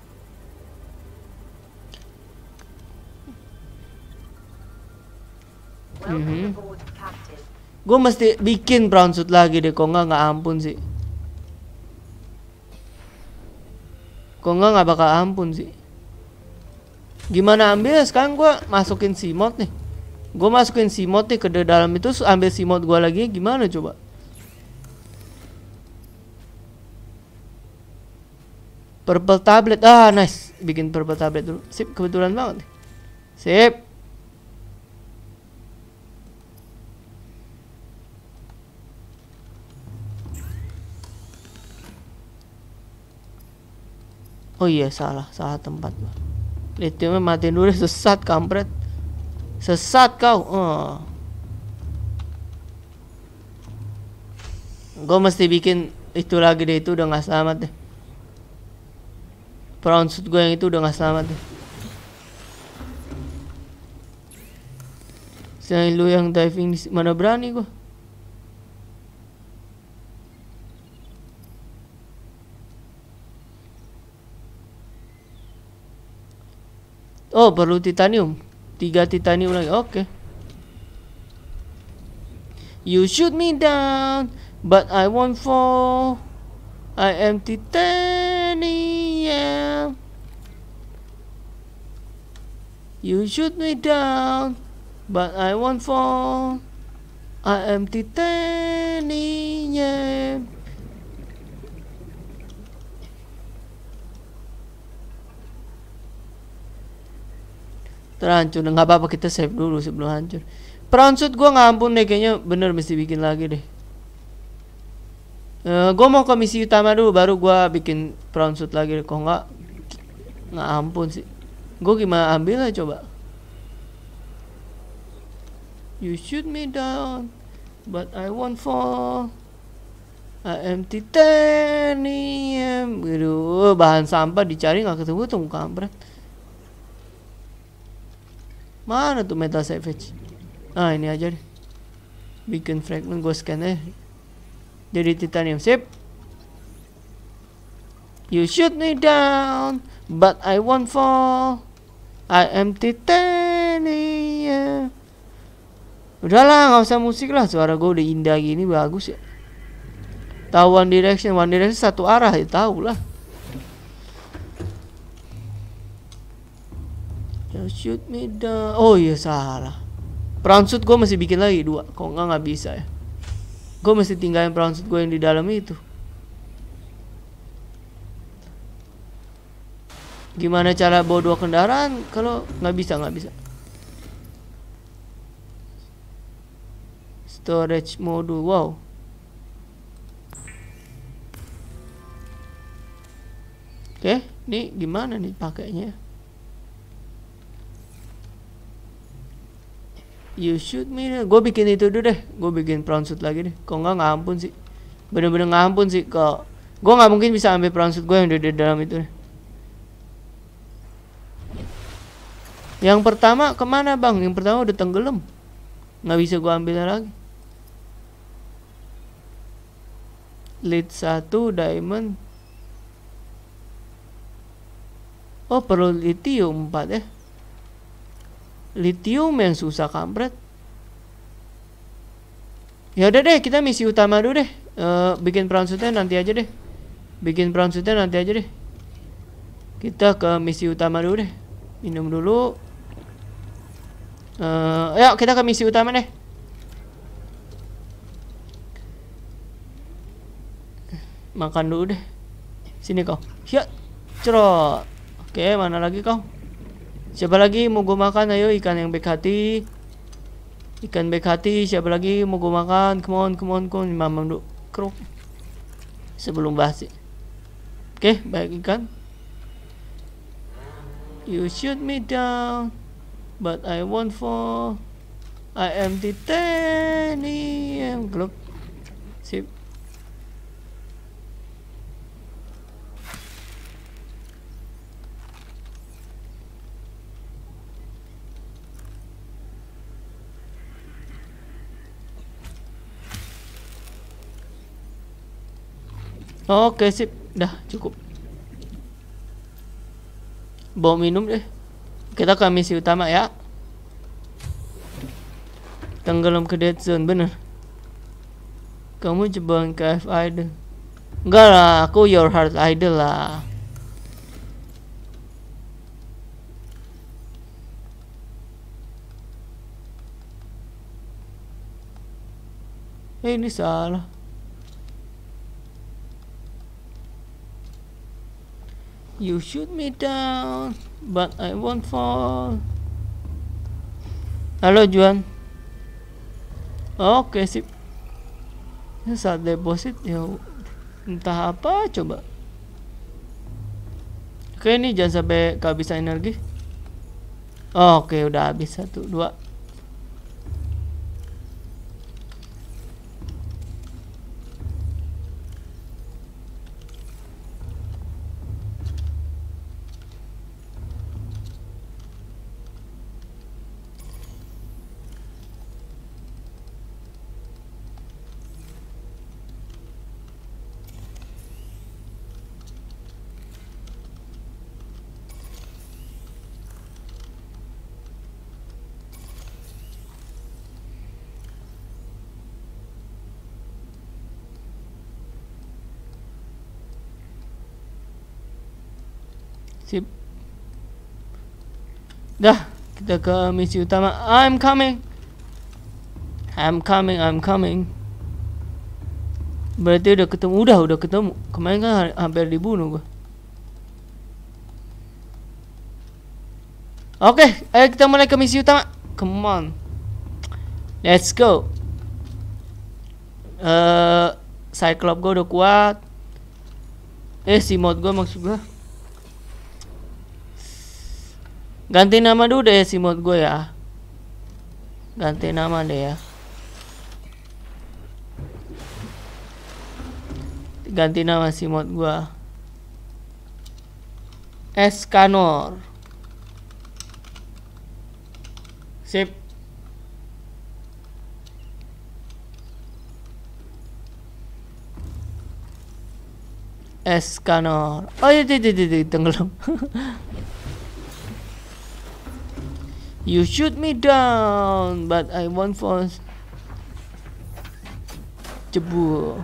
Welcome aboard, Captain. Gue mesti bikin brown suit lagi deh, kok nggak ampun sih. Kok nggak bakal ampun sih. Gimana ambil sekarang gue masukin si mod nih. Gue masukin si mod nih ke dalam itu, ambil si mod gue lagi gimana coba? Purple tablet, nice. Bikin purple tablet dulu. Sip, kebetulan banget nih. Sip. Oh iya, salah tempat gua. Lithiumnya matiin dulu, sesat kampret. Sesat kau. Gue mesti bikin itu lagi deh, itu udah nggak selamat deh. Brown suit gue yang itu udah nggak selamat deh. Selain lu yang diving di mana berani gue. Oh, perlu titanium. 3 titanium lagi. Oke. You shoot me down, but I won't fall. I am titanium. You shoot me down, but I won't fall. I am titanium. Terhancur, nggak apa-apa, kita save dulu sebelum hancur. Brown suit gue nggak ampun deh, kayaknya bener mesti bikin lagi deh. Gue mau ke misi utama dulu, baru gue bikin brown suit lagi deh. Kok nggak ampun sih. Gue gimana ambil lah coba. You shoot me down, but I won't fall. I am titanium. Aduh, bahan sampah dicari nggak ketemu tuh, kampret. Mana tuh metal savage? Ini aja deh. Bikin fragment, gue scan aja. Jadi titanium, sip. You shoot me down, but I won't fall. I am titanium. Udahlah, nggak usah musik lah. Suara gue udah indah gini, bagus ya. Tahu One Direction satu arah ya, tahu lah. You shoot me down. Oh iya, salah. Brown suit gue masih bikin lagi 2. Kok nggak bisa ya? Gue mesti tinggalin brown suit gue yang di dalam itu. Gimana cara bawa 2 kendaraan kalau nggak bisa? Storage modul, wow. Oke, ini gimana nih pakainya? You shoot me. Gue bikin itu dulu deh. Gue bikin brown suit lagi deh. Kok nggak ampun sih. Bener-bener nggak ampun sih. Kok gue nggak mungkin bisa ambil brown suit gue yang di dalam itu deh. Yang pertama kemana bang? Yang pertama udah tenggelam. Nggak bisa gue ambil lagi. Lead 1 diamond. Oh, perlu lithium 4 ya. Lithium yang susah kampret. Ya udah deh, kita misi utama dulu deh. Bikin brown suitnya nanti aja deh. Kita ke misi utama dulu deh. Minum dulu. Ayo kita ke misi utama deh. Makan dulu deh. Sini kau. Siap. Cerot. Oke, mana lagi kau? Siapa lagi mau gue makan? Ayo, ikan yang baik hati. Ikan baik hati. Siapa lagi mau gue makan? Come on. Mamam dulu. Kruk. Sebelum basi. Oke, baik ikan. You shoot me down, but I won't fall. I am titanium. Gluk. Sip. Oke, sip. Dah, cukup. Bawa minum deh. Kita ke misi utama ya. Tenggelam ke dead zone, bener. Kamu jebak ke F idol. Enggak lah, aku your heart idol lah. Ini salah. You shoot me down, but I won't fall. Halo Juan. Oke, sip. Ini saat deposit ya entah apa coba. Oke, ini jangan sampai kehabisan energi. Oke, udah habis 1, 2. Sip. Dah, kita ke misi utama. I'm coming. Berarti udah ketemu. Udah ketemu. Kemarin kan hampir dibunuh gua. Oke, ayo kita mulai ke misi utama. Come on. Let's go. Cyclops gua udah kuat. Si mod gua maksud gua. Ganti nama dulu deh si mod gue ya. Ganti nama deh ya. Ganti nama si mod gue. Escanor. Sip. Escanor. Oh iya, tenggelam. You shoot me down, but I won't fall. Cebu.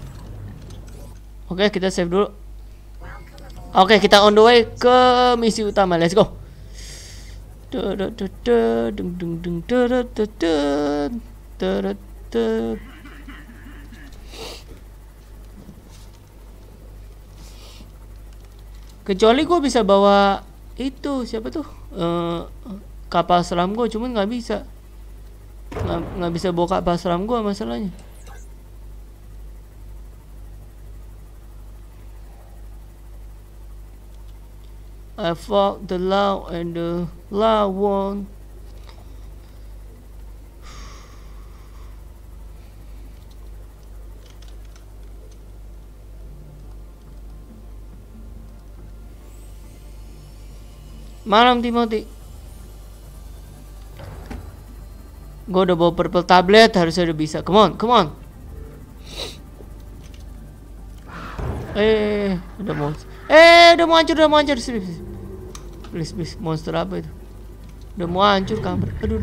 Oke, kita save dulu. Oke, kita on the way ke misi utama. Let's go. Kecuali gue bisa bawa itu siapa tuh? Kapal selam gue, cuman nggak bisa. Nggak bisa bawa kapal selam gue masalahnya. I fought the law and the law won. Malam Timothy. Gue udah bawa purple tablet, harusnya udah bisa. Come on. Udah mau. Udah mau hancur. Please, monster apa itu? Udah mau hancur kamar. Aduh.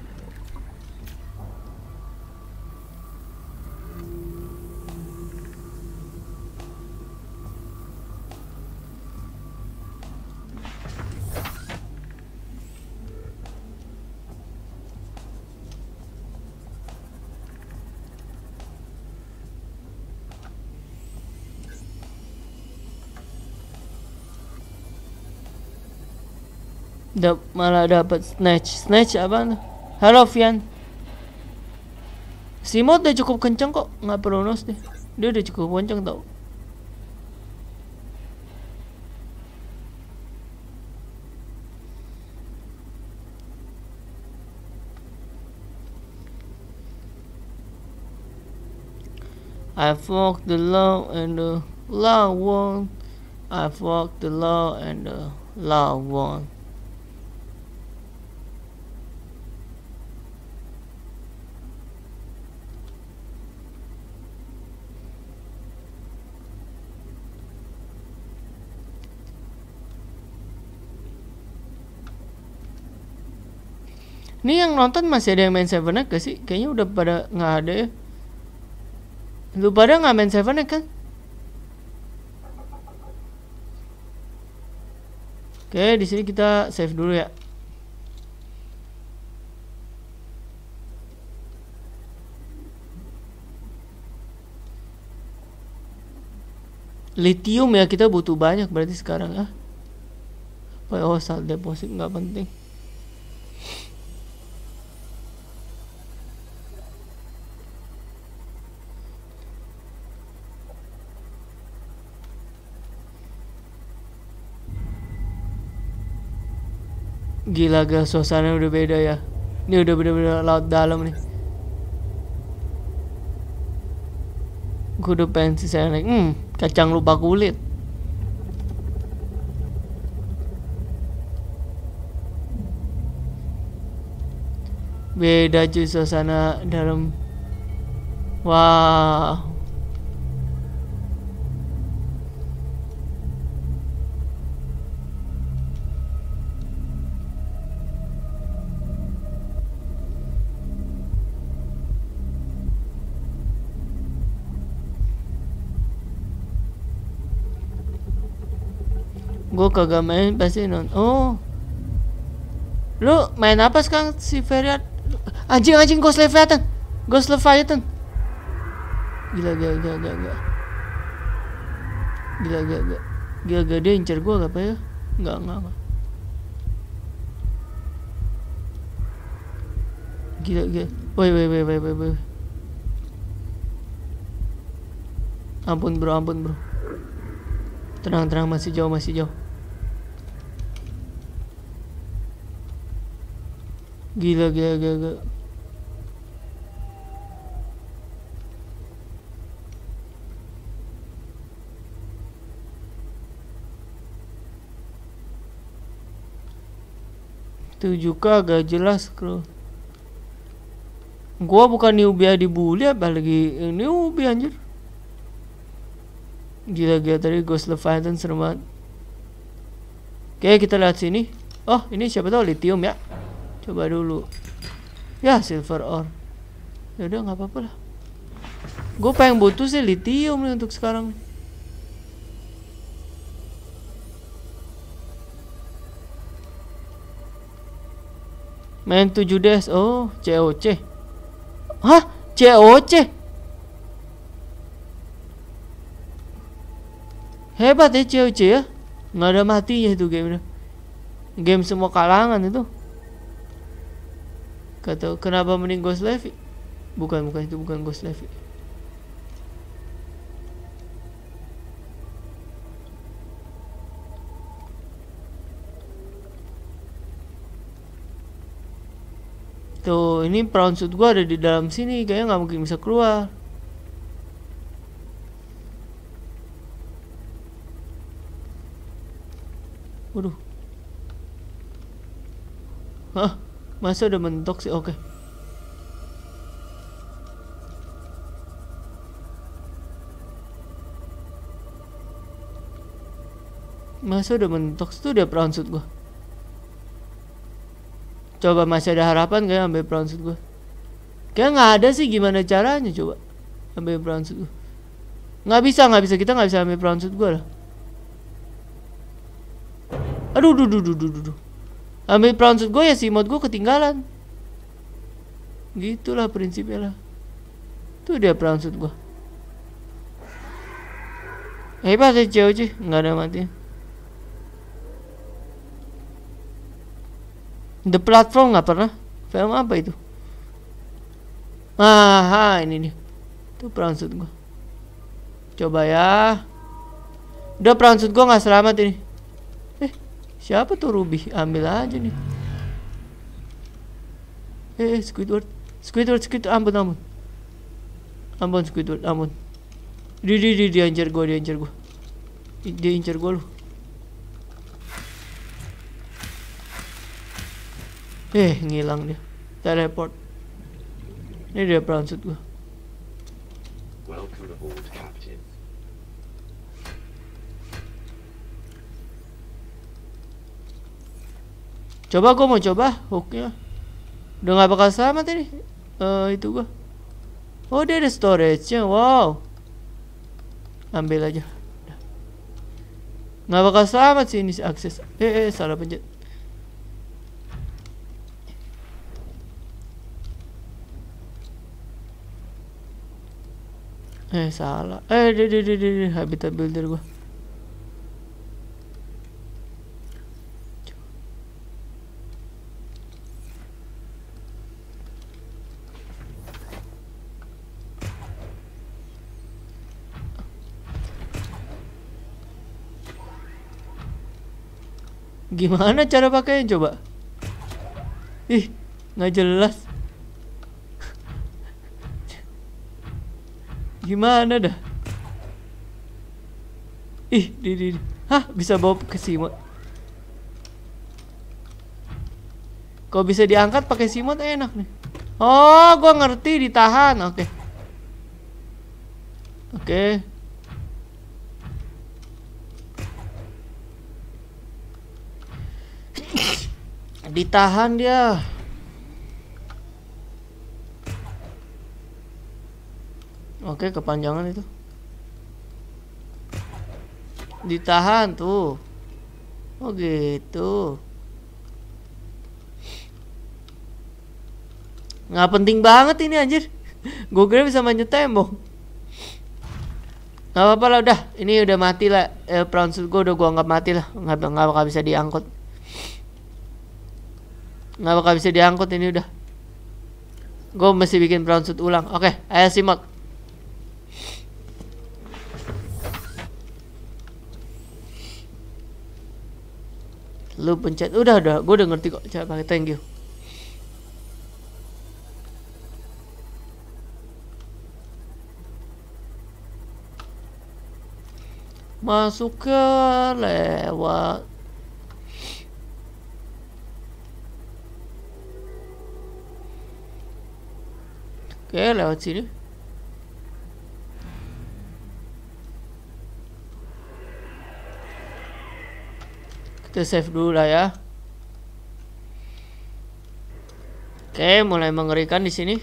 Malah dapat snatch apa? Halo Vian. Si mod udah cukup kenceng kok, nggak perlu nos deh. Dia udah cukup kenceng tau. I've walked the law and the law won. I've walked the law and the law won. Ini yang nonton masih ada yang main Seven Egg gak sih? Kayaknya udah pada nggak ada ya. Lu pada nggak main Seven Egg kan? Oke, di sini kita save dulu ya. Lithium ya, kita butuh banyak berarti sekarang ya. Oh, salt deposit nggak penting. Gila gak, suasana udah beda ya. Ini udah bener-bener laut dalam nih. Gue udah pengen sih saya naik. Kacang lupa kulit. Beda cuy suasana dalam. Wah. Gue kagak main pasti nonton. Oh, lu main apa sekarang si Feriat? Anjing Ghost Leviathan. Ghost Leviathan. Gila dia incer gue apa ya? Enggak. Gila. Woi. Ampun bro. Tenang, masih jauh. Gila. Tujuh agak jelas bro. Gua bukan newbie dibully, apalagi newbie anjir. Gila tadi Ghost Leviathan serem banget. Oke, kita lihat sini. Oh, ini siapa tahu lithium ya. Coba dulu. Ya, silver ore. Ya udah nggak apa-apa lah. Gue pengen butuh sih lithium nih untuk sekarang. Main 7DS. Oh, COC. Hah? COC? Hebat ya COC ya. Nggak ada matinya itu game. Game semua kalangan itu. Kata kenapa mending Ghost Levi? Bukan itu bukan Ghost Levi. Tuh, ini prawn suit gua ada di dalam sini, kayaknya nggak mungkin bisa keluar. Waduh. Hah? Masa udah mentok sih? Oke. Masa udah mentok tuh dia prawn suit gua. Coba masih ada harapan gak ambil prawn suit gua? Kayak nggak ada sih, gimana caranya coba ambil prawn suit gua? Nggak bisa, kita nggak bisa ambil prawn suit gua lah. Aduh. Ambil prawn suit gue ya si mod gue ketinggalan. Gitulah prinsipnya lah. Tuh dia prawn suit gue. Hebat ya COC, nggak ada mati. The Platform nggak pernah. Film apa itu? Ini nih. Tuh prawn suit gue. Coba ya. Udah prawn suit gue nggak selamat ini. Siapa tuh Ruby? Ambil aja nih. Squidward. Ampun. Ampun Squidward, ampun. Dia incer gua. Dia incer gua lu. Ngilang dia. Teleport. Ini dia prawn suit gua. Welcome aboard, Captain. Coba gue mau coba hooknya. Udah nggak bakal selamat ini. Itu gua. Oh, dia ada storage-nya. Wow. Ambil aja. Nggak bakal selamat sih ini akses. Salah pencet. Salah. Habitat builder gua. Gimana cara pakainya coba? Ih, nggak jelas. Gimana dah? Hah, bisa bawa ke simot. Kalau bisa diangkat pakai simot enak nih. Oh, gua ngerti, ditahan. Oke. Ditahan dia. Oke, kepanjangan itu. Ditahan tuh. Oh gitu. Nggak penting banget ini anjir. Gue kira bisa manjat tembok. Nggak apa-apa lah udah. Ini udah mati lah. Prawn suit gue udah gue anggap mati lah. Nggak bakal bisa diangkut. Nggak bakal bisa diangkut ini udah. Gue mesti bikin prawn suit ulang. Oke, ayo simot. Lu pencet. Udah. Gue udah ngerti kok cara pakai. Thank you. Masuk ke lewat. Oke, lewat sini. Kita save dulu lah ya. Oke, mulai mengerikan di sini.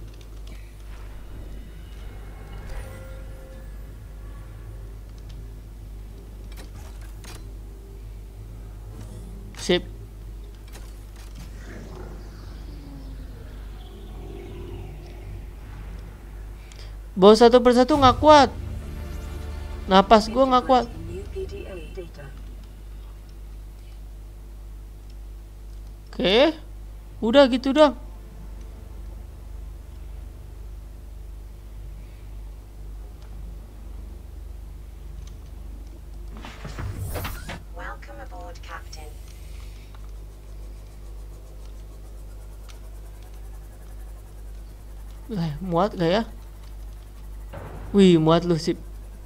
Sip. Bawa satu persatu nggak kuat. Napas gue nggak kuat. Oke, udah gitu dong. Welcome aboard, Captain. Muat gak ya? Wih, muat lu sip.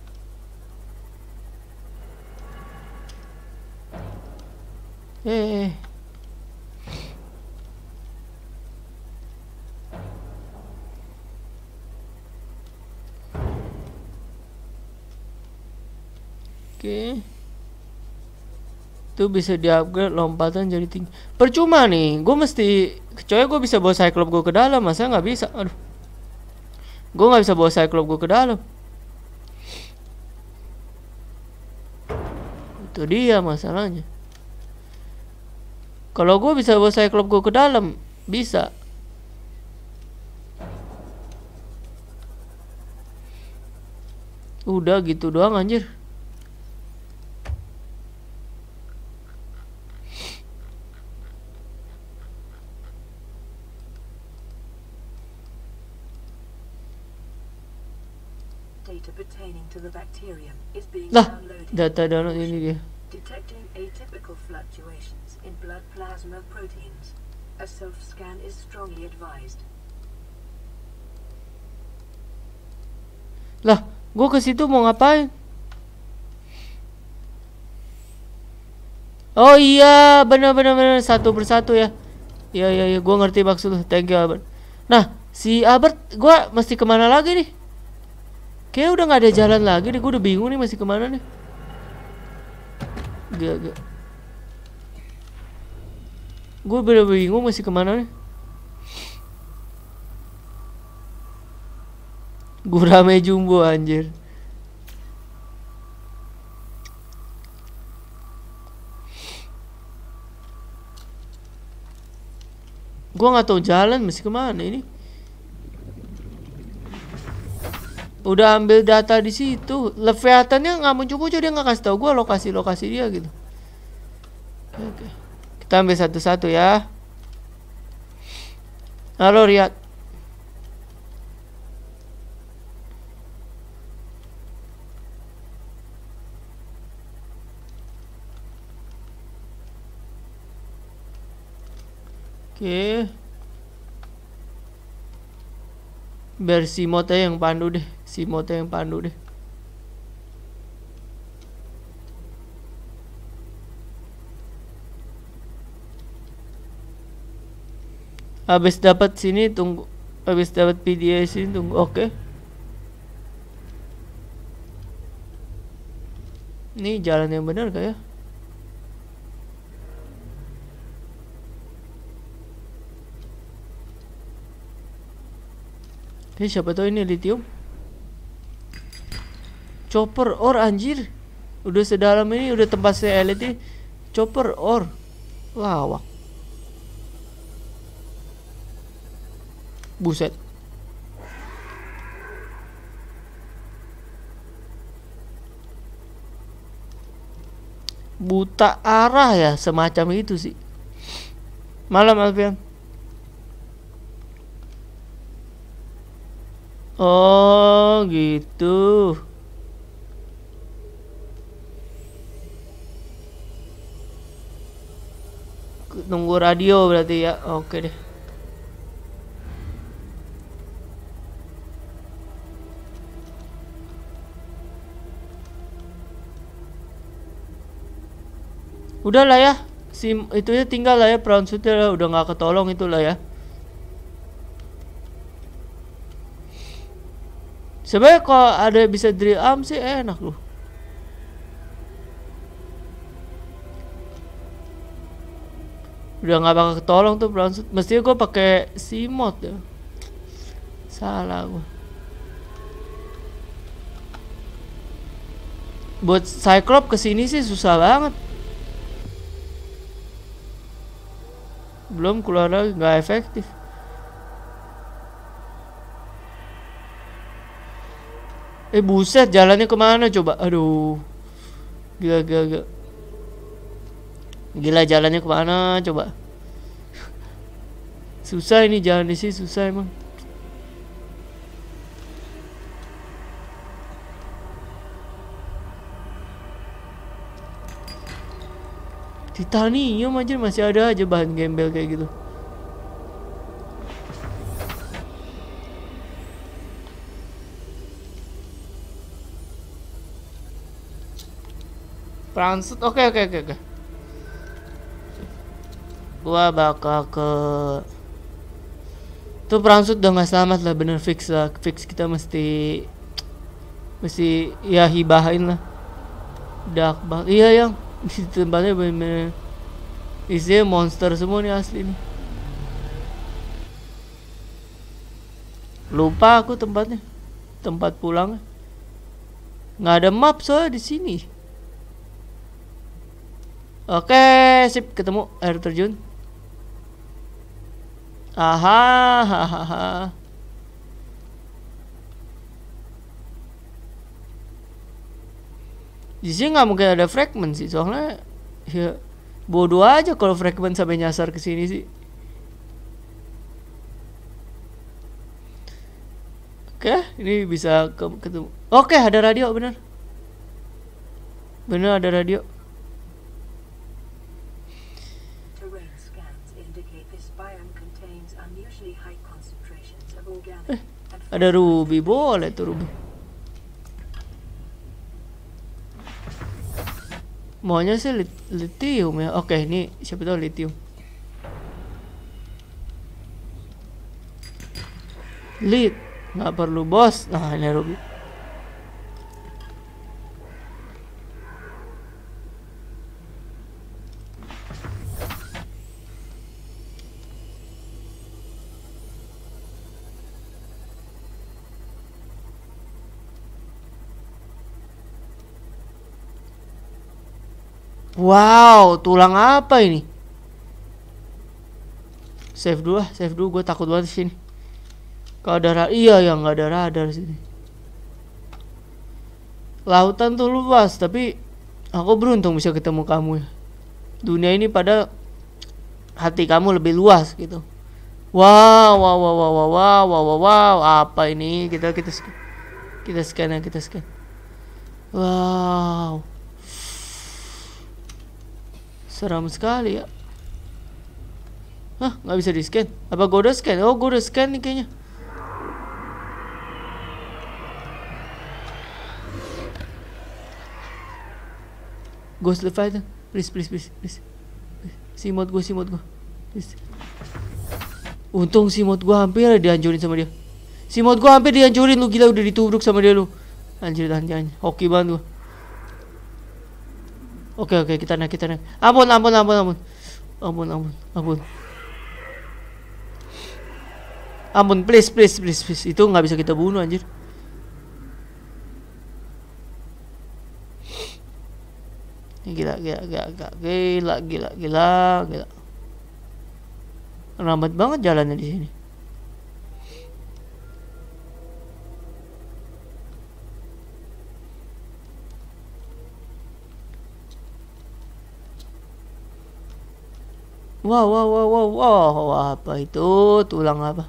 Oke. Itu bisa di-upgrade lompatan jadi tinggi. Percuma nih, gue mesti kecuali gue bisa bawa Cyclops gue ke dalam, masa nggak bisa? Aduh. Gue nggak bisa bawa Cyclops gue ke dalam. Itu dia masalahnya. Kalau gue bisa bawa Cyclops gue ke dalam, bisa. Udah gitu doang anjir. Data pertaining to the bacterium is being Lah, downloaded. data download ini dia. Detecting atypical fluctuations in blood plasma proteins. A self-scan is strongly advised. Lah, gue ke situ mau ngapain? Oh iya, benar satu persatu ya. Iya, gue ngerti maksud lu. Thank you Albert. Nah, si Albert, gue mesti kemana lagi nih? Kayaknya udah nggak ada jalan lagi deh. Gue udah bingung nih masih kemana nih. Gak. Gue bener bingung masih kemana nih. Gurame jumbo anjir. Gua nggak tahu jalan mesti kemana ini. Udah ambil data di situ. Leviathannya nggak muncul-muncul, dia nggak kasih tahu gua lokasi dia gitu. Oke. Kita ambil satu-satu ya. Halo Riyad. Oke. Biar si Mot aja yang pandu deh. Habis dapat sini tunggu. Habis dapat PDA sini tunggu. Oke. Ini jalan yang benar gak ya? Siapa tahu ini lithium. Chopper ore anjir. Udah sedalam ini, udah tempat saya lihat. Chopper ore. Lawak. Buset. Buta arah ya, semacam itu sih. Malam Alfian. Oh gitu. Tunggu radio berarti ya. Oke deh. Udah lah ya, itu ya tinggal lah ya, brown suitnya udah nggak ketolong itulah ya. Sebenarnya kalau ada bisa drill arm sih enak loh. Udah nggak bakal ketolong tuh brown suit. Mestinya gue pakai C-mod ya. Salah gue. Buat Cyclops kesini sih susah banget. Belum keluar lagi, nggak efektif. Buset, jalannya kemana coba? Aduh, gila jalannya kemana coba? Susah ini jalan di sini, susah emang. Titanium aja masih ada aja bahan gembel kayak gitu. Pransut, oke. Gua bakal ke tuh Pransut udah nggak selamat lah, bener fix lah. Fix kita mesti ya hibahin lah. Dark banget. Iya yang di tempatnya bener-bener isinya monster semua nih asli nih. Lupa aku tempatnya, tempat pulang. Nggak ada map soalnya di sini. Oke, sip, ketemu air terjun. Hahaha. Di sini nggak mungkin ada fragment sih, soalnya ya bodoh aja kalau fragment sampai nyasar ke sini sih. Oke, ini bisa ketemu. Oke, ada radio bener. Bener ada radio. Ada ruby, boleh tuh ruby. Maunya sih lithium ya. Oke, ini siapa tahu lithium. Nggak perlu bos. Nah, ini ruby. Wow, tulang apa ini? Save dulu lah, save dulu. Gue takut banget sini. Kalau ada iya ya nggak ada radar sini. Lautan tuh luas, tapi aku beruntung bisa ketemu kamu ya. Dunia ini pada hati kamu lebih luas gitu. Wow, wow, wow, wow, wow, wow, wow, wow, wow. Apa ini? Kita scan ya, kita scan. Wow, seram sekali ya. Hah, nggak bisa di scan? Apa gue udah scan? Oh, gue udah scan nih kayaknya. Ghost Leviathan, please. Simot gue, please. Untung simot gue hampir dihancurin sama dia. Simot gue hampir dihancurin, lu gila, udah ditubruk sama dia lu. Anjir, hoki banget gue. Oke, kita naik. Ampun. Ampun, please. Itu nggak bisa kita bunuh anjir. Gila. Lambat banget jalannya di sini. Wow, apa itu? Tulang apa?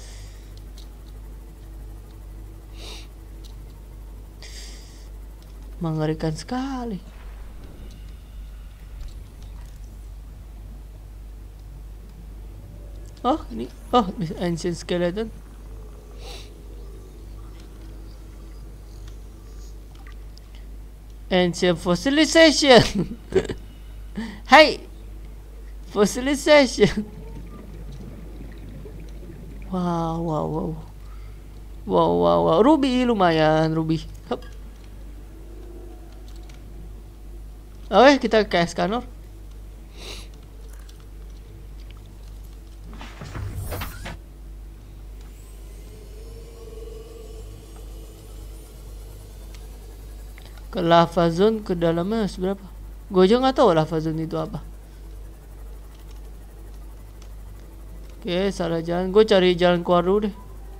Mengerikan sekali. Oh, ini. Oh, ancient skeleton. Ancient fossilization. Hai. Fossilization. Wow. Ruby lumayan, Ruby. Hup. Oke, kita ke scanner. Ke lava zone, ke dalamnya seberapa? Gue aja nggak tahu lava zone itu apa. Oke, salah jalan. Gue cari jalan keluar dulu deh.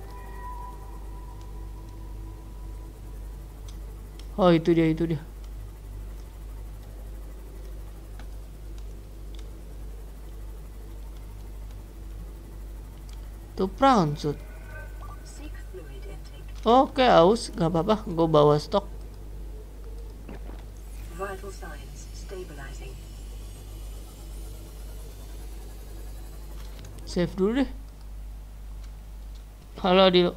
Oh, itu dia. Itu brown suit. Oke, aus, nggak apa-apa. Gue bawa stok. Vital signs stabilizing. Save dulu deh. Halo Adil.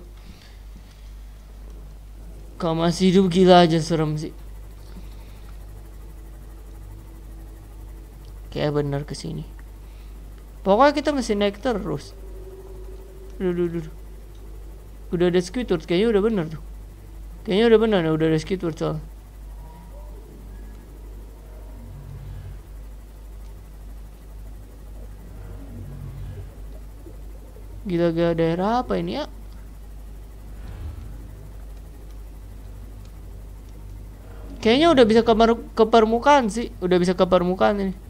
Kau masih hidup, gila aja, serem sih. Kayak bener kesini. Pokoknya kita mesti naik terus. Duh. Udah ada Squidward, kayaknya udah bener tuh. Udah ada Squidward soalnya. Gila, daerah apa ini ya? Kayaknya udah bisa ke permukaan sih. Udah bisa ke permukaan ini.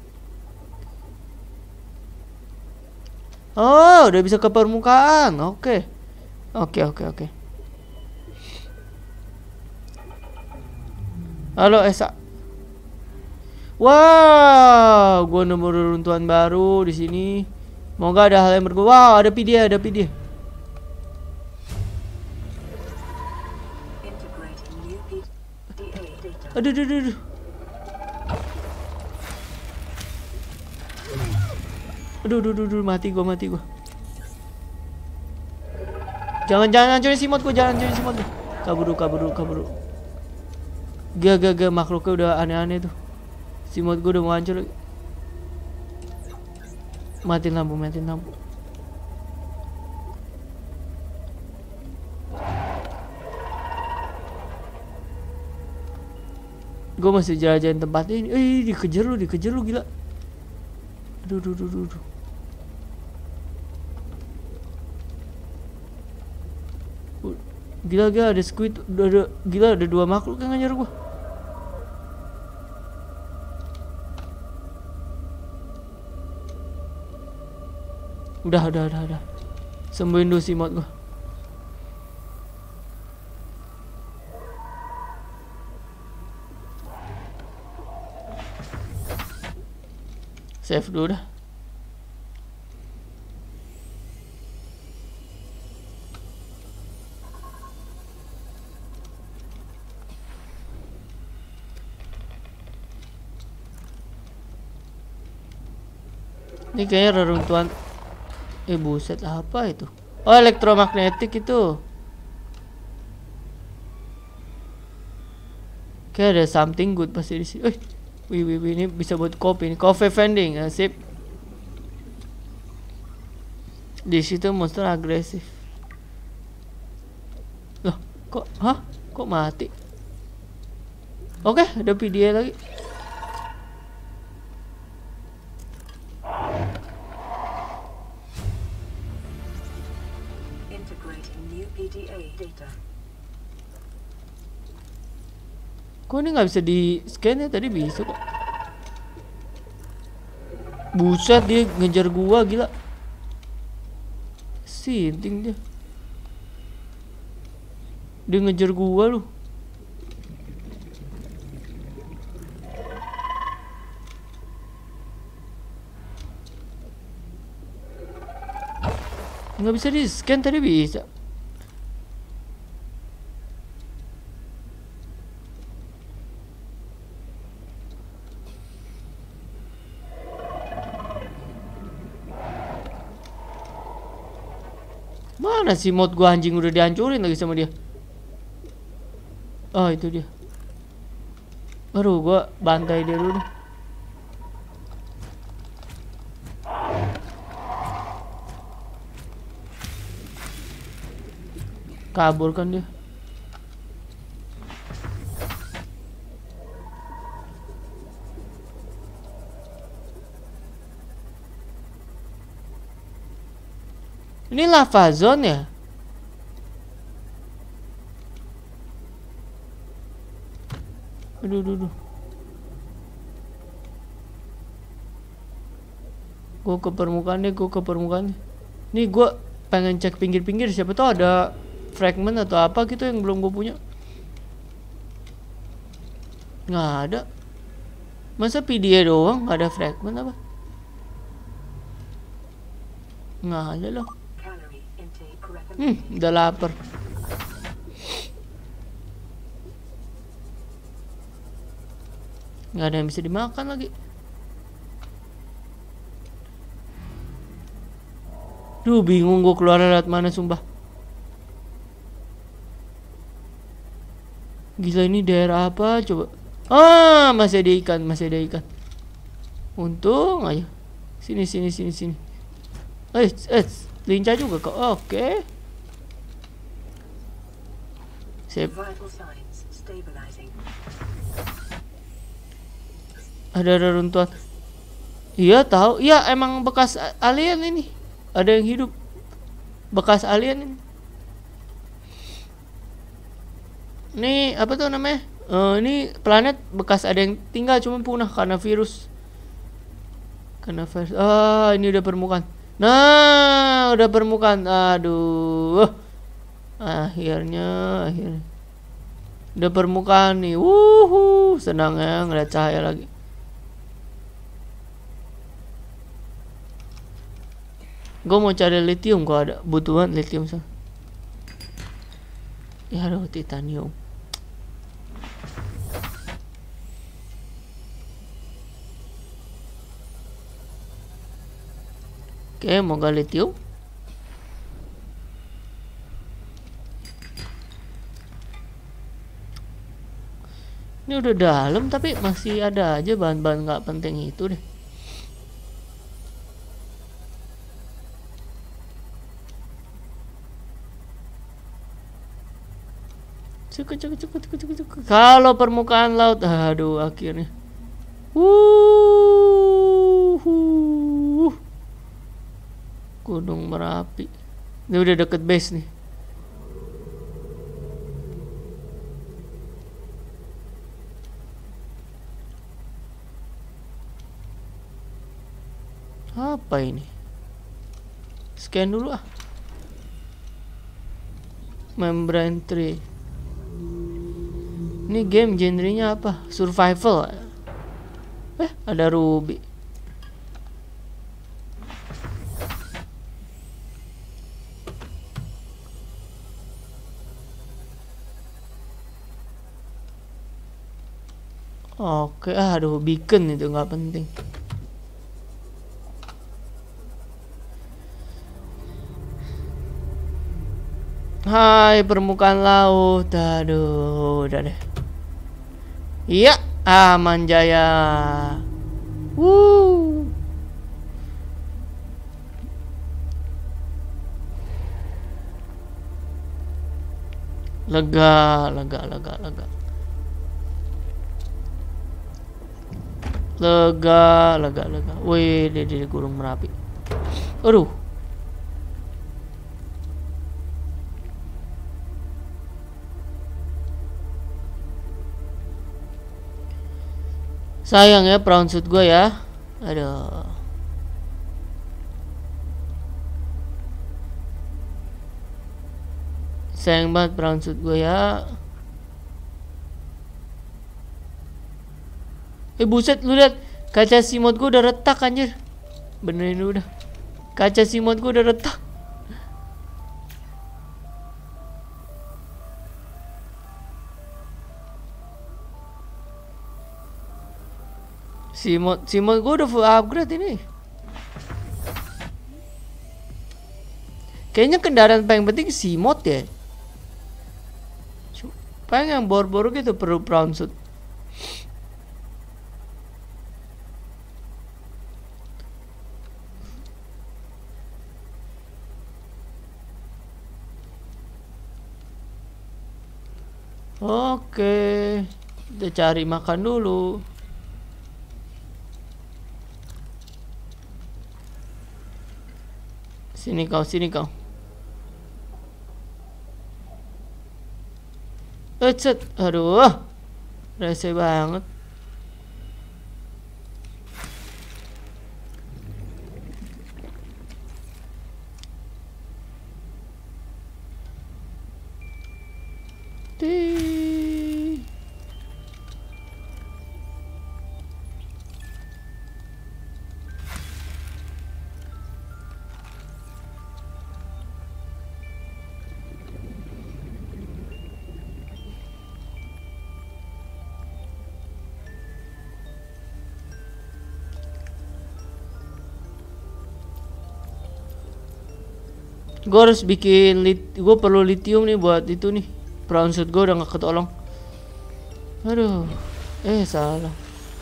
Oh, udah bisa ke permukaan. Oke. Halo Esa. Wow, gua nemu reruntuhan baru di sini. Moga ada hal yang berguna. Wow, ada PD. Aduh. Aduh, mati gua. Jangan hancurin simot gua, Kabur. Gak, makhluknya udah aneh-aneh tuh. Simot gua udah mau hancur lagi. Matiin lampu. Gue masih jalan-jalan tempat ini. Dikejar lu gila. Aduh. Gila ada squid. Gila ada 2 makhluk yang ngejar gua. Udah. Sembuhin dulu si mod gua. Save dulu dah. Ini kayaknya reruntuhan. Buset, apa itu? Oh, elektromagnetik itu. Kayak ada something good pasti di sini. Wih, ini bisa buat kopi. Ini coffee vending, sip. Di situ monster agresif. Loh, kok mati? Oke, ada PDA lagi. Integrating new PDA data. Kok ini nggak bisa di scan ya? Tadi bisa kok. Buset, dia ngejar gua, gila. Sinting dia. Dia ngejar gua lu. Nggak bisa di scan, tadi bisa. Mana sih mod gua, anjing, udah dihancurin lagi sama dia. Oh, itu dia. Aduh, gua bantai dia dulu. Kabur kan dia. Ini lava zone ya? Aduh. Gue ke permukaan deh. Nih gue pengen cek pinggir-pinggir, siapa tahu ada fragment atau apa gitu yang belum gue punya. Nggak ada. Masa PDA doang nggak ada fragment apa? Nggak ada loh. Udah lapar. Nggak ada yang bisa dimakan lagi. Duh, bingung gue keluar lewat mana, sumpah. Gila, ini daerah apa coba? Masih ada ikan. Untung aja. Sini. Lincah juga kok. Oke. Sip. Ada reruntuhan. Iya, tahu. Iya, emang bekas alien ini. Ada yang hidup. Bekas alien ini. Ini apa tuh namanya? Ini planet bekas ada yang tinggal, cuma punah karena virus. Ini udah permukaan. Nah, udah permukaan. Aduh. Akhirnya. Udah permukaan nih. Senang ya ngeliat cahaya lagi. Gue mau cari lithium, kok ada butuhan lithium so. Ya aduh, titanium. Oke, mau gali lithium. Ini udah dalam tapi masih ada aja bahan-bahan nggak penting itu deh. Cukup. Kalau permukaan laut, aduh, akhirnya. Gunung Merapi. Ini udah deket base nih. Apa ini? Scan dulu ah. Membrane tree. Ini game genrenya apa? Survival. Ada ruby. Oke, aduh, beacon itu nggak penting. Hai, permukaan laut. Aduh, udah deh. Iya, aman jaya. Woo. Lega. Wih, di Gunung Merapi. Aduh. Sayang ya brown suit gue ya. Aduh. Sayang banget brown suit gue ya. Buset, lu lihat kaca simot gue udah retak anjir. Benerin udah. Kaca simot gue udah retak. Simot gue udah full upgrade ini. Kayaknya kendaraan paling penting simot ya. Paling yang bor-bor gitu perlu brown suit. Oke, kita cari makan dulu. Sini kau. Set, aduh, rese banget. Gue harus bikin gue perlu lithium nih buat itu nih. Brown suit gue udah gak ketolong. Aduh, salah.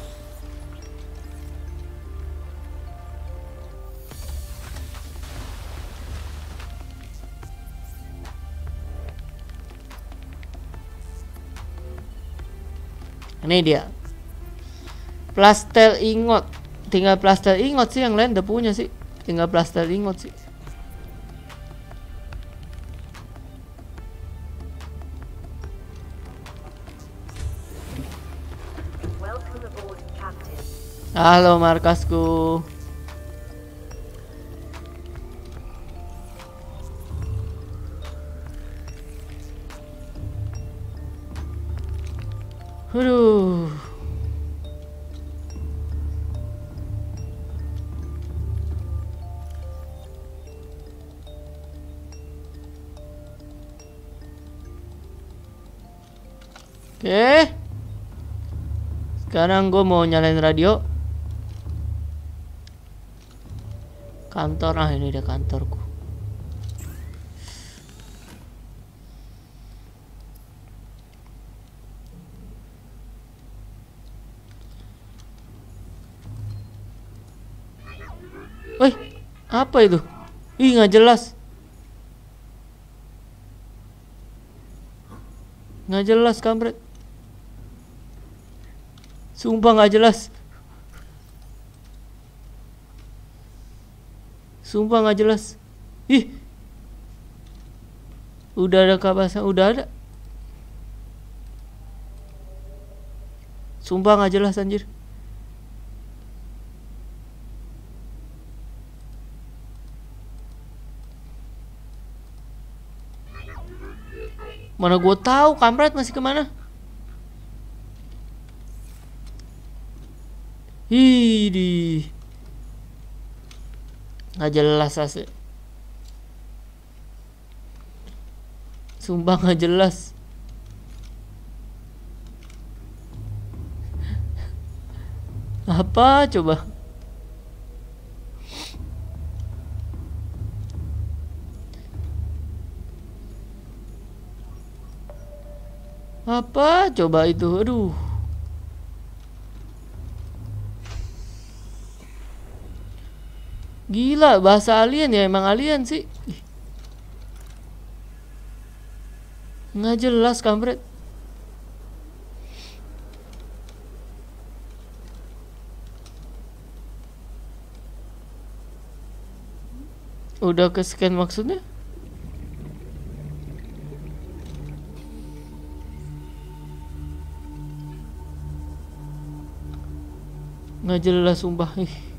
Ini dia. Plastel ingot. Tinggal plastel ingot sih, yang lain udah punya sih. Tinggal plastel ingot sih. Halo markasku. Aduh. Oke. Sekarang gue mau nyalain radio. Kantor, ini dia kantorku. Wih, apa itu? Ih, nggak jelas. Nggak jelas, kampret. Sumpah nggak jelas. Sumpah nggak jelas. Ih, udah ada kabasan, udah ada. Sumpah nggak jelas anjir. Mana gue tahu kampret masih kemana? Hidi. Nggak jelas asli. Sumpah nggak jelas. Apa coba? Apa coba itu? Aduh. Gila, bahasa alien ya, emang alien sih. Nggak jelas kampret. Udah ke scan maksudnya? Nggak jelas sumpah.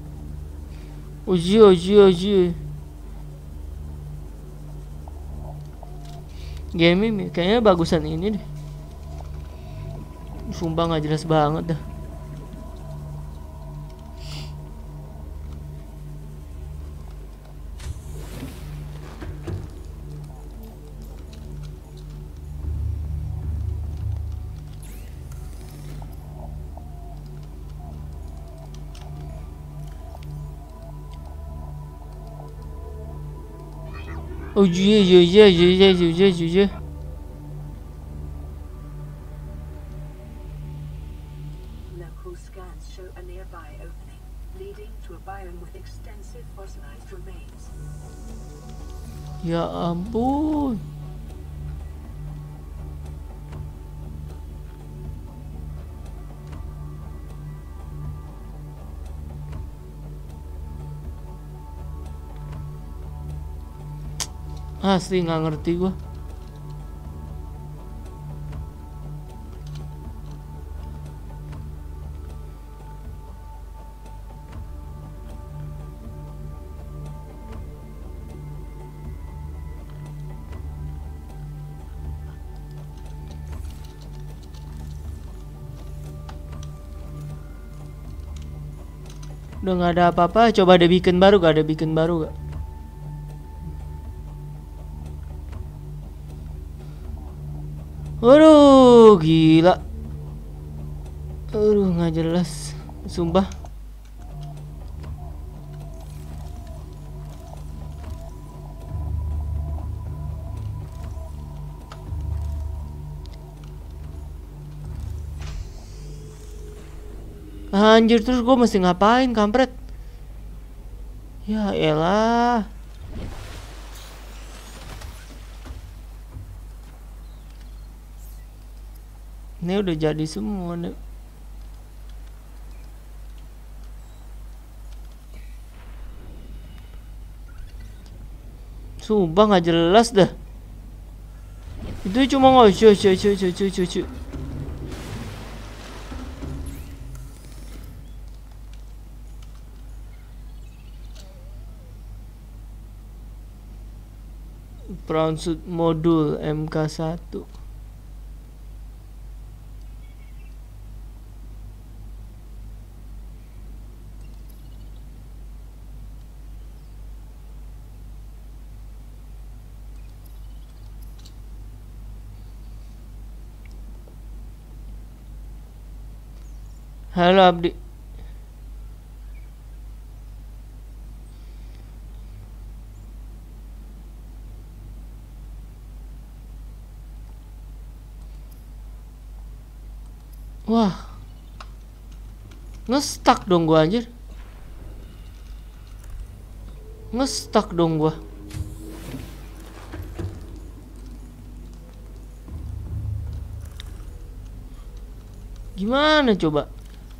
Uji. Gaming kayaknya bagusan ini deh. Sumpah nggak jelas banget dah. Uji. Local scans show a nearby opening, leading to a biome with extensive fossilized remains. Ya ampun. Asli nggak ngerti gua. Udah nggak ada apa-apa. Coba ada beacon baru gak? Ada beacon baru gak? Aduh, gila. Aduh, nggak jelas. Sumpah. Anjir, terus gue mesti ngapain, kampret? Ya elah. Ini udah jadi semua nih. Sumpah nggak jelas dah. Itu cuma ngosyo. Brownsuit modul MK1. Halo Abdi. Wah. Nge-stuck dong gua anjir. Nge-stuck dong gua. Gimana coba?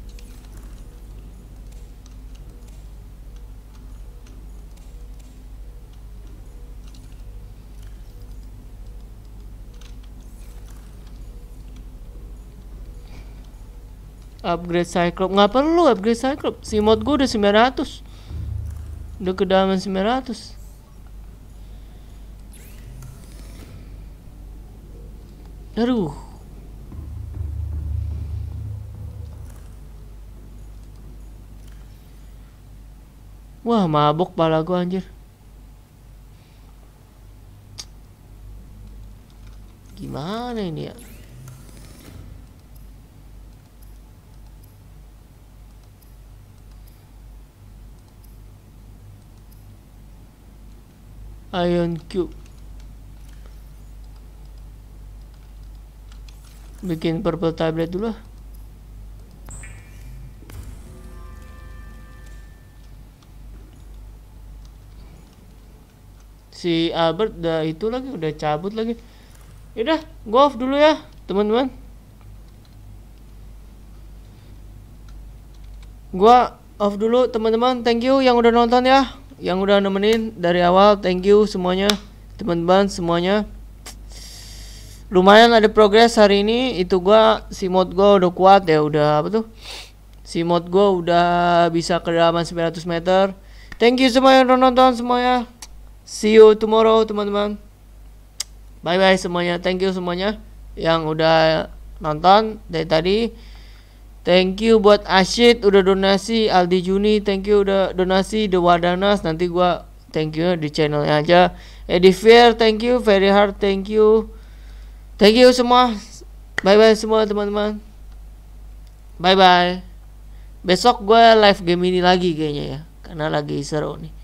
Upgrade Cyclops. Nggak perlu upgrade Cyclops. Si mod gue udah 900. Udah kedalaman 900. Aduh. Wah, mabok pala gua anjir. Gimana ini ya? Ion Cube. Bikin purple tablet dulu lah. Si Albert udah itu lagi, udah cabut lagi. Yaudah, go off dulu ya teman-teman. Gua off dulu teman-teman. Thank you yang udah nonton ya, yang udah nemenin dari awal. Thank you semuanya teman-teman semuanya. Lumayan ada progres hari ini. Itu gua, si mod gua udah kuat ya, udah apa tuh, si mod gua udah bisa kedalaman 900 meter. Thank you semua yang udah nonton semuanya. See you tomorrow teman-teman. Bye bye semuanya. Thank you semuanya yang udah nonton dari tadi. Thank you buat Ashid udah donasi, Aldi Juni thank you udah donasi, The Wadanas nanti gua thank you di channelnya aja. Edifier thank you, very hard thank you. Thank you semua. Bye bye semua teman-teman. Bye bye. Besok gue live game ini lagi kayaknya ya, karena lagi seru nih.